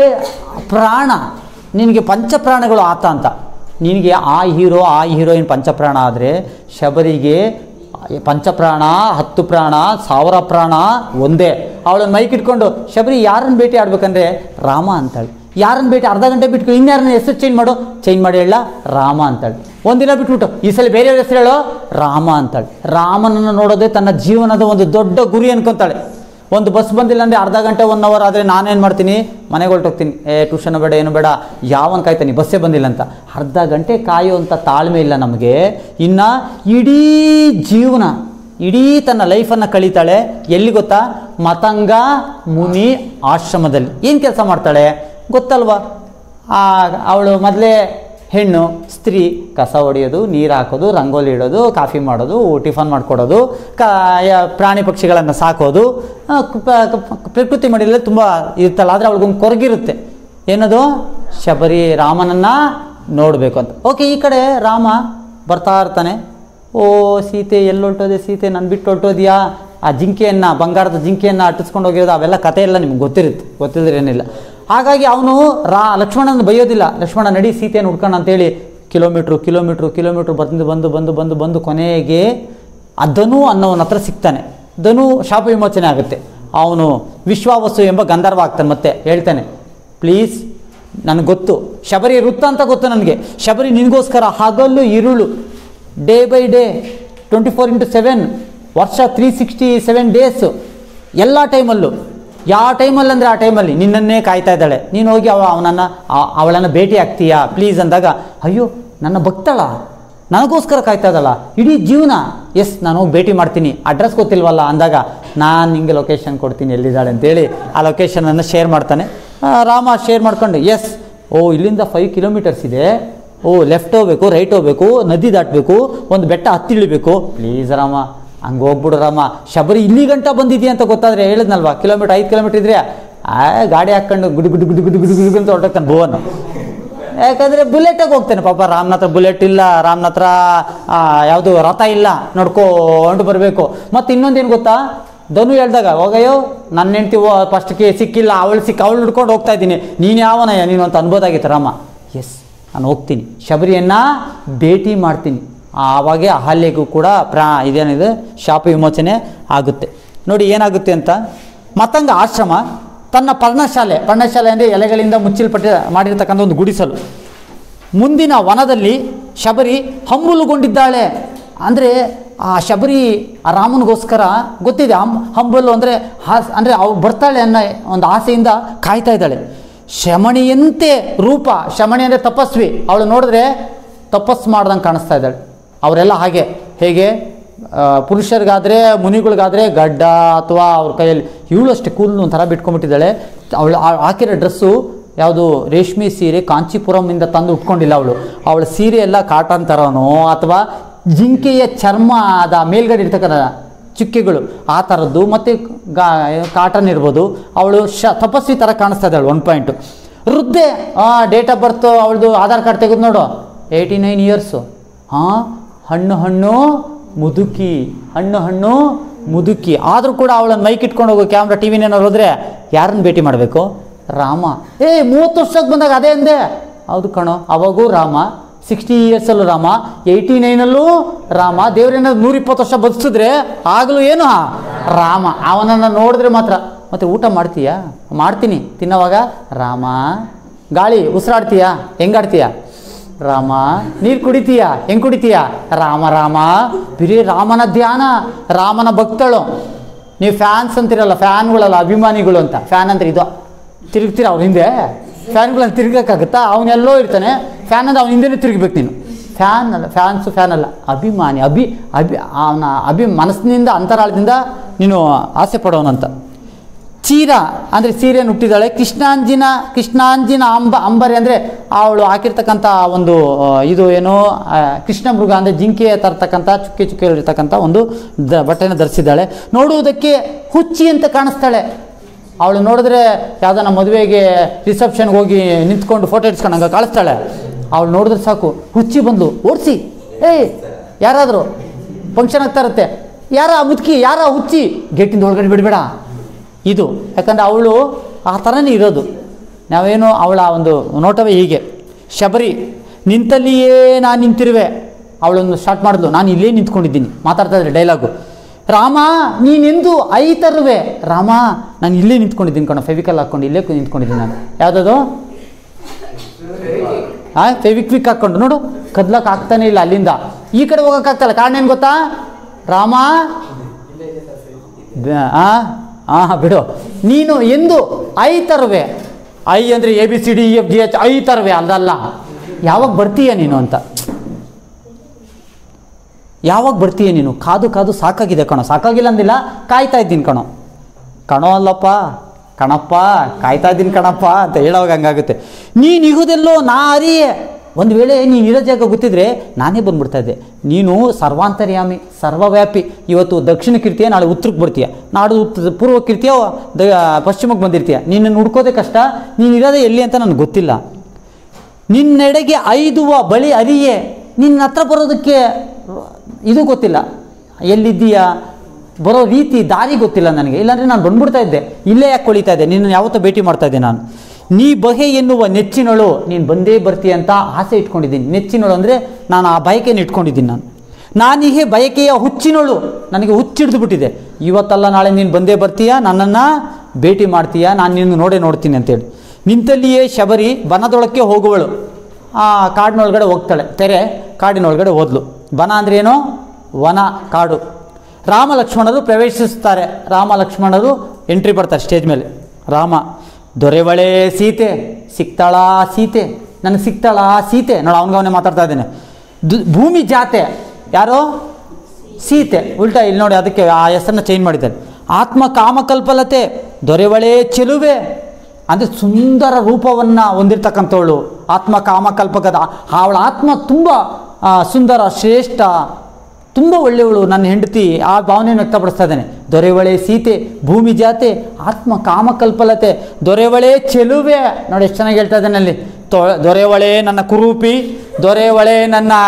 ಪಂಚಪ್ರಾಣಗಳು ಆತ ಅಂತ. ನಿನಗೆ ಆ ಹೀರೋಯಿನ್ ಪಂಚಪ್ರಾಣ ಆದರೆ ಶಬರಿಗೆ ಪಂಚಪ್ರಾಣ, 10 ಪ್ರಾಣ, 1000 ಪ್ರಾಣ ಒಂದೇ. ಅವಳನ್ನು ಮೈಕ್ ಇಟ್ಕೊಂಡು ಶಬರಿ ಯಾರನ್ನು ಭೇಟಿ ಆಡ್ಬೇಕಂದ್ರೆ ರಾಮ ಅಂತಾಳೆ. ಯಾರನ್ನು ಭೇಟಿ ಅರ್ಧ ಗಂಟೆ ಬಿಟ್ಕೊಂಡು ಇನ್ಯಾರನ್ನ ಹೆಸರು ಚೇಂಜ್ ಮಾಡಿ ಹೇಳ ರಾಮ ಅಂತಾಳೆ. ಒಂದಿನ ಬಿಟ್ಬಿಟ್ಟು ಈ ಸಲ ಬೇರೆಯವ್ರ ಹೆಸರು ಹೇಳೋ ರಾಮ ಅಂತಾಳೆ. ರಾಮನನ್ನು ನೋಡೋದೇ ತನ್ನ ಜೀವನದ ಒಂದು ದೊಡ್ಡ ಗುರಿ ಅನ್ಕೊತಾಳೆ. ಒಂದು ಬಸ್ ಬಂದಿಲ್ಲ ಅಂದರೆ ಅರ್ಧ ಗಂಟೆ 1 ಅವರ್ ಆದರೆ ನಾನೇನು ಮಾಡ್ತೀನಿ, ಮನೆಗೆ ಹೊರಟೋಗ್ತೀನಿ. ಟ್ಯೂಷನ್ ಬೇಡ ಏನು ಬೇಡ, ಯಾವನ್ ಕಾಯ್ತಾನೆ ಬಸ್ಸೇ ಬಂದಿಲ್ಲ ಅಂತ. ಅರ್ಧ ಗಂಟೆ ಕಾಯುವಂಥ ತಾಳ್ಮೆ ಇಲ್ಲ ನಮಗೆ. ಇನ್ನು ಇಡೀ ತನ್ನ ಲೈಫನ್ನು ಕಳೀತಾಳೆ ಎಲ್ಲಿ ಗೊತ್ತಾ, ಮತಂಗ ಮುನಿ ಆಶ್ರಮದಲ್ಲಿ. ಏನು ಕೆಲಸ ಮಾಡ್ತಾಳೆ ಗೊತ್ತಲ್ವಾ? ಅವಳು ಮೊದಲೇ ಹೆಣ್ಣು, ಸ್ತ್ರೀ, ಕಸ ಹೊಡೆಯೋದು, ನೀರು ಹಾಕೋದು, ರಂಗೋಲಿ ಇಡೋದು, ಕಾಫಿ ಮಾಡೋದು, ಟಿಫನ್ ಮಾಡಿಕೊಡೋದು, ಪ್ರಾಣಿ ಪಕ್ಷಿಗಳನ್ನು ಸಾಕೋದು, ಪ್ರಕೃತಿ ಮಡಿಲಲ್ಲಿ ತುಂಬ ಇರುತ್ತಲ್ಲ. ಆದರೆ ಅವಳಿಗೊಂದು ಕೊರಗಿರುತ್ತೆ, ಏನದು ಶಬರಿ ರಾಮನನ್ನು ನೋಡಬೇಕು ಅಂತ. ಓಕೆ, ಈ ಕಡೆ ರಾಮ ಬರ್ತಾ ಇರ್ತಾನೆ. ಓ ಸೀತೆ ಎಲ್ಲೊಲ್ಟೋದೆ, ಸೀತೆ ನನ್ನ ಬಿಟ್ಟು ಹೊರಟೋದ್ಯಾ, ಆ ಜಿಂಕೆಯನ್ನು, ಬಂಗಾರದ ಜಿಂಕೆಯನ್ನು ಅಟ್ಟಿಸ್ಕೊಂಡು ಹೋಗಿರೋದು, ಅವೆಲ್ಲ ಕಥೆ ಎಲ್ಲ ನಿಮ್ಗೆ ಗೊತ್ತಿಲ್ಲದ್ರೆ ಏನಿಲ್ಲ. ಹಾಗಾಗಿ ಅವನು ಲಕ್ಷ್ಮಣನ ಬೈಯೋದಿಲ್ಲ. ಲಕ್ಷ್ಮಣ ನಡಿ ಸೀತೆಯನ್ನು ಹುಡ್ಕೋಣ ಅಂತೇಳಿ ಕಿಲೋಮೀಟ್ರು ಬಂದು ಕೊನೆಗೆ ಧನು ಅನ್ನೋವನ ಹತ್ರ ಸಿಗ್ತಾನೆ. ಧನು ಶಾಪ ವಿಮೋಚನೆ ಆಗುತ್ತೆ. ಅವನು ವಿಶ್ವಾವಸು ಎಂಬ ಗಂಧರ್ವ ಆಗ್ತಾನೆ. ಮತ್ತೆ ಹೇಳ್ತಾನೆ, ಪ್ಲೀಸ್ ನನಗೆ ಗೊತ್ತು ಶಬರಿ ವೃತ್ತ ಅಂತ ಗೊತ್ತು ನನಗೆ. ಶಬರಿ ನಿನಗೋಸ್ಕರ ಹಗಲು ಇರುಳು, ಡೇ ಬೈ ಡೇ 24x7 ವರ್ಷ 367 ಡೇಸು, ಎಲ್ಲ ಟೈಮಲ್ಲೂ, ಯಾವ ಟೈಮಲ್ಲಿ ಅಂದರೆ ಆ ಟೈಮಲ್ಲಿ ನಿನ್ನನ್ನೇ ಕಾಯ್ತಾ ಇದ್ದಾಳೆ. ನೀನು ಹೋಗಿ ಅವಳನ್ನು ಭೇಟಿ ಆಗ್ತೀಯಾ ಪ್ಲೀಸ್ ಅಂದಾಗ, ಅಯ್ಯೋ ನನ್ನ ಭಕ್ತಳ, ನನಗೋಸ್ಕರ ಕಾಯ್ತಾ ಇದ್ದಾಳ ಇಡೀ ಜೀವನ, ಎಸ್ ನಾನು ಹೋಗಿ ಭೇಟಿ ಮಾಡ್ತೀನಿ, ಅಡ್ರೆಸ್ ಗೊತ್ತಿಲ್ವಲ್ಲ ಅಂದಾಗ, ನಾನು ನಿಮಗೆ ಲೊಕೇಶನ್ ಕೊಡ್ತೀನಿ ಎಲ್ಲಿದ್ದಾಳೆ ಅಂತೇಳಿ ಆ ಲೊಕೇಶನನ್ನು ಶೇರ್ ಮಾಡ್ತಾನೆ. ರಾಮ ಶೇರ್ ಮಾಡ್ಕೊಂಡು, ಎಸ್ ಇಲ್ಲಿಂದ 5 ಕಿಲೋಮೀಟರ್ಸ್ ಇದೆ, ಲೆಫ್ಟ್ ಹೋಗ್ಬೇಕು, ರೈಟ್ ಹೋಗ್ಬೇಕು, ನದಿ ದಾಟಬೇಕು, ಒಂದು ಬೆಟ್ಟ ಹತ್ತಿಳಿಬೇಕು, ಪ್ಲೀಸ್ ರಾಮ ಹಂಗೆ ಹೋಗ್ಬಿಡು ರಾಮ. ಶಬರಿ ಇಲ್ಲಿ ಗಂಟ ಬಂದಿದೆಯಾ ಅಂತ ಗೊತ್ತಾದರೆ ಹೇಳಿದ್ನಲ್ವಾ, 5 ಕಿಲೋಮೀಟರ್ ಇದ್ರೆ ಗಾಡಿ ಹಾಕ್ಕೊಂಡು ಗುಡು ಅಂತ ಹೊರಟೋಗ್ತಾನೆ ಭುವನ್. ಯಾಕಂದರೆ ಬುಲೆಟಾಗಿ ಹೋಗ್ತಾನೆ ಪಾಪ. ರಾಮನ ಹತ್ರ ಬುಲೆಟ್ ಇಲ್ಲ, ರಾಮನ ಹತ್ರ ಯಾವುದು ರಥ ಇಲ್ಲ, ನೋಡ್ಕೊಂಡು ಬರಬೇಕು. ಮತ್ತು ಇನ್ನೊಂದೇನು ಗೊತ್ತಾ, ಧನು ಹೇಳ್ದಾಗ, ಹೋಗಯ್ಯೋ ನನ್ನ ಹೆಂಡ್ತಿ ಫಸ್ಟ್ಗೆ ಸಿಕ್ಕಿಲ್ಲ, ಅವಳು ಹಿಡ್ಕೊಂಡು ಹೋಗ್ತಾ ಇದ್ದೀನಿ, ನೀನು ಯಾವನಯ್ಯ ನೀನು ಅಂತ ಅನ್ಬೋದಾಗಿತ್ತು ರಾಮ. ಎಸ್ ನಾನು ಹೋಗ್ತೀನಿ, ಶಬರಿಯನ್ನು ಭೇಟಿ ಮಾಡ್ತೀನಿ. ಆವಾಗೇ ಅಹಲ್ಯೆಗೂ ಕೂಡ ಇದೇನಿದೆ ಶಾಪ ವಿಮೋಚನೆ ಆಗುತ್ತೆ. ನೋಡಿ ಏನಾಗುತ್ತೆ ಅಂತ. ಮತಂಗ ಆಶ್ರಮ ತನ್ನ ಪರ್ಣಶಾಲೆ ಅಂದರೆ ಎಲೆಗಳಿಂದ ಮಾಡಿರ್ತಕ್ಕಂಥ ಒಂದು ಗುಡಿಸಲು. ಮುಂದಿನ ವನದಲ್ಲಿ ಶಬರಿ ಹಂಬಲುಗೊಂಡಿದ್ದಾಳೆ. ಅಂದರೆ ಆ ಶಬರಿ ಆ ರಾಮನಿಗೋಸ್ಕರ ಗೊತ್ತಿದೆ, ಹಂಬಲು ಅಂದರೆ ಅವಳು ಬರ್ತಾಳೆ ಅನ್ನೋ ಒಂದು ಆಸೆಯಿಂದ ಕಾಯ್ತಾ ಇದ್ದಾಳೆ. ಶಮಣಿಯಂತೆ ರೂಪ, ಶಮಣಿ ಅಂದರೆ ತಪಸ್ವಿ, ಅವಳು ನೋಡಿದ್ರೆ ತಪಸ್ಸು ಮಾಡ್ದಂಗೆ ಕಾಣಿಸ್ತಾ ಇದ್ದಾಳೆ. ಅವರೆಲ್ಲ ಹೇಗೆ ಪುರುಷರಿಗಾದರೆ ಮುನಿಗಳಿಗಾದರೆ ಗಡ್ಡ ಅಥವಾ ಅವ್ರ ಕೈಯಲ್ಲಿ, ಇವಳು ಅಷ್ಟೇ ಕೂದಲು ಒಂಥರ ಬಿಟ್ಕೊಂಡ್ಬಿಟ್ಟಿದ್ದಾಳೆ. ಅವಳು ಹಾಕಿರೋ ಡ್ರೆಸ್ಸು ಯಾವುದು ರೇಷ್ಮೆ ಸೀರೆ ಕಾಂಚೀಪುರಮಿಂದ ತಂದು ಉಟ್ಕೊಂಡಿಲ್ಲ ಅವಳ ಸೀರೆ ಎಲ್ಲ ಕಾಟನ್ ಥರನೋ ಅಥವಾ ಜಿಂಕೆಯ ಚರ್ಮದ ಮೇಲ್ಗಡೆ ಇರ್ತಕ್ಕಂಥ ಚುಕ್ಕೆಗಳು ಆ ಥರದ್ದು, ಮತ್ತು ಕಾಟನ್ ಇರ್ಬೋದು. ಅವಳು ತಪಸ್ವಿ ಥರ ಕಾಣಿಸ್ತಾ ಇದ್ದಾಳು. 1 ಪಾಯಿಂಟು. ವೃದ್ಧೆ, ಡೇಟ್ ಆಫ್ ಬರ್ತು ಅವಳದು ಆಧಾರ್ ಕಾರ್ಡ್ ತೆಗೆದು ನೋಡು, 89 ಇಯರ್ಸು. ಹಣ್ಣು ಮುದುಕಿ ಆದರೂ ಕೂಡ ಅವಳನ್ನು ಮೈಕ್ ಇಟ್ಕೊಂಡು ಹೋಗೋ ಕ್ಯಾಮ್ರಾ ಟಿವಿನೇನಾದ್ರು ಹೋದರೆ ಯಾರನ್ನು ಭೇಟಿ ಮಾಡಬೇಕು? ರಾಮ. 30 ವರ್ಷಕ್ಕೆ ಬಂದಾಗ ಅದೇ ಅಂದೆ. ಹೌದು ಕಣೋ, ಅವಾಗೂ ರಾಮ, 60 ಇಯರ್ಸಲ್ಲೂ ರಾಮ, 89ನಲ್ಲೂ ರಾಮ. ದೇವರೇನಾದ್ರು 120 ವರ್ಷ ಬದುಕಿಸಿದ್ರೆ ಆಗಲೂ ಏನು ರಾಮ. ಅವನನ್ನು ನೋಡಿದ್ರೆ ಮಾತ್ರ. ಮತ್ತು ಊಟ ಮಾಡ್ತೀಯಾ? ಮಾಡ್ತೀನಿ. ತಿನ್ನೋವಾಗ ರಾಮ. ಗಾಳಿ ಉಸಿರಾಡ್ತೀಯಾ? ಹೆಂಗಾಡ್ತೀಯಾ? ರಾಮ. ನೀರು ಕುಡಿತೀಯಾ? ಹೆಂಗೆ ಕುಡಿತೀಯಾ? ರಾಮ. ಬಿರಿ ರಾಮನ ಧ್ಯಾನ, ರಾಮನ ಭಕ್ತಳು. ನೀವು ಫ್ಯಾನ್ಸ್ ಅಂತಿರಲ್ಲ, ಫ್ಯಾನ್ಗಳಲ್ಲ, ಅಭಿಮಾನಿಗಳು ಅಂತ. ಫ್ಯಾನ್ ಅಂದರೆ ಇದು ತಿರುಗ್ತೀರ ಅವ್ರ ಹಿಂದೆ. ಫ್ಯಾನ್ಗಳನ್ನು ತಿರುಗಕ್ಕಾಗುತ್ತಾ? ಅವನೆಲ್ಲೋ ಇರ್ತಾನೆ, ಫ್ಯಾನ್ ಅಂದರೆ ಅವ್ನ ಹಿಂದೆನೇ ತಿರುಗಬೇಕು ನೀನು. ಫ್ಯಾನ್ ಅಲ್ಲ, ಅಭಿಮಾನಿ. ಅವನ ಮನಸ್ಸಿನಿಂದ ಅಂತರಾಳದಿಂದ ನೀನು ಆಸೆ ಪಡೋನಂತ. ಚೀರ ಅಂದರೆ ಸೀರೆಯನ್ನು ಹುಟ್ಟಿದ್ದಾಳೆ. ಕೃಷ್ಣಾಂಜಿನ ಅಂಬರಿ ಅಂದರೆ ಅವಳು ಹಾಕಿರ್ತಕ್ಕಂಥ ಒಂದು ಇದು ಏನು ಕೃಷ್ಣ ಮೃಗ ಅಂದರೆ ಜಿಂಕೆ ತರ್ತಕ್ಕಂಥ ಚುಕ್ಕೆ ಇರ್ತಕ್ಕಂಥ ಒಂದು ಬಟ್ಟೆನ ಧರಿಸಿದ್ದಾಳೆ. ನೋಡುವುದಕ್ಕೆ ಹುಚ್ಚಿ ಅಂತ ಕಾಣಿಸ್ತಾಳೆ. ಅವಳು ನೋಡಿದ್ರೆ ಯಾವುದೋ ನಮ್ಮ ಮದುವೆಗೆ ರಿಸೆಪ್ಷನ್ಗೆ ಹೋಗಿ ನಿಂತ್ಕೊಂಡು ಫೋಟೋ ಇಡ್ಸ್ಕೊಂಡಂಗೆ ಕಾಣಿಸ್ತಾಳೆ. ಅವಳು ನೋಡಿದ್ರೆ ಸಾಕು, ಹುಚ್ಚಿ ಬಂದು ಓಡಿಸಿ, ಯಾರಾದರೂ ಫಂಕ್ಷನ್ ಆಗ್ತಾ ಇರುತ್ತೆ, ಯಾರ ಮುದುಕಿ, ಯಾರ ಹುಚ್ಚಿ, ಗೇಟಿಂದ ಒಳಗಡೆ ಬಿಡಬೇಡ. ಇದು ಯಾಕಂದರೆ ಅವಳು ಆ ಥರನೇ ಇರೋದು. ನಾವೇನು ಅವಳ ಒಂದು ನೋಟವೇ ಹೀಗೆ. ಶಬರಿ, ನಿಂತಲ್ಲಿಯೇ ನಾನು ನಿಂತಿರುವೆ. ಅವಳನ್ನು ಸ್ಟಾರ್ಟ್ ಮಾಡಿದ್ಲು, ನಾನು ಇಲ್ಲೇ ನಿಂತ್ಕೊಂಡಿದ್ದೀನಿ. ಮಾತಾಡ್ತಾ ಇದ್ರೆ ಡೈಲಾಗು. ರಾಮ, ನೀನೆಂದು ಐತರುವೆ. ರಾಮ, ನಾನು ಇಲ್ಲೇ ನಿಂತ್ಕೊಂಡಿದ್ದೀನಿ ಕಣೋ, ಫೆವಿಕಲ್ ಹಾಕ್ಕೊಂಡು ಇಲ್ಲೇ ನಿಂತ್ಕೊಂಡಿದ್ದೀನಿ ನಾನು. ಯಾವುದದು? ಫೆವಿಕ್ವಿಕ್ ಹಾಕ್ಕೊಂಡು ನೋಡು, ಕದ್ಲಕ್ಕೆ ಆಗ್ತಾನೆ ಇಲ್ಲ ಅಲ್ಲಿಂದ. ಈ ಕಡೆ ಹೋಗೋಕ್ಕಾಗ್ತಲ್ಲ. ಕಾರಣ ಏನು ಗೊತ್ತಾ? ರಾಮ, ಬಿಡು. ನೀನು ಎಂದು ಐತರುವೆ. ಐ ಅಂದರೆ ABCDEFGH ಐತರುವೆ ಅಲ್ಲಲ್ಲ. ಯಾವಾಗ ಬರ್ತೀಯ ನೀನು ಅಂತ. ಯಾವಾಗ ಬರ್ತೀಯ ನೀನು? ಕಾದು ಸಾಕಾಗಿದೆ ಕಣೋ. ಸಾಕಾಗಿಲ್ಲ ಅಂದಿಲ್ಲ, ಕಾಯ್ತಾ ಇದ್ದೀನಿ ಕಣೋ ಅಲ್ಲಪ್ಪ, ಕಣಪ್ಪ, ಕಾಯ್ತಾ ಇದ್ದೀನಿ ಕಣಪ್ಪ ಅಂತ ಹೇಳೋವಾಗ ಹಂಗಾಗುತ್ತೆ. ನೀನು ಇಹುದೆಲ್ಲೋ ನಾ ಅರಿಯೇ. ಒಂದು ವೇಳೆ ನೀನು ಇರೋ ಜಾಗ ಗೊತ್ತಿದ್ರೆ ನಾನೇ ಬಂದ್ಬಿಡ್ತಾ ಇದ್ದೆ. ನೀನು ಸರ್ವಾಂತರ್ಯಾಮಿ, ಸರ್ವವ್ಯಾಪಿ. ಇವತ್ತು ದಕ್ಷಿಣಕ್ಕೆ ಇರ್ತೀಯ, ನಾಳೆ ಉತ್ತರಕ್ಕೆ ಬರ್ತೀಯ, ನಾಡು ಪೂರ್ವಕ್ಕೆ ಇರ್ತೀಯ, ಪಶ್ಚಿಮಕ್ಕೆ ಬಂದಿರ್ತೀಯ. ನಿನ್ನನ್ನು ಹುಡ್ಕೋದೇ ಕಷ್ಟ. ನೀನು ಇರೋದೇ ಎಲ್ಲಿ ಅಂತ ನನಗೆ ಗೊತ್ತಿಲ್ಲ. ನಿನ್ನೆಡೆಗೆ ಐದುವ ಬಳಿ ಅರಿಯೇ. ನಿನ್ನ ಹತ್ರ ಬರೋದಕ್ಕೆ ಇದು ಗೊತ್ತಿಲ್ಲ, ಎಲ್ಲಿದ್ದೀಯಾ, ಬರೋ ರೀತಿ ದಾರಿ ಗೊತ್ತಿಲ್ಲ ನನಗೆ. ಇಲ್ಲಾಂದರೆ ನಾನು ಬಂದ್ಬಿಡ್ತಾ ಇದ್ದೆ. ಇಲ್ಲೇ ಯಾಕೆ ಕೊಳಿತಾ ಇದ್ದೆ? ನಿನ್ನ ಯಾವತ್ತೋ ಭೇಟಿ ಮಾಡ್ತಾ ಇದ್ದೆ ನಾನು. ನೀ ಬಗೆ ಎನ್ನುವ ನೆಚ್ಚಿನಳು, ನೀನು ಬಂದೇ ಬರ್ತೀಯ ಅಂತ ಆಸೆ ಇಟ್ಕೊಂಡಿದ್ದೀನಿ. ನೆಚ್ಚಿನಳು ಅಂದರೆ ನಾನು ಆ ಬಯಕೆಯನ್ನು ಇಟ್ಕೊಂಡಿದ್ದೀನಿ. ನಾನೀಗೆ ಬಯಕೆಯ ಹುಚ್ಚಿನಳು, ನನಗೆ ಹುಚ್ಚಿಡ್ದು ಬಿಟ್ಟಿದೆ. ಇವತ್ತಲ್ಲ ನಾಳೆ ನೀನು ಬಂದೇ ಬರ್ತೀಯ, ನನ್ನನ್ನು ಭೇಟಿ ಮಾಡ್ತೀಯ, ನಾನು ನಿನ್ನ ನೋಡ್ತೀನಿ ಅಂತೇಳಿ. ನಿಂತಲ್ಲಿಯೇ ಶಬರಿ ಬನದೊಳಕ್ಕೆ ಹೋಗುವಳು. ಕಾಡಿನೊಳಗಡೆ ಹೋಗ್ತಾಳೆ. ತೆರೆ ಕಾಡಿನೊಳಗಡೆ ಹೋದ್ಲು. ಬನ ಅಂದರೆ ಏನು? ವನ, ಕಾಡು. ರಾಮ ಲಕ್ಷ್ಮಣರು ಪ್ರವೇಶಿಸುತ್ತಾರೆ. ರಾಮ ಲಕ್ಷ್ಮಣರು ಎಂಟ್ರಿ ಬರ್ತಾರೆ ಸ್ಟೇಜ್ ಮೇಲೆ. ರಾಮ, ದೊರೆವಳೆ ಸೀತೆ, ಸಿಗ್ತಾಳಾ ಸೀತೆ, ನನಗೆ ಸಿಗ್ತಾಳಾ ಸೀತೆ. ನೋಡಿ, ಅವನಿಗವನೇ ಮಾತಾಡ್ತಾ ಇದ್ದೇನೆ. ಭೂಮಿ ಜಾತೆ ಯಾರೋ? ಸೀತೆ. ಉಲ್ಟಾ ಇಲ್ಲಿ ನೋಡಿ, ಅದಕ್ಕೆ ಆ ಹೆಸರನ್ನ ಚೇಂಜ್ ಮಾಡಿದ್ದಾರೆ. ಆತ್ಮ ಕಾಮಕಲ್ಪಲತೆ, ದೊರೆವಳೆ ಚೆಲುವೆ ಅಂದರೆ ಸುಂದರ ರೂಪವನ್ನು ಹೊಂದಿರತಕ್ಕಂಥವಳು. ಆತ್ಮ ಕಾಮಕಲ್ಪಕದ ಅವಳ ಆತ್ಮ ತುಂಬ ಸುಂದರ, ಶ್ರೇಷ್ಠ, ತುಂಬ ಒಳ್ಳೆಯವಳು, ನನ್ನ ಹೆಂಡತಿ. ಆ ಭಾವನೆಯನ್ನು ವ್ಯಕ್ತಪಡಿಸ್ತಾ ಇದ್ದೇನೆ. ದೊರೆವಳೆ ಸೀತೆ, ಭೂಮಿ ಜಾತೆ, ಆತ್ಮ ಕಾಮಕಲ್ಪಲತೆ, ದೊರೆವಳೆ ಚೆಲುವೆ. ನೋಡಿ ಎಷ್ಟು ಚೆನ್ನಾಗಿ ಹೇಳ್ತಾ ಇದ್ದೇನೆ ಅಲ್ಲಿ. ದೊರೆವಳೆ ನನ್ನ ಕುರೂಪಿ, ದೊರೆವಳೆ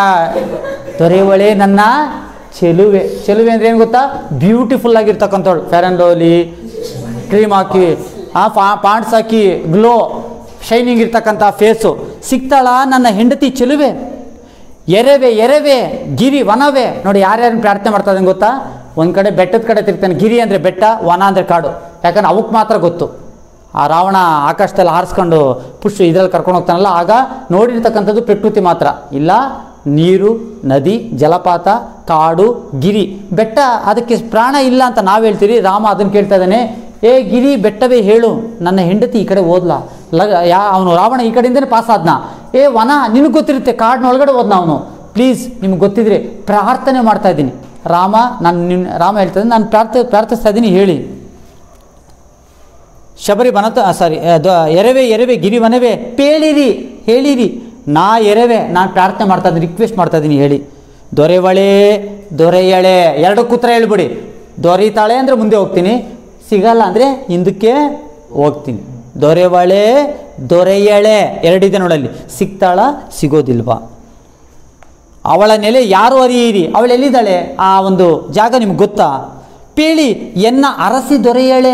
ನನ್ನ ಚೆಲುವೆ. ಚೆಲುವೆ ಅಂದರೆ ಏನು ಗೊತ್ತಾ? ಬ್ಯೂಟಿಫುಲ್ ಆಗಿರ್ತಕ್ಕಂಥವಳು. ಫೇರ್ ಆ್ಯಂಡ್ ಲವ್ಲಿ ಕ್ರೀಮ್ ಹಾಕಿ, ಪಾಂಡ್ಸ್ ಹಾಕಿ, ಗ್ಲೋ ಶೈನಿಂಗ್ ಇರ್ತಕ್ಕಂಥ ಫೇಸು. ಸಿಗ್ತಾಳ ನನ್ನ ಹೆಂಡತಿ ಚೆಲುವೆ. ಎರೆವೆ ಗಿರಿ ವನವೇ. ನೋಡಿ ಯಾರ್ಯಾರನ್ನು ಪ್ರಾರ್ಥನೆ ಮಾಡ್ತಾ ಇದ್ದಾನೆ ಗೊತ್ತಾ? ಒಂದು ಕಡೆ ಬೆಟ್ಟದ ಕಡೆ ತಿರ್ತಾನೆ. ಗಿರಿ ಅಂದರೆ ಬೆಟ್ಟ, ವನ ಅಂದರೆ ಕಾಡು. ಯಾಕಂದ್ರೆ ಅವಕ್ಕೆ ಮಾತ್ರ ಗೊತ್ತು. ಆ ರಾವಣ ಆಕಾಶದಲ್ಲಿ ಹಾರಿಸ್ಕೊಂಡು ಇದರಲ್ಲಿ ಕರ್ಕೊಂಡು ಹೋಗ್ತಾನಲ್ಲ, ಆಗ ನೋಡಿರ್ತಕ್ಕಂಥದ್ದು ಪ್ರಕೃತಿ ಮಾತ್ರ. ಇಲ್ಲ ನೀರು, ನದಿ, ಜಲಪಾತ, ಕಾಡು, ಗಿರಿ, ಬೆಟ್ಟ, ಅದಕ್ಕೆ ಪ್ರಾಣ ಇಲ್ಲ ಅಂತ ನಾವು ಹೇಳ್ತೀರಿ. ರಾಮ ಅದನ್ನು ಕೇಳ್ತಾ ಇದ್ದಾನೆ, ಏ ಗಿರಿ ಬೆಟ್ಟವೇ ಹೇಳು, ನನ್ನ ಹೆಂಡತಿ ಈ ಕಡೆ ಹೋದ್ಲಾ? ಅವನು ರಾವಣ ಈ ಕಡೆಯಿಂದನೇ ಪಾಸ್ ಆದ್ನ. ಏ ವನ, ನಿನಗೆ ಗೊತ್ತಿರುತ್ತೆ, ಕಾಡಿನೊಳಗಡೆ ಹೋದ್ನ ಅವನು. ಪ್ಲೀಸ್ ನಿಮ್ಗೆ ಗೊತ್ತಿದ್ರೆ ಪ್ರಾರ್ಥನೆ ಮಾಡ್ತಾ ಇದ್ದೀನಿ ರಾಮ, ರಾಮ ಹೇಳ್ತಾ ಇದ್ದೀನಿ, ನಾನು ಪ್ರಾರ್ಥಿಸ್ತಾ ಇದ್ದೀನಿ, ಹೇಳಿ. ಶಬರಿ ಬನತ ಎರವೆ ಎರವೆ ಗಿರಿವನವೇ ಪೇಳಿರಿ, ಹೇಳಿರಿ, ನಾ ಎರವೆ, ನಾನು ಪ್ರಾರ್ಥನೆ ಮಾಡ್ತಾ ಇದ್ದೀನಿ, ರಿಕ್ವೆಸ್ಟ್ ಮಾಡ್ತಾ ಇದ್ದೀನಿ, ಹೇಳಿ. ದೊರೆವಳೆ ದೊರೆಯಳೆ, ಎರಡಕ್ಕೂ ಉತ್ತರ ಹೇಳ್ಬಿಡಿ. ದೊರೀತಾಳೆ ಅಂದರೆ ಮುಂದೆ ಹೋಗ್ತೀನಿ, ಸಿಗಲ್ಲ ಅಂದರೆ ಹಿಂದಕ್ಕೆ ಹೋಗ್ತೀನಿ. ದೊರೆವಳೆ ದೊರೆಯಳೆ ಎರಡಿದೆ ನೋಡಲ್ಲಿ, ಸಿಗ್ತಾಳ ಸಿಗೋದಿಲ್ವಾ? ಅವಳ ನೆಲೆ ಯಾರು ಅರಿಯಿರಿ, ಅವಳು ಎಲ್ಲಿದ್ದಾಳೆ, ಆ ಒಂದು ಜಾಗ ನಿಮ್ಗೆ ಗೊತ್ತಾ? ಪೇಳಿ ಎನ್ನ ಅರಸಿ ದೊರೆಯಳೆ,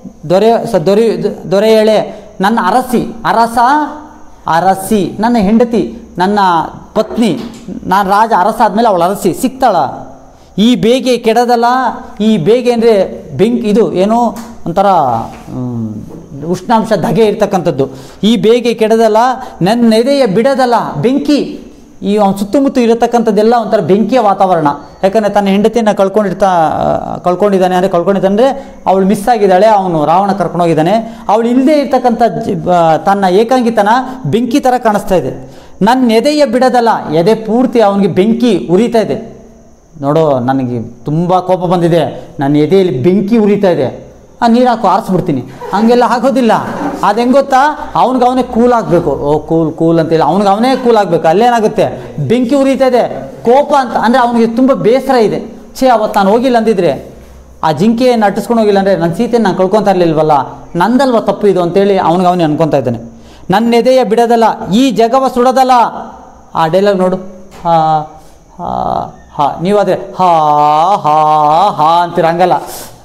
ದೊರೆಯಳೆ ನನ್ನ ಅರಸಿ, ಅರಸಿ ನನ್ನ ಹೆಂಡತಿ, ನನ್ನ ಪತ್ನಿ, ನಾನು ರಾಜ ಅರಸ ಆದಮೇಲೆ ಅವಳು ಅರಸಿ ಸಿಗ್ತಾಳ? ಈ ಬೇಗೆ ಕೆಡದಲ್ಲ, ಈ ಬೇಗೆ ಅಂದರೆ ಬೆಂಕಿ, ಇದು ಏನೋ ಒಂಥರ ಉಷ್ಣಾಂಶ ಧಗೆ ಇರ್ತಕ್ಕಂಥದ್ದು. ಈ ಬೇಗೆ ಕೆಡದಲ್ಲ, ನನ್ನ ಎದೆಯ ಬಿಡದಲ್ಲ ಬೆಂಕಿ. ಈ ಅವನು ಸುತ್ತಮುತ್ತ ಇರತಕ್ಕಂಥದ್ದೆಲ್ಲ ಒಂಥರ ಬೆಂಕಿಯ ವಾತಾವರಣ. ಯಾಕಂದರೆ ತನ್ನ ಹೆಂಡತಿಯನ್ನು ಕಳ್ಕೊಂಡಿದ್ದಾನೆ ಅಂದರೆ ಅವಳು ಮಿಸ್ ಆಗಿದ್ದಾಳೆ, ಅವನು ರಾವಣ ಕರ್ಕೊಂಡೋಗಿದ್ದಾನೆ. ಅವಳು ಇಲ್ಲದೆ ಇರ್ತಕ್ಕಂಥ ತನ್ನ ಏಕಾಂಗಿತನ ಬೆಂಕಿ ಥರ ಕಾಣಿಸ್ತಾ ಇದೆ. ನನ್ನ ಎದೆಯ ಬಿಡದಲ್ಲ, ಎದೆ ಪೂರ್ತಿ ಅವನಿಗೆ ಬೆಂಕಿ ಉರಿತಾ ಇದೆ. ನೋಡೋ, ನನಗೆ ತುಂಬ ಕೋಪ ಬಂದಿದೆ, ನನ್ನ ಎದೆಯಲ್ಲಿ ಬೆಂಕಿ ಉರಿತಾ ಇದೆ, ನೀರು ಹಾಕು ಆರಿಸ್ಬಿಡ್ತೀನಿ. ಹಂಗೆಲ್ಲ ಆಗೋದಿಲ್ಲ. ಅದು ಹೆಂಗೆ ಗೊತ್ತಾ, ಅವನಿಗೆ ಕೂಲ್ ಆಗಬೇಕು. ಓ ಕೂಲ್ ಅಂತೇಳಿ ಅವನೇ ಕೂಲ್ ಆಗಬೇಕು. ಅಲ್ಲೇನಾಗುತ್ತೆ, ಬೆಂಕಿ ಉರಿತಾ ಇದೆ, ಕೋಪ ಅಂತ ಅಂದರೆ ಅವನಿಗೆ ತುಂಬ ಬೇಸರ ಇದೆ. ಅವತ್ತು ನಾನು ಹೋಗಿಲ್ಲ ಅಂದಿದ್ರೆ, ಆ ಜಿಂಕೆಯನ್ನು ಅಟ್ಟಿಸ್ಕೊಂಡು ಹೋಗಿಲ್ಲ ಅಂದರೆ ನನ್ನ ಸೀತೆಯನ್ನು ನಾನು ಕಳ್ಕೊತಾ ಇರಲಿಲ್ವಲ್ಲ, ನಂದಲ್ವ ತಪ್ಪು ಇದು ಅಂತೇಳಿ ಅವನೇ ಅನ್ಕೊತಾ ಇದ್ದಾನೆ. ನನ್ನ ಎದೆಯ ಬಿಡದಲ್ಲ, ಈ ಜಗವ ಸುಡದಲ್ಲ. ಆ ಡೈಲಾಗ್ ನೋಡು, ನೀವಾದರೆ ಹಾ ಅಂತೀರ, ಹಂಗಲ್ಲ.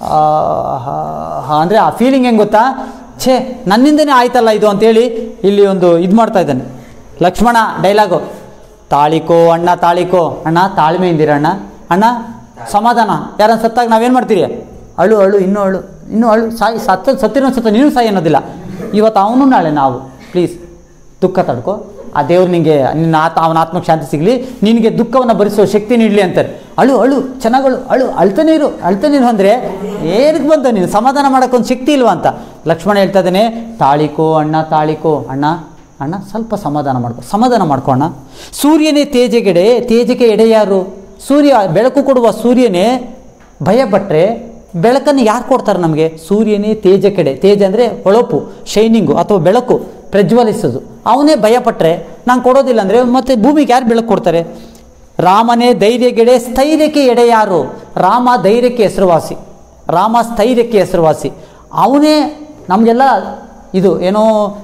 ಅಂದರೆ ಆ ಫೀಲಿಂಗ್ ಹೆಂಗೆ ಗೊತ್ತಾ, ನನ್ನಿಂದನೇ ಆಯ್ತಲ್ಲ ಇದು ಅಂತೇಳಿ ಇಲ್ಲಿ ಒಂದು ಇದು ಮಾಡ್ತಾ ಇದ್ದಾನೆ. ಲಕ್ಷ್ಮಣ ಡೈಲಾಗು, ತಾಳಿಕೋ ಅಣ್ಣ, ತಾಳಿಕೋ ಅಣ್ಣ, ತಾಳ್ಮೆಯಿಂದಿರ ಅಣ್ಣ, ಅಣ್ಣ ಸಮಾಧಾನ. ಯಾರನ್ನ ಸತ್ತಾಗ ನಾವೇನು ಮಾಡ್ತೀರಿ, ಅಳು ಇನ್ನೂ ಅಳು ಸತ್ತಿರೋ ನೀನು ಸಾಯಿ ಅನ್ನೋದಿಲ್ಲ. ಇವತ್ತು ಅವನು ನಾಳೆ ನಾವು, ಪ್ಲೀಸ್ ದುಃಖ ತಡ್ಕೋ, ಆ ದೇವ್ರು ನಿನಗೆ ಅವನ ಆತ್ಮಕ್ಕೆ ಶಾಂತಿ ಸಿಗಲಿ, ನಿನಗೆ ದುಃಖವನ್ನು ಭರಿಸುವ ಶಕ್ತಿ ನೀಡಲಿ ಅಂತಾರೆ. ಅಳು ಚೆನ್ನಾಗಳು, ಅಳ್ತಾನೆ ಇರು ಅಂದರೆ ಏನಕ್ಕೆ ಬಂತು, ನೀನು ಸಮಾಧಾನ ಮಾಡೋಕ್ಕೊಂದು ಶಕ್ತಿ ಇಲ್ವಾ ಅಂತ ಲಕ್ಷ್ಮಣ ಹೇಳ್ತಾ ಇದ್ದಾನೆ. ತಾಳಿಕೋ ಅಣ್ಣ, ತಾಳಿಕೋ ಅಣ್ಣ ಸ್ವಲ್ಪ ಸಮಾಧಾನ ಮಾಡ್ಕೊ ಅಣ್ಣ. ಸೂರ್ಯನೇ ತೇಜಕ್ಕೆ ಎಡೆ ಯಾರು? ಸೂರ್ಯ, ಬೆಳಕು ಕೊಡುವ ಸೂರ್ಯನೇ ಭಯಪಟ್ಟರೆ ಬೆಳಕನ್ನು ಯಾರು ಕೊಡ್ತಾರೆ ನಮಗೆ? ಸೂರ್ಯನೇ ತೇಜಕ್ಕೆಡೆ, ತೇಜ ಅಂದರೆ ಹೊಳಪು, ಶೈನಿಂಗು ಅಥವಾ ಬೆಳಕು, ಪ್ರಜ್ವಲಿಸೋದು. ಅವನೇ ಭಯಪಟ್ಟರೆ ನಾನು ಕೊಡೋದಿಲ್ಲ ಅಂದರೆ ಮತ್ತೆ ಭೂಮಿಗೆ ಯಾರು ಬೆಳಕು ಕೊಡ್ತಾರೆ? ರಾಮನೇ ಧೈರ್ಯಗೆಡೆ, ಸ್ಥೈರ್ಯಕ್ಕೆ ಎಡೆ ಯಾರು? ರಾಮ ಧೈರ್ಯಕ್ಕೆ ಹೆಸರುವಾಸಿ, ರಾಮ ಸ್ಥೈರ್ಯಕ್ಕೆ ಹೆಸರುವಾಸಿ. ಅವನೇ ನಮಗೆಲ್ಲ ಇದು ಏನೋ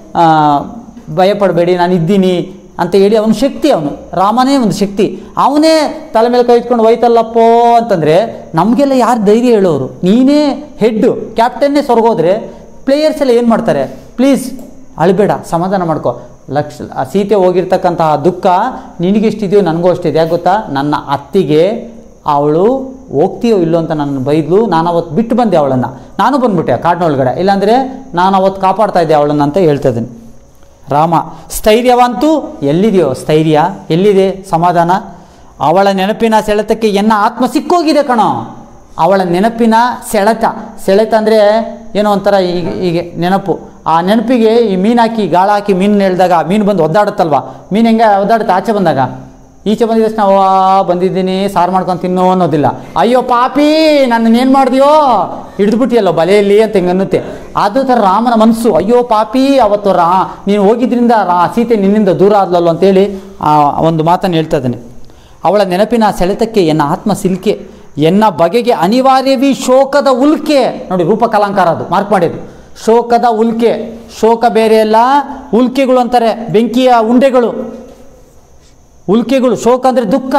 ಭಯಪಡಬೇಡಿ ನಾನು ಇದ್ದೀನಿ ಅಂತ ಹೇಳಿ ಅವನ ಶಕ್ತಿ, ಅವನು ರಾಮನೇ ಒಂದು ಶಕ್ತಿ. ಅವನೇ ತಲೆ ಮೇಲೆ ಕೈ ಇಟ್ಕೊಂಡು ಹೋಯ್ತಲ್ಲಪ್ಪೋ ಅಂತಂದರೆ ನಮಗೆಲ್ಲ ಯಾರು ಧೈರ್ಯ ಹೇಳೋರು? ನೀನೇ ಹೆಡ್ಡು, ಕ್ಯಾಪ್ಟನ್ನೇ ಸೊರಗೋದ್ರೆ ಪ್ಲೇಯರ್ಸ್ ಎಲ್ಲ ಏನು ಮಾಡ್ತಾರೆ? ಪ್ಲೀಸ್ ಅಳಬೇಡ, ಸಮಾಧಾನ ಮಾಡ್ಕೊ. ಸೀತೆ ಹೋಗಿರ್ತಕ್ಕಂತಹ ದುಃಖ ನಿನಗೆಷ್ಟಿದೆಯೋ ನನಗೂ ಅಷ್ಟಿದೆ. ಯಾಕೆ ಗೊತ್ತಾ, ನನ್ನ ಅತ್ತಿಗೆ ಅವಳು ಹೋಗ್ತೀಯೋ ಇಲ್ಲೋ ಅಂತ ನನ್ನ ಬೈದ್ಲು, ನಾನು ಅವತ್ತು ಬಿಟ್ಟು ಬಂದೆ ಅವಳನ್ನು, ನಾನು ಬಂದುಬಿಟ್ಟೆ ಕಾಡಿನೊಳಗಡೆ, ಇಲ್ಲಾಂದರೆ ನಾನು ಅವತ್ತು ಕಾಪಾಡ್ತಾ ಇದ್ದೆ ಅವಳನ್ನು ಅಂತ ಹೇಳ್ತಾ ಇದ್ದೀನಿ. ರಾಮ ಸ್ಥೈರ್ಯವಂತೂ ಎಲ್ಲಿದೆಯೋ ಸ್ಥೈರ್ಯ, ಎಲ್ಲಿದೆ ಸಮಾಧಾನ? ಅವಳ ನೆನಪಿನ ಸೆಳೆತಕ್ಕೆ ಎನ್ನ ಆತ್ಮ ಸಿಕ್ಕೋಗಿದೆ ಕಣೋ. ಅವಳ ನೆನಪಿನ ಸೆಳೆತ ಅಂದರೆ ಏನೋ ಒಂಥರ ಹೀಗೆ ನೆನಪು. ಆ ನೆನಪಿಗೆ ಈ ಮೀನು ಹಾಕಿ ಗಾಳ ಹಾಕಿ ಮೀನು ಎಳೆದಾಗ ಮೀನು ಬಂದು ಒದ್ದಾಡುತ್ತಲ್ವ, ಮೀನು ಹೆಂಗೆ ಒದ್ದಾಡುತ್ತೆ ಆಚೆ ಬಂದಾಗ, ಈಚೆ ಬಂದಿದ ತಕ್ಷಣ ಬಂದಿದ್ದೀನಿ ಸಾರು ಮಾಡ್ಕೊಂಡು ತಿನ್ನೋ ಅನ್ನೋದಿಲ್ಲ. ಅಯ್ಯೋ ಪಾಪಿ ನನ್ನನ್ನೇನು ಮಾಡಿದೆಯೋ, ಹಿಡಿದ್ಬಿಟ್ಟಿಯಲ್ಲೋ ಬಲೆಯಲ್ಲಿ ಅಂತ ಹೆಂಗೆ ಅನ್ನುತ್ತೆ. ಅದು ಥರ ರಾಮನ ಮನಸ್ಸು, ಅಯ್ಯೋ ಪಾಪಿ ಅವತ್ತು ನೀನು ಹೋಗಿದ್ರಿಂದ ಸೀತೆ ನಿನ್ನಿಂದ ದೂರ ಆದ್ಲಲ್ಲೋ ಅಂತೇಳಿ ಒಂದು ಮಾತನ್ನು ಹೇಳ್ತಾ ಇದ್ದಾನೆ. ಅವಳ ನೆನಪಿನ ಸೆಳೆತಕ್ಕೆ ಎನ್ನ ಆತ್ಮ ಸಿಲ್ಕೆ, ಎನ್ನ ಬಗೆಗೆ ಅನಿವಾರ್ಯವೀ ಶೋಕದ ಉಲ್ಕೆ. ನೋಡಿ ರೂಪ ಕಲಾಂಕಾರ, ಅದು ಮಾರ್ಕ್ ಮಾಡಿದ್ದು. ಶೋಕದ ಉಲ್ಕೆ, ಶೋಕ ಬೇರೆ ಎಲ್ಲ, ಉಲ್ಕೆಗಳು ಅಂತಾರೆ ಬೆಂಕಿಯ ಉಂಡೆಗಳು, ಉಲ್ಕೆಗಳು. ಶೋಕ ಅಂದರೆ ದುಃಖ.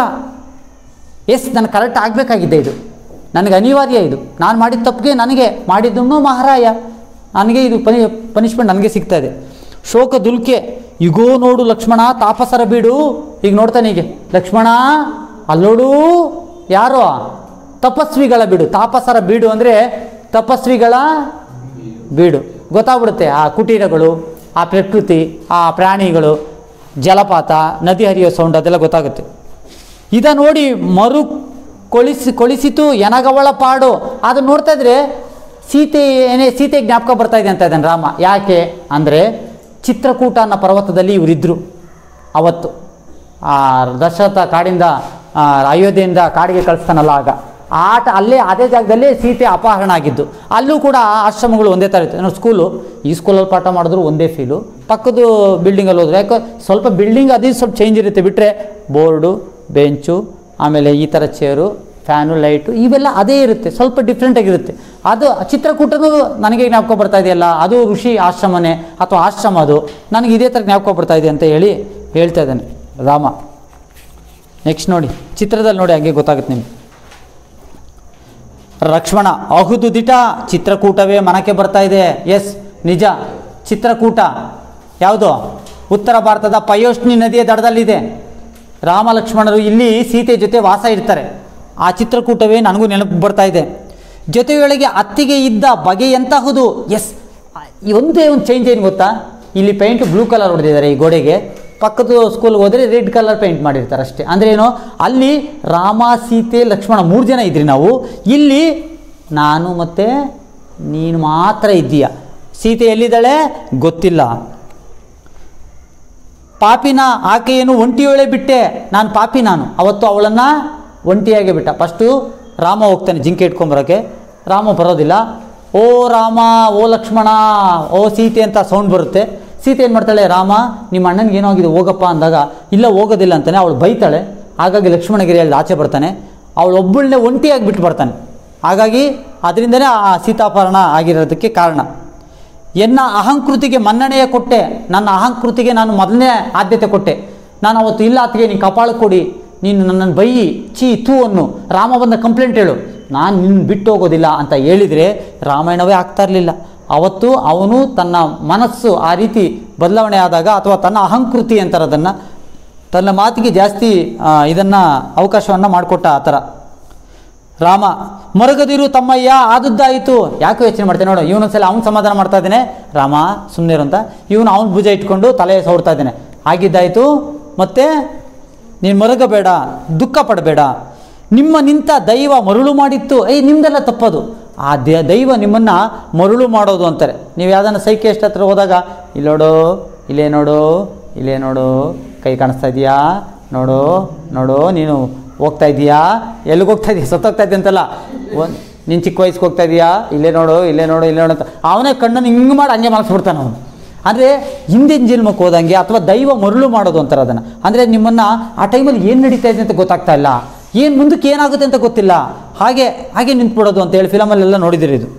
ನನಗೆ ಕರೆಕ್ಟ್ ಆಗಬೇಕಾಗಿದೆ, ಇದು ನನಗೆ ಅನಿವಾರ್ಯ, ಇದು ನಾನು ಮಾಡಿದ ತಪ್ಪಿಗೆ ನನಗೆ ಮಾಡಿದ್ದನ್ನು ಮಹಾರಾಯ, ನನಗೆ ಇದು ಪನಿಷ್ಮೆಂಟ್ ನನಗೆ ಸಿಗ್ತಾ ಇದೆ. ಶೋಕದುಲ್ಕೆ ಈಗೋ ನೋಡು ಲಕ್ಷ್ಮಣ ತಾಪಸರ ಬೀಡು. ಈಗ ನೋಡ್ತಾನೆ ಹೀಗೆ ಲಕ್ಷ್ಮಣ, ಅಲ್ಲೋಡು ಯಾರೋ ತಪಸ್ವಿಗಳ ಬೀಡು. ತಾಪಸರ ಬೀಡು ಅಂದರೆ ತಪಸ್ವಿಗಳ ಬೀಡು, ಗೊತ್ತಾಗ್ಬಿಡುತ್ತೆ. ಆ ಕುಟೀರಗಳು, ಆ ಪ್ರಕೃತಿ, ಆ ಪ್ರಾಣಿಗಳು, ಜಲಪಾತ, ನದಿ ಹರಿಯೋ ಸೌಂಡ್ ಅದೆಲ್ಲ ಗೊತ್ತಾಗುತ್ತೆ. ಇದ ನೋಡಿ ಮರು ಕೊಳಿಸಿತು ಎನಗವಳ ಪಾಡು. ಅದನ್ನು ನೋಡ್ತಾ ಇದ್ರೆ ಸೀತೆ ಜ್ಞಾಪಕ ಬರ್ತಾ ಇದೆ ಅಂತ ಇದ್ದಾನೆ ರಾಮ. ಯಾಕೆ ಅಂದರೆ ಚಿತ್ರಕೂಟ ಅನ್ನೋ ಪರ್ವತದಲ್ಲಿ ಇವರಿದ್ದರು ಅವತ್ತು. ಆ ದಶರಥ ಕಾಡಿಂದ ಅಯೋಧ್ಯೆಯಿಂದ ಕಾಡಿಗೆ ಕಳಿಸ್ತಾನಲ್ಲ, ಆಗ ಅಲ್ಲೇ ಅದೇ ಜಾಗದಲ್ಲಿ ಸೀತೆ ಅಪಹರಣ ಆಗಿದ್ದು. ಅಲ್ಲೂ ಕೂಡ ಆಶ್ರಮಗಳು ಒಂದೇ ಥರ ಇತ್ತು. ನಾವು ಸ್ಕೂಲು, ಈ ಸ್ಕೂಲಲ್ಲಿ ಪಾಠ ಮಾಡಿದ್ರು ಒಂದೇ ಫೀಲು, ಪಕ್ಕದ ಬಿಲ್ಡಿಂಗಲ್ಲಿ ಹೋದ್ರು. ಯಾಕೆ ಸ್ವಲ್ಪ ಬಿಲ್ಡಿಂಗ್ ಅದೇ ಸ್ವಲ್ಪ ಚೇಂಜ್ ಇರುತ್ತೆ, ಬಿಟ್ಟರೆ ಬೋರ್ಡು, ಬೆಂಚು, ಆಮೇಲೆ ಈ ಥರ ಚೇರು, ಫ್ಯಾನು, ಲೈಟು ಇವೆಲ್ಲ ಅದೇ ಇರುತ್ತೆ, ಸ್ವಲ್ಪ ಡಿಫ್ರೆಂಟಾಗಿರುತ್ತೆ. ಅದು ಚಿತ್ರಕೂಟನೂ ನನಗೆ ಜ್ಞಾಪಕ ಬರ್ತಾ ಇದೆಯಲ್ಲ, ಅದು ಋಷಿ ಆಶ್ರಮನೇ ಅಥವಾ ಆಶ್ರಮ, ಅದು ನನಗೆ ಇದೇ ಥರ ಜ್ಞಾಪಕ ಬರ್ತಾ ಇದೆ ಅಂತ ಹೇಳ್ತಾ ಇದ್ದಾನೆ ರಾಮ. ನೆಕ್ಸ್ಟ್ ನೋಡಿ, ಚಿತ್ರದಲ್ಲಿ ನೋಡಿ, ಹಾಗೆ ಗೊತ್ತಾಗುತ್ತೆ ನಿಮ್ಗೆ. ಲಕ್ಷ್ಮಣ ಅಹುದು ದಿಟ ಚಿತ್ರಕೂಟವೇ ಮನಕ್ಕೆ ಬರ್ತಾ ಇದೆ. ಎಸ್, ನಿಜ. ಚಿತ್ರಕೂಟ ಯಾವುದು? ಉತ್ತರ ಭಾರತದ ಪಯೋಷ್ಣಿ ನದಿಯ ದಡದಲ್ಲಿದೆ. ರಾಮ ಲಕ್ಷ್ಮಣರು ಇಲ್ಲಿ ಸೀತೆ ಜೊತೆ ವಾಸ ಇರ್ತಾರೆ. ಆ ಚಿತ್ರಕೂಟವೇ ನನಗೂ ನೆನಪು ಬರ್ತಾ ಇದೆ. ಜೊತೆಯೊಳಗೆ ಅತ್ತಿಗೆ ಇದ್ದ ಬಗೆಯಂತಹುದು. ಎಸ್, ಒಂದೇ ಒಂದು ಚೇಂಜ್ ಏನು ಗೊತ್ತಾ? ಇಲ್ಲಿ ಪೇಂಟ್ ಬ್ಲೂ ಕಲರ್ ಹೊಡೆದಿದ್ದಾರೆ ಈ ಗೋಡೆಗೆ, ಪಕ್ಕದ ಸ್ಕೂಲ್ಗೆ ಹೋದರೆ ರೆಡ್ ಕಲರ್ ಪೇಂಟ್ ಮಾಡಿರ್ತಾರೆ ಅಷ್ಟೇ. ಅಂದರೆ ಏನು, ಅಲ್ಲಿ ರಾಮ, ಸೀತೆ, ಲಕ್ಷ್ಮಣ 3 ಜನ ಇದ್ರಿ ನಾವು, ಇಲ್ಲಿ ನಾನು ಮತ್ತು ನೀನು ಮಾತ್ರ ಇದ್ದೀಯ. ಸೀತೆ ಎಲ್ಲಿದ್ದಾಳೆ ಗೊತ್ತಿಲ್ಲ. ಪಾಪಿನ ಆಕೆಯನ್ನು ಒಂಟಿಯೊಳೆ ಬಿಟ್ಟೆ. ನಾನು ಪಾಪಿ, ನಾನು ಅವತ್ತು ಅವಳನ್ನು ಒಂಟಿಯಾಗೆ ಬಿಟ್ಟ. ಫಸ್ಟು ರಾಮ ಹೋಗ್ತಾನೆ ಜಿಂಕೆ ಇಟ್ಕೊಂಬರೋಕ್ಕೆ, ರಾಮ ಬರೋದಿಲ್ಲ. ಓ ರಾಮ, ಓ ಲಕ್ಷ್ಮಣ, ಓ ಸೀತೆ ಅಂತ ಸೌಂಡ್ ಬರುತ್ತೆ. ಸೀತೆ ಏನು ಮಾಡ್ತಾಳೆ, ರಾಮ ನಿಮ್ಮ ಅಣ್ಣನಿಗೆ ಏನೋ ಆಗಿದೆ ಹೋಗಪ್ಪ ಅಂದಾಗ, ಇಲ್ಲ ಹೋಗೋದಿಲ್ಲ ಅಂತಾನೆ. ಅವಳು ಬೈತಾಳೆ. ಹಾಗಾಗಿ ಲಕ್ಷ್ಮಣಗಿರಿ ಅಲ್ಲಿ ಆಚೆ ಬರ್ತಾನೆ. ಅವಳು ಒಬ್ಬಳನ್ನೇ ಒಂಟಿಯಾಗಿ ಬಿಟ್ಟು ಬರ್ತಾನೆ. ಹಾಗಾಗಿ ಅದರಿಂದನೇ ಆ ಸೀತಾಪಹರಣ ಆಗಿರೋದಕ್ಕೆ ಕಾರಣ. ಎನ್ನ ಅಹಂಕೃತಿಗೆ ಮನ್ನಣೆಯ ಕೊಟ್ಟೆ. ನನ್ನ ಅಹಂಕೃತಿಗೆ ನಾನು ಮೊದಲನೇ ಆದ್ಯತೆ ಕೊಟ್ಟೆ. ನಾನು ಅವತ್ತು ಇಲ್ಲ ಆತಗೆ ನೀನು ಕಪಾಳ ಕೊಡಿ, ನೀನು ನನ್ನನ್ನು ಬೈಯಿ ಚೀ ತೂ ಅನ್ನು, ರಾಮ ಬಂದ ಕಂಪ್ಲೇಂಟ್ ಹೇಳು, ನಾನು ನಿನ್ನ ಬಿಟ್ಟು ಹೋಗೋದಿಲ್ಲ ಅಂತ ಹೇಳಿದರೆ ರಾಮಾಯಣವೇ ಆಗ್ತಾ ಇರಲಿಲ್ಲ. ಅವತ್ತು ಅವನು ತನ್ನ ಮನಸ್ಸು ಆ ರೀತಿ ಬದಲಾವಣೆ ಆದಾಗ, ಅಥವಾ ತನ್ನ ಅಹಂಕೃತಿ ಅಂತಾರೆ ಅದನ್ನು, ತನ್ನ ಮಾತಿಗೆ ಜಾಸ್ತಿ ಇದನ್ನು ಅವಕಾಶವನ್ನು ಮಾಡಿಕೊಟ್ಟ ಆ ಥರ ರಾಮ. ಮರಗದಿರು ತಮ್ಮಯ್ಯ ಆದದ್ದಾಯಿತು. ಯಾಕೆ ಯೋಚನೆ ಮಾಡ್ತೇನೆ ನೋಡು, ಇವನೊಂದ್ಸಲ ಅವ್ನು ಸಮಾಧಾನ ಮಾಡ್ತಾ ಇದ್ದಾನೆ, ರಾಮ ಸುಮ್ಮನೆ ಅಂತ, ಇವನು ಅವನ ಭುಜ ಇಟ್ಕೊಂಡು ತಲೆ ಸವರ್ತಾ ಇದ್ದಾನೆ. ಆಗಿದ್ದಾಯಿತು, ಮತ್ತು ನೀನು ಮರಗಬೇಡ, ದುಃಖ ಪಡಬೇಡ, ನಿಮ್ಮ ನಿಂತ ದೈವ ಮರುಳು ಮಾಡಿತ್ತು. ನಿಮ್ಮದೆಲ್ಲ ತಪ್ಪದು, ಆ ದೈವ ನಿಮ್ಮನ್ನು ಮರುಳು ಮಾಡೋದು ಅಂತಾರೆ. ನೀವು ಯಾವುದನ್ನು ಸೈಕಿಯಾಟ್ರಿಸ್ಟ್ ಹತ್ರ ಹೋದಾಗ, ಇಲ್ಲಿ ನೋಡು, ಇಲ್ಲೇ ನೋಡು, ಇಲ್ಲೇ ನೋಡು, ಕೈ ಕಾಣಿಸ್ತಾ ಇದೆಯಾ, ನೋಡು ನೋಡು, ನೀನು ಹೋಗ್ತಾ ಇದೆಯಾ, ಎಲ್ಲಿಗೆ ಹೋಗ್ತಾ ಇದೆಯಾ, ಸತ್ತೋಗ್ತಾ ಇದೆಯಾ ಅಂತಲ್ಲ, ನೀನು ಚಿಕ್ಕ ವಯಸ್ಸಿಗೆ ಹೋಗ್ತಾ ಇದೆಯಾ, ಇಲ್ಲೇ ನೋಡು, ಇಲ್ಲೇ ನೋಡು, ಇಲ್ಲೇ ನೋಡು ಅಂತ ಅವನೇ ಕಣ್ಣನ್ನು ಹಿಂಗೆ ಮಾಡಿ ಹಂಗೆ ಮಲಗಿಸ್ಬಿಡ್ತಾನೆ ಅವನು. ಅಂದರೆ ಹಿಂದಿನ ಜನ್ಮಕ್ಕೆ ಹೋದಂಗೆ, ಅಥವಾ ದೈವ ಮರುಳು ಮಾಡೋದು ಅಂತಾರೆ ಅದನ್ನು. ಅಂದರೆ ನಿಮ್ಮನ್ನು ಆ ಟೈಮಲ್ಲಿ ಏನು ನಡೀತಾ ಇದೆ ಅಂತ ಗೊತ್ತಾಗ್ತಾ ಇಲ್ಲ, ಏನು ಮುಂದಕ್ಕೆ ಏನಾಗುತ್ತೆ ಅಂತ ಗೊತ್ತಿಲ್ಲ, ಹಾಗೆ ನಿಂತ್ಬಿಡೋದು ಅಂತೇಳಿ ಫಿಲಮಲ್ಲೆಲ್ಲ ನೋಡಿದಿರಿ. ಇದು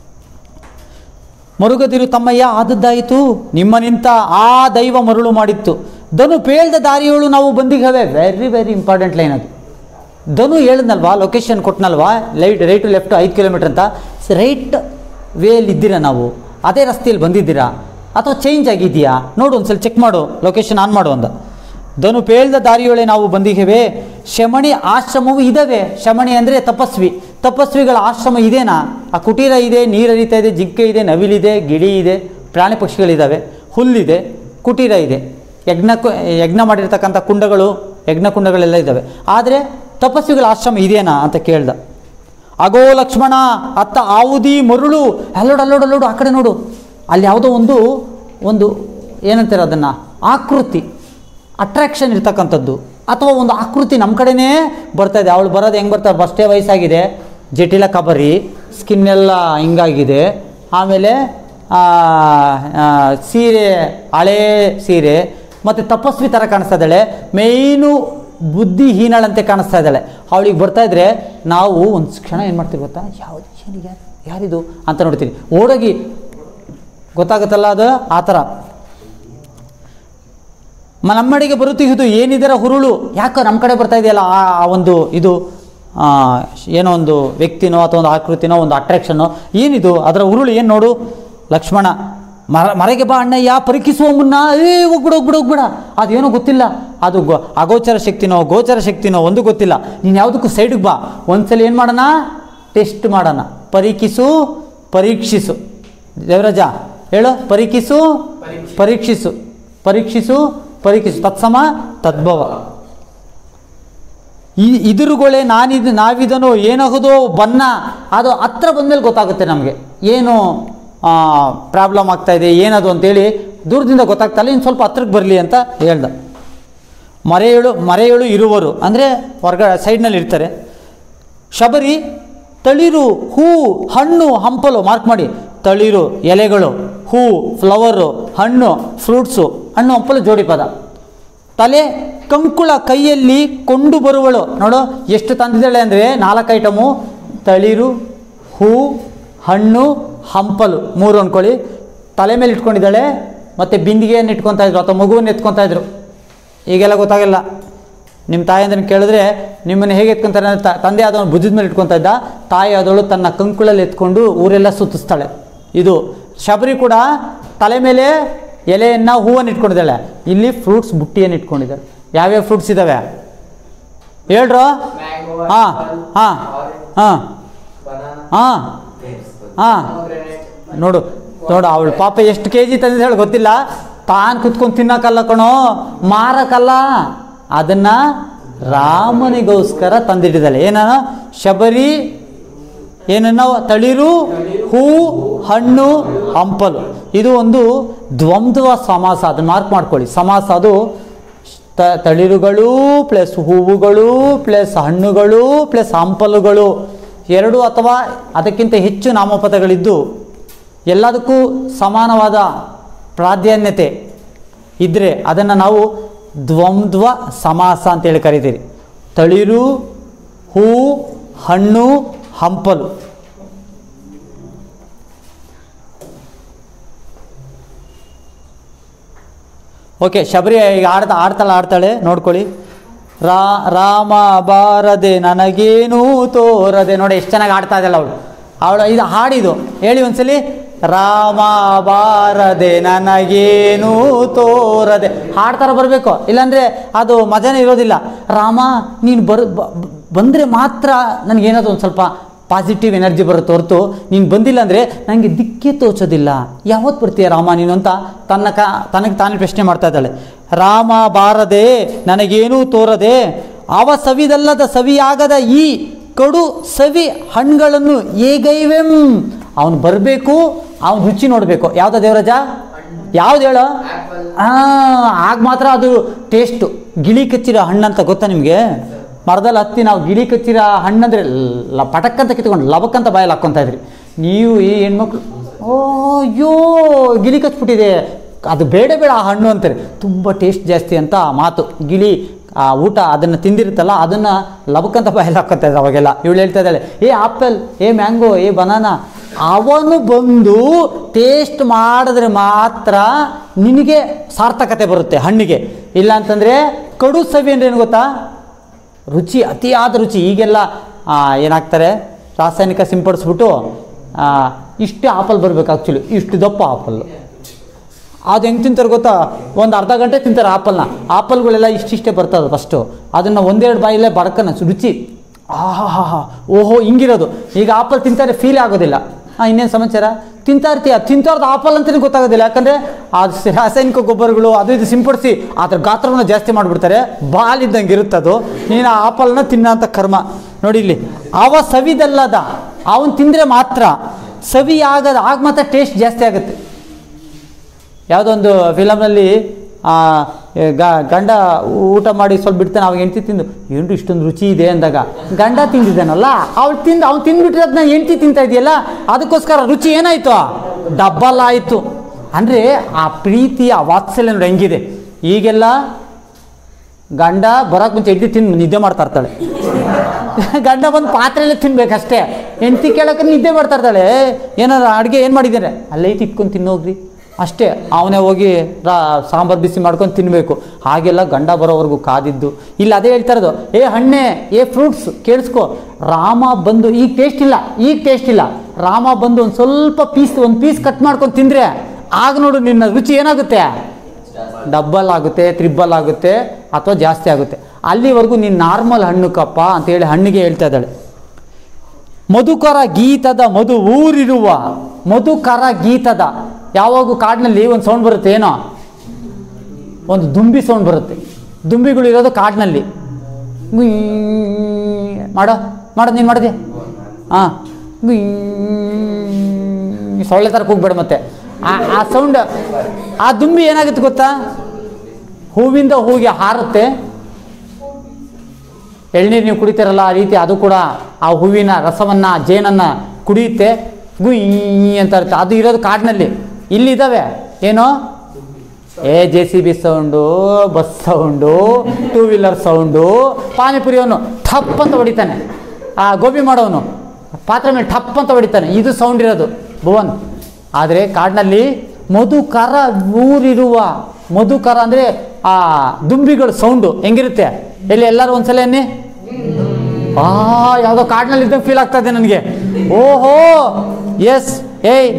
ಮರುಗದಿರು ತಮ್ಮಯ್ಯ ಆದದ್ದಾಯಿತು, ನಿಮ್ಮ ನಿಂತ ಆ ದೈವ ಮರುಳು ಮಾಡಿತ್ತು. ಧನು ಪೇಳ್ದ ದಾರಿಯೋಳು ನಾವು ಬಂದಿಗವೆ. ವೆರಿ ವೆರಿ ಇಂಪಾರ್ಟೆಂಟ್ ಲೈನ್ ಅದು. ಧನು ಹೇಳಿದ್ನಲ್ವಾ, ಲೊಕೇಶನ್ ಕೊಟ್ಟನಲ್ವಾ, ರೈಟ್ ಟು ಲೆಫ್ಟ್ 5 ಕಿಲೋಮೀಟರ್ ಅಂತ. ರೈಟ್ ವೇಯಲ್ಲಿ ಇದ್ದೀರಾ, ನಾವು ಅದೇ ರಸ್ತೆಯಲ್ಲಿ ಬಂದಿದ್ದೀರಾ ಅಥವಾ ಚೇಂಜ್ ಆಗಿದೆಯಾ ನೋಡು, ಒಂದ್ಸಲ ಚೆಕ್ ಮಾಡು, ಲೊಕೇಶನ್ ಆನ್ ಮಾಡು ಅಂದ. ಧನು ಪೇಳ್ದ ದಾರಿಯೊಳೆ ನಾವು ಬಂದಿದ್ದೇವೆ. ಶಮಣಿ ಆಶ್ರಮವು ಇದ್ದಾವೆ. ಶಮಣಿ ಅಂದರೆ ತಪಸ್ವಿಗಳ ಆಶ್ರಮ ಇದೇನಾ? ಆ ಕುಟೀರ ಇದೆ, ನೀರು ಹರಿತಾ ಇದೆ, ಜಿಂಕೆ ಇದೆ, ನವಿಲಿದೆ, ಗಿಳಿ ಇದೆ, ಪ್ರಾಣಿ ಪಕ್ಷಿಗಳಿದ್ದಾವೆ, ಹುಲ್ಲಿದೆ, ಕುಟೀರ ಇದೆ, ಯಜ್ಞ ಮಾಡಿರ್ತಕ್ಕಂಥ ಕುಂಡಗಳು, ಯಜ್ಞ ಕುಂಡಗಳೆಲ್ಲ ಇದ್ದಾವೆ. ಆದರೆ ತಪಸ್ವಿಗಳ ಆಶ್ರಮ ಇದೇನಾ ಅಂತ ಕೇಳ್ದ. ಅಗೋ ಲಕ್ಷ್ಮಣ ಅತ್ತ ಆವುದಿ ಮರುಳು. ಅಲ್ಲೋಡು ಆ ಕಡೆ ನೋಡು, ಅಲ್ಲಿ ಯಾವುದೋ ಒಂದು ಏನಂತಾರೆ ಅದನ್ನು, ಆಕೃತಿ, ಅಟ್ರಾಕ್ಷನ್ ಇರ್ತಕ್ಕಂಥದ್ದು, ಅಥವಾ ಒಂದು ಆಕೃತಿ ನಮ್ಮ ಕಡೆನೇ ಬರ್ತಾ ಇದೆ. ಅವಳು ಬರೋದು ಹೆಂಗೆ ಬರ್ತಾರೆ, ಫಸ್ಟೇ ವಯಸ್ಸಾಗಿದೆ, ಜಟಿಲ ಕಬರಿ, ಸ್ಕಿನ್ನೆಲ್ಲ ಹಿಂಗಾಗಿದೆ, ಆಮೇಲೆ ಸೀರೆ ಹಳೇ ಸೀರೆ, ಮತ್ತು ತಪಸ್ವಿ ಥರ ಕಾಣಿಸ್ತಾ ಇದ್ದಾಳೆ, ಮೇಯ್ನು ಬುದ್ಧಿಹೀನಳಂತೆ ಕಾಣಿಸ್ತಾ ಇದ್ದಾಳೆ. ಅವಳಿಗೆ ಬರ್ತಾಯಿದ್ರೆ ನಾವು ಒಂದು ಕ್ಷಣ ಏನು ಮಾಡ್ತೀವಿ ಗೊತ್ತಾ, ಯಾರಿದು ಅಂತ ನೋಡ್ತೀವಿ, ಓಡೋಗಿ ಗೊತ್ತಾಗುತ್ತಲ್ಲ ಅದು ಆ ಥರ. ನಮ್ಮಡೆಗೆ ಬರುತ್ತಿದ್ದು ಏನಿದರ ಹುರುಳು, ಯಾಕೆ ನಮ್ಮ ಕಡೆ ಬರ್ತಾ ಇದೆಯಲ್ಲ ಆ ಒಂದು ಇದು, ಏನೋ ಒಂದು ವ್ಯಕ್ತಿನೋ ಅಥವಾ ಒಂದು ಆಕೃತಿನೋ ಒಂದು ಅಟ್ರಾಕ್ಷನೋ ಏನಿದು, ಅದರ ಹುರುಳು ಏನು ನೋಡು. ಲಕ್ಷ್ಮಣ ಮರೆಗೆ ಬಾ ಅಣ್ಣಯ್ಯ, ಪರೀಕ್ಷಿಸುವ ಮುನ್ನ ಹೋಗ್ಬಿಡ, ಅದೇನೋ ಗೊತ್ತಿಲ್ಲ, ಅದು ಅಗೋಚರ ಶಕ್ತಿನೋ ಗೋಚರ ಶಕ್ತಿನೋ ಒಂದು ಗೊತ್ತಿಲ್ಲ, ನೀನು ಯಾವುದಕ್ಕೂ ಸೈಡಿಗೆ ಬಾ, ಒಂದ್ಸಲ ಏನು ಮಾಡೋಣ, ಟೆಸ್ಟ್ ಮಾಡೋಣ, ಪರೀಕ್ಷಿಸು. ದೇವರಾಜ ಹೇಳು. ಪರೀಕ್ಷಿಸು ಪರೀಕ್ಷಿಸು ಪರೀಕ್ಷಿಸು ಪರೀಕ್ಷಿಸು ತತ್ಸಮ ತದ್ಭವ. ಇದುರುಗಳೇ ನಾವಿದನು ಏನಾಗೋದು ಬನ್ನ ಅದು ಹತ್ರ ಬಂದಮೇಲೆ ಗೊತ್ತಾಗುತ್ತೆ ನಮಗೆ ಏನು ಪ್ರಾಬ್ಲಮ್ ಆಗ್ತಾಯಿದೆ ಏನದು ಅಂತೇಳಿ. ದೂರದಿಂದ ಗೊತ್ತಾಗ್ತಾಯಿಲ್ಲ, ಇನ್ನು ಸ್ವಲ್ಪ ಹತ್ರಕ್ಕೆ ಬರಲಿ ಅಂತ ಹೇಳ್ದ. ಮರೆಯಳು ಇರುವರು ಅಂದರೆ ಸೈಡ್ನಲ್ಲಿ ಇರ್ತಾರೆ. ಶಬರಿ ತಳಿರು, ಹೂ, ಹಣ್ಣು, ಹಂಪಲು. ಮಾರ್ಕ್ ಮಾಡಿ. ತಳಿರು ಎಲೆಗಳು, ಹೂ ಫ್ಲವರು, ಹಣ್ಣು ಫ್ರೂಟ್ಸು, ಹಣ್ಣು ಹಂಪಲು ಜೋಡಿ ಪದ. ತಲೆ ಕಂಕುಳ ಕೈಯಲ್ಲಿ ಕೊಂಡು ಬರುವಳು. ನೋಡು ಎಷ್ಟು ತಂದಿದ್ದಾಳೆ ಅಂದರೆ 4 ಐಟಮು. ತಳಿರು, ಹೂ, ಹಣ್ಣು, ಹಂಪಲು 3 ಅಂದ್ಕೊಳ್ಳಿ. ತಲೆ ಮೇಲೆ ಇಟ್ಕೊಂಡಿದ್ದಾಳೆ. ಮತ್ತು ಬಿಂದಿಗೆಯನ್ನು ಇಟ್ಕೊತಾ ಇದ್ರು ಅಥವಾ ಮಗುವನ್ನು ಎತ್ಕೊತಾ ಇದ್ರು. ಈಗೆಲ್ಲ ಗೊತ್ತಾಗಲ್ಲ. ನಿಮ್ಮ ತಾಯಿ ಅಂದ್ರೆ ಕೇಳಿದ್ರೆ ನಿಮ್ಮನ್ನು ಹೇಗೆ ಎತ್ಕೊತಾರೆ ಅಂದರೆ ತಂದೆ ಆದವನು ಭುಜದ ಮೇಲೆ ಇಟ್ಕೊತಾ ಇದ್ದ, ತಾಯಿ ಆದವಳು ತನ್ನ ಕಂಕುಳಲ್ಲಿ ಎತ್ಕೊಂಡು ಊರೆಲ್ಲ ಸುತ್ತಿಸ್ತಾಳೆ. ಇದು ಶಬರಿ ಕೂಡ ತಲೆ ಮೇಲೆ ಎಲೆಯನ್ನು ಹೂವನ್ನು ಇಟ್ಕೊಂಡಿದ್ದಾಳೆ. ಇಲ್ಲಿ ಫ್ರೂಟ್ಸ್ ಬುಟ್ಟಿಯನ್ನು ಇಟ್ಕೊಂಡಿದ್ದಾಳೆ. ಯಾವ್ಯಾವ ಫ್ರೂಟ್ಸ್ ಇದ್ದಾವೆ ಹೇಳ್ರು? ಹಾಂ ಹಾಂ ಹಾಂ ಹಾಂ ಹಾಂ ನೋಡು ಅವಳು ಪಾಪ ಎಷ್ಟು ಕೆ ಜಿ ತಂದಿದ್ದು ಹೇಳಿ ಗೊತ್ತಿಲ್ಲ. ತಾನು ಕುತ್ಕೊಂಡು ತಿನ್ನೋಕ್ಕಲ್ಲ ಕಣೋ, ಮಾರಕ್ಕಲ್ಲ, ಅದನ್ನು ರಾಮನಿಗೋಸ್ಕರ ತಂದಿಟ್ಟಿದ್ದಾಳೆ. ಏನೋ ಶಬರಿ ಏನನ್ನ ತಳಿರು, ಹೂ, ಹಣ್ಣು, ಹಂಪಲು. ಇದು ಒಂದು ದ್ವಂದ್ವ ಸಮಾಸ. ಅದನ್ನು ಮಾರ್ಕ್ ಮಾಡ್ಕೊಳ್ಳಿ. ಸಮಾಸ ಅದು ತಳಿರುಗಳು ಪ್ಲಸ್ ಹೂವುಗಳು ಪ್ಲಸ್ ಹಣ್ಣುಗಳು ಪ್ಲಸ್ ಹಂಪಲುಗಳು 2 ಅಥವಾ ಅದಕ್ಕಿಂತ ಹೆಚ್ಚು ನಾಮಪದಗಳಿದ್ದು ಎಲ್ಲದಕ್ಕೂ ಸಮಾನವಾದ ಪ್ರಾಧಾನ್ಯತೆ ಇದ್ದರೆ ಅದನ್ನು ನಾವು ದ್ವಂದ್ವ ಸಮಾಸ ಅಂತೇಳಿ ಕರಿತೀರಿ. ತಳಿರು, ಹೂ, ಹಣ್ಣು, ಹಂಪಲು. ಓಕೆ, ಶಬರಿ ಈಗ ಆಡ್ತಾಳೆ ನೋಡ್ಕೊಳ್ಳಿ. ರಾಮ ಬಾರದೆ ನನಗೇನೂ ತೋರದೆ. ನೋಡಿ ಎಷ್ಟು ಚೆನ್ನಾಗಿ ಆಡ್ತಾ ಇದ್ದಾಳೆ ಅವಳು. ಇದು ಹಾಡಿದು ಹೇಳಿ ಒಂದ್ಸಲಿ. ರಾಮ ಬಾರದೆ ನನಗೇನೂ ತೋರದೆ. ಹಾಡ್ತಾರ ಬರಬೇಕು, ಇಲ್ಲಾಂದರೆ ಅದು ಮಜಾನೇ ಇರೋದಿಲ್ಲ. ರಾಮ ನೀನು ಬಂದರೆ ಮಾತ್ರ ನನಗೇನಾದ್ರು ಒಂದು ಸ್ವಲ್ಪ ಪಾಸಿಟಿವ್ ಎನರ್ಜಿ ಬರುತ್ತೆ ಹೊರತು ನೀನು ಬಂದಿಲ್ಲ ಅಂದರೆ ನನಗೆ ದಿಕ್ಕೇ ತೋಚೋದಿಲ್ಲ. ಯಾವತ್ತು ಬರ್ತೀಯ ರಾಮ ನೀನು ಅಂತ ತನಗೆ ತಾನೇ ಪ್ರಶ್ನೆ ಮಾಡ್ತಾ ಇದ್ದಾಳೆ. ರಾಮ ಬಾರದೆ ನನಗೇನೂ ತೋರದೆ ಅವ ಸವಿದಲ್ಲದ ಸವಿಯಾಗದ ಈ ಕಡು ಸವಿ ಹಣ್ಣುಗಳನ್ನು ಹೇಗೈವೆಂ. ಅವನು ಬರಬೇಕು, ಅವನು ರುಚಿ ನೋಡಬೇಕು. ಯಾವುದ ದೇವರಾಜ? ಯಾವ್ದು ಹೇಳೋ? ಆಗ ಮಾತ್ರ ಅದು ಟೇಸ್ಟು. ಗಿಳಿ ಕಚ್ಚಿರೋ ಹಣ್ಣಂತ ಗೊತ್ತಾ ನಿಮಗೆ? ಮರದಲ್ಲಿ ಹತ್ತಿ ನಾವು ಗಿಳಿ ಕಚ್ಚಿರೋ ಹಣ್ಣಂದರೆ ಪಟಕ್ಕಂತ ಕಿತ್ಕೊಂಡು ಲಬಕ್ಕಂತ ಬಾಯಲ್ಲಿ ಹಾಕ್ಕೊತಾ ಇದ್ರಿ. ನೀವು ಈ ಹೆಣ್ಮಕ್ಳು ಅಯ್ಯೋ ಗಿಳಿ ಕಚ್ಬಿಟ್ಟಿದೆ, ಅದು ಬೇಡ ಆ ಹಣ್ಣು ಅಂತಾರೆ. ತುಂಬ ಟೇಸ್ಟ್ ಜಾಸ್ತಿ ಅಂತ ಮಾತು. ಗಿಳಿ ಊಟ ಅದನ್ನು ತಿಂದಿರುತ್ತಲ್ಲ, ಅದನ್ನು ಲಬಕ್ಕಂತ ಬಾಯಲ್ಲಿ ಹಾಕ್ಕೊತಾ ಇದ್ರು ಅವಾಗೆಲ್ಲ. ಇವಳು ಹೇಳ್ತಾ ಇದ್ದಾಳೆ, ಏ ಆ್ಯಪಲ್, ಏ ಮ್ಯಾಂಗೋ, ಏ ಬನಾನಾ. ಅವನು ಬಂದು ಟೇಸ್ಟ್ ಮಾಡಿದ್ರೆ ಮಾತ್ರ ನಿನಗೆ ಸಾರ್ಥಕತೆ ಬರುತ್ತೆ ಹಣ್ಣಿಗೆ. ಇಲ್ಲ ಅಂತಂದರೆ ಕಡು ಸವಿ ಅಂದರೆ ಏನು ಗೊತ್ತಾ? ರುಚಿ, ಅತಿಯಾದ ರುಚಿ. ಈಗೆಲ್ಲ ಏನಾಗ್ತಾರೆ, ರಾಸಾಯನಿಕ ಸಿಂಪಡಿಸ್ಬಿಟ್ಟು ಇಷ್ಟೇ ಆಪಲ್ ಬರಬೇಕು. ಆ್ಯಕ್ಚುಲಿ ಇಷ್ಟು ದಪ್ಪ ಆಪಲ್ಲು. ಅದು ಹೆಂಗೆ ತಿಂತಾರೆ ಗೊತ್ತಾ? ಒಂದು ಅರ್ಧ ಗಂಟೆ ತಿಂತಾರೆ ಆಪಲ್ನ. ಆಪಲ್ಗಳೆಲ್ಲ ಇಷ್ಟಿಷ್ಟೇ ಬರ್ತದೆ ಫಸ್ಟು. ಅದನ್ನು 1-2 ಬಾಯಿಲೇ ಬಡ್ಕನ ರುಚಿ. ಆಹಾ ಓಹೋ ಹಿಂಗಿರೋದು. ಈಗ ಆಪಲ್ ತಿಂತಾರೆ ಫೀಲ್ ಆಗೋದಿಲ್ಲ. ಇನ್ನೇನು ಸಮಾಚಾರ? ತಿಂತಾ ತಿಂತಾರ್ದು ಆಪಲ್ ಅಂತಲೇ ಗೊತ್ತಾಗೋದಿಲ್ಲ. ಯಾಕಂದರೆ ಅದು ರಾಸಾಯನಿಕ ಗೊಬ್ಬರಗಳು ಅದು ಇದು ಸಿಂಪಡಿಸಿ ಅದರ ಗಾತ್ರವನ್ನು ಜಾಸ್ತಿ ಮಾಡಿಬಿಡ್ತಾರೆ. ಬಾಲಿದ್ದಂಗೆ ಇರುತ್ತದು. ನೀನು ಆ ಆಪಲ್ನ ತಿನ್ನೋಂಥ ಕರ್ಮ. ನೋಡಿ ಇಲ್ಲಿ, ಅವ ಸವಿದಲ್ಲದ, ಅವನು ತಿಂದರೆ ಮಾತ್ರ ಸವಿ ಆಗದ, ಆಗ ಮಾತ್ರ ಟೇಸ್ಟ್ ಜಾಸ್ತಿ ಆಗುತ್ತೆ. ಯಾವುದೋ ಒಂದು ಫಿಲಮ್ನಲ್ಲಿ ಗಂಡ ಊಟ ಮಾಡಿ ಸ್ವಲ್ಪ ಬಿಡ್ತಾನೆ, ಅವಾಗ ಹೆಂಡ್ತಿ ತಿಂದು ಏನು ಇಷ್ಟೊಂದು ರುಚಿ ಇದೆ ಅಂದಾಗ ಗಂಡ ತಿಂದಿದ್ದಾನಲ್ಲ, ಅವ್ನು ತಿಂದುಬಿಟ್ಟಿರೋದನ್ನ ಹೆಂಡ್ತಿ ತಿಂತಾ ಇದೆಯಲ್ಲ, ಅದಕ್ಕೋಸ್ಕರ ರುಚಿ ಏನಾಯಿತು? ಡಬ್ಬಲ್ ಆಯಿತು. ಅಂದರೆ ಆ ಪ್ರೀತಿ, ಆ ವಾತ್ಸಲ್ಯ ನೋಡಿ ಹೆಂಗಿದೆ. ಈಗೆಲ್ಲ ಗಂಡ ಬರೋಕ್ಕೆ ಮುಂಚೆ ಹೆಂಡ್ತಿ ತಿಂದು ನಿದ್ದೆ ಮಾಡ್ತಾ ಇರ್ತಾಳೆ. ಗಂಡ ಬಂದು ಪಾತ್ರೆಯಲ್ಲೇ ತಿನ್ಬೇಕಷ್ಟೇ. ಹೆಂಡ್ತಿ ಕೇಳೋಕೆ ನಿದ್ದೆ ಮಾಡ್ತಾ ಇರ್ತಾಳೆ. ಏನಾರು ಅಡುಗೆ ಏನು ಮಾಡಿದ್ದಾರೆ ಅಲ್ಲೇ ಇಟ್ಕೊಂಡು ತಿನ್ನೋಗ್ರಿ ಅಷ್ಟೇ. ಅವನೇ ಹೋಗಿ ಸಾಂಬಾರು ಬಿಸಿ ಮಾಡ್ಕೊಂಡು ತಿನ್ನಬೇಕು. ಹಾಗೆಲ್ಲ ಗಂಡ ಬರೋವರೆಗೂ ಕಾದಿದ್ದು. ಇಲ್ಲಿ ಅದೇ ಹೇಳ್ತಾ ಇರೋದು, ಏ ಹಣ್ಣೆ, ಏ ಫ್ರೂಟ್ಸ್ ಕೇಳಿಸ್ಕೊ. ರಾಮ ಬಂದು ಈಗ ಟೇಸ್ಟ್ ಇಲ್ಲ. ರಾಮ ಬಂದು ಒಂದು ಪೀಸ್ ಕಟ್ ಮಾಡ್ಕೊಂಡು ತಿಂದರೆ ಆಗ ನೋಡು ನಿನ್ನ ರುಚಿ ಏನಾಗುತ್ತೆ? ಡಬ್ಬಲ್ ಆಗುತ್ತೆ, ತ್ರಿಬ್ಬಲ್ ಆಗುತ್ತೆ, ಅಥವಾ ಜಾಸ್ತಿ ಆಗುತ್ತೆ. ಅಲ್ಲಿವರೆಗೂ ನೀನು ನಾರ್ಮಲ್ ಹಣ್ಣು ಕಪ್ಪ ಅಂತೇಳಿ ಹಣ್ಣಿಗೆ ಹೇಳ್ತಾ ಇದ್ದಾಳೆ. ಮಧುಕರ ಗೀತದ ಮಧು ಊರಿರುವ, ಮಧುಕರ ಗೀತದ ಯಾವಾಗೂ ಕಾಡಿನಲ್ಲಿ ಒಂದು ಸೌಂಡ್ ಬರುತ್ತೆ, ಏನೋ ಒಂದು ದುಂಬಿ ಸೌಂಡ್ ಬರುತ್ತೆ. ದುಂಬಿಗಳು ಇರೋದು ಕಾಡಿನಲ್ಲಿ. ಮಾಡೋದು ನೀನು ಮಾಡಿದೆ ಹಾಂ, ಸೊಳ್ಳೆ ಥರ ಕೂಗ್ಬೇಡ. ಮತ್ತೆ ಆ ಸೌಂಡ್, ಆ ದುಂಬಿ ಏನಾಗುತ್ತೆ ಗೊತ್ತಾ, ಹೂವಿಂದ ಹೂವಿಗೆ ಹಾರುತ್ತೆ. ಎಳ್ನೀರು ನೀವು ಕುಡಿತೀರಲ್ಲ ಆ ರೀತಿ ಅದು ಕೂಡ ಆ ಹೂವಿನ ರಸವನ್ನು, ಜೇನನ್ನು ಕುಡಿಯುತ್ತೆ. ಗುಯ್ ಅಂತ ಇರುತ್ತೆ. ಅದು ಇರೋದು ಕಾಡಿನಲ್ಲಿ. ಇಲ್ಲಿದ್ದಾವೆ ಏನೋ JCB sound, bus sound, 2 wheeler sound. ಪಾನಿಪುರಿಯವನು ಠಪ್ ಅಂತ ಹೊಡಿತಾನೆ, ಆ ಗೋಬಿ ಮಾಡೋವನು ಪಾತ್ರೆ ಮೇಲೆ ಠಪ್ ಅಂತ ಹೊಡಿತಾನೆ. ಇದು ಸೌಂಡ್ ಇರೋದು ಭುವನ್. ಆದರೆ ಕಾಡಿನಲ್ಲಿ ಮಧುಕರ, ಊರಿರುವ ಮಧುಕರ ಅಂದರೆ ಆ ದುಂಬಿಗಳು ಸೌಂಡು ಹೆಂಗಿರುತ್ತೆ. ಎಲ್ಲಿ ಎಲ್ಲರೂ ಒಂದ್ಸಲ ಅನ್ನಿ, ಯಾವುದೋ ಕಾಡಿನಲ್ಲಿ ಇದ್ದಂಗೆ ಫೀಲ್ ಆಗ್ತಾ ಇದೆ ನನಗೆ. ಓಹೋ ಎಸ್, ಏಯ್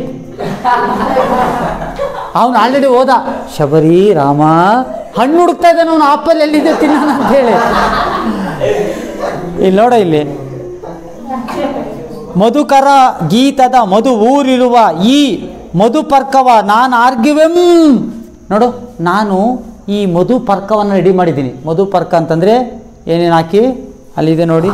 ಅವನು ಆಲ್ರೆಡಿ ಹೋದ. ಶಬರಿ ರಾಮ ಹಣ್ಣು ಹುಡುಕ್ತಾ ಇದ್ದಾನೆ ಅವನು, ಆಪಲ್ ಎಲ್ಲಿದೆ ತಿನ್ನೋಣ ಅಂತ ಹೇಳಿ. ಇಲ್ಲಿ ನೋಡ, ಇಲ್ಲಿ ಮಧುಕರ ಗೀತದ ಮಧು ಊರಿರುವ ಈ ಮಧುಪರ್ಕವ ನಾನು ಆರ್ಗಿವೆಂ. ನೋಡು, ನಾನು ಈ ಮಧುಪರ್ಕವನ್ನು ರೆಡಿ ಮಾಡಿದ್ದೀನಿ. ಮಧುಪರ್ಕ ಅಂತಂದರೆ ಏನೇನು ಹಾಕಿ ಅಲ್ಲಿದೆ ನೋಡಿ.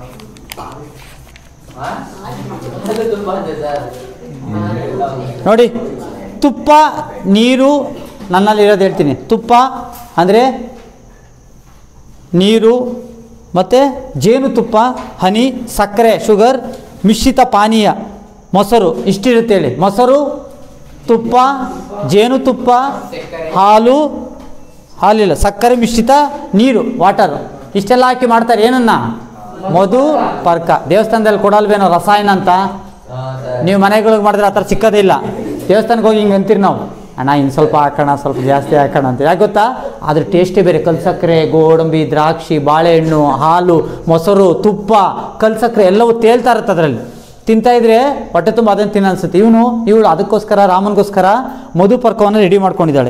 ನೋಡಿ, ತುಪ್ಪ, ನೀರು, ನನ್ನಲ್ಲಿರೋದು ಹೇಳ್ತೀನಿ. ತುಪ್ಪ ಅಂದರೆ ನೀರು, ಮತ್ತು ಜೇನುತುಪ್ಪ, ಹನಿ, ಸಕ್ಕರೆ, ಶುಗರ್, ಮಿಶ್ರಿತ ಪಾನೀಯ, ಮೊಸರು, ಇಷ್ಟಿರುತ್ತೆ ಹೇಳಿ. ಮೊಸರು, ತುಪ್ಪ, ಜೇನುತುಪ್ಪ, ಹಾಲಿಲ್ಲ, ಸಕ್ಕರೆ ಮಿಶ್ರಿತ ನೀರು, ವಾಟರು, ಇಷ್ಟೆಲ್ಲ ಹಾಕಿ ಮಾಡ್ತಾರೆ. ಏನನ್ನ? ಮಧು ಪರ್ಕ. ದೇವಸ್ಥಾನದಲ್ಲಿ ಕೊಡಲ್ವೇನೋ ರಸಾಯನ ಅಂತ. ನೀವು ಮನೆಗಳಿಗೆ ಮಾಡಿದ್ರೆ ಆ ಥರ ಸಿಕ್ಕೋದೇ ಇಲ್ಲ. ದೇವಸ್ಥಾನಕ್ಕೆ ಹೋಗಿ ಹಿಂಗೆ ಅಂತೀರಿ ನಾವು, ಅಣ್ಣ ಇನ್ನು ಸ್ವಲ್ಪ ಹಾಕೋಣ, ಸ್ವಲ್ಪ ಜಾಸ್ತಿ ಹಾಕೋಣ ಅಂತ. ಯಾಕೆ ಗೊತ್ತಾ? ಅದ್ರ ಟೇಸ್ಟೇ ಬೇರೆ. ಕಲ್ಸಕ್ಕರೆ, ಗೋಡಂಬಿ, ದ್ರಾಕ್ಷಿ, ಬಾಳೆಹಣ್ಣು, ಹಾಲು, ಮೊಸರು, ತುಪ್ಪ, ಕಲ್ಸಕ್ಕರೆ ಎಲ್ಲವೂ ತೇಲ್ತಾ ಇರುತ್ತೆ ಅದರಲ್ಲಿ. ತಿಂತಾಯಿದ್ರೆ ಹೊಟ್ಟೆ ತುಂಬ ಅದನ್ನು ತಿನ್ನ ಅನಿಸುತ್ತೆ. ಇವಳು ಅದಕ್ಕೋಸ್ಕರ, ರಾಮನಿಗೋಸ್ಕರ ಮಧುಪರ್ಕವನ್ನು ರೆಡಿ ಮಾಡ್ಕೊಂಡಿದ್ದಾಳೆ.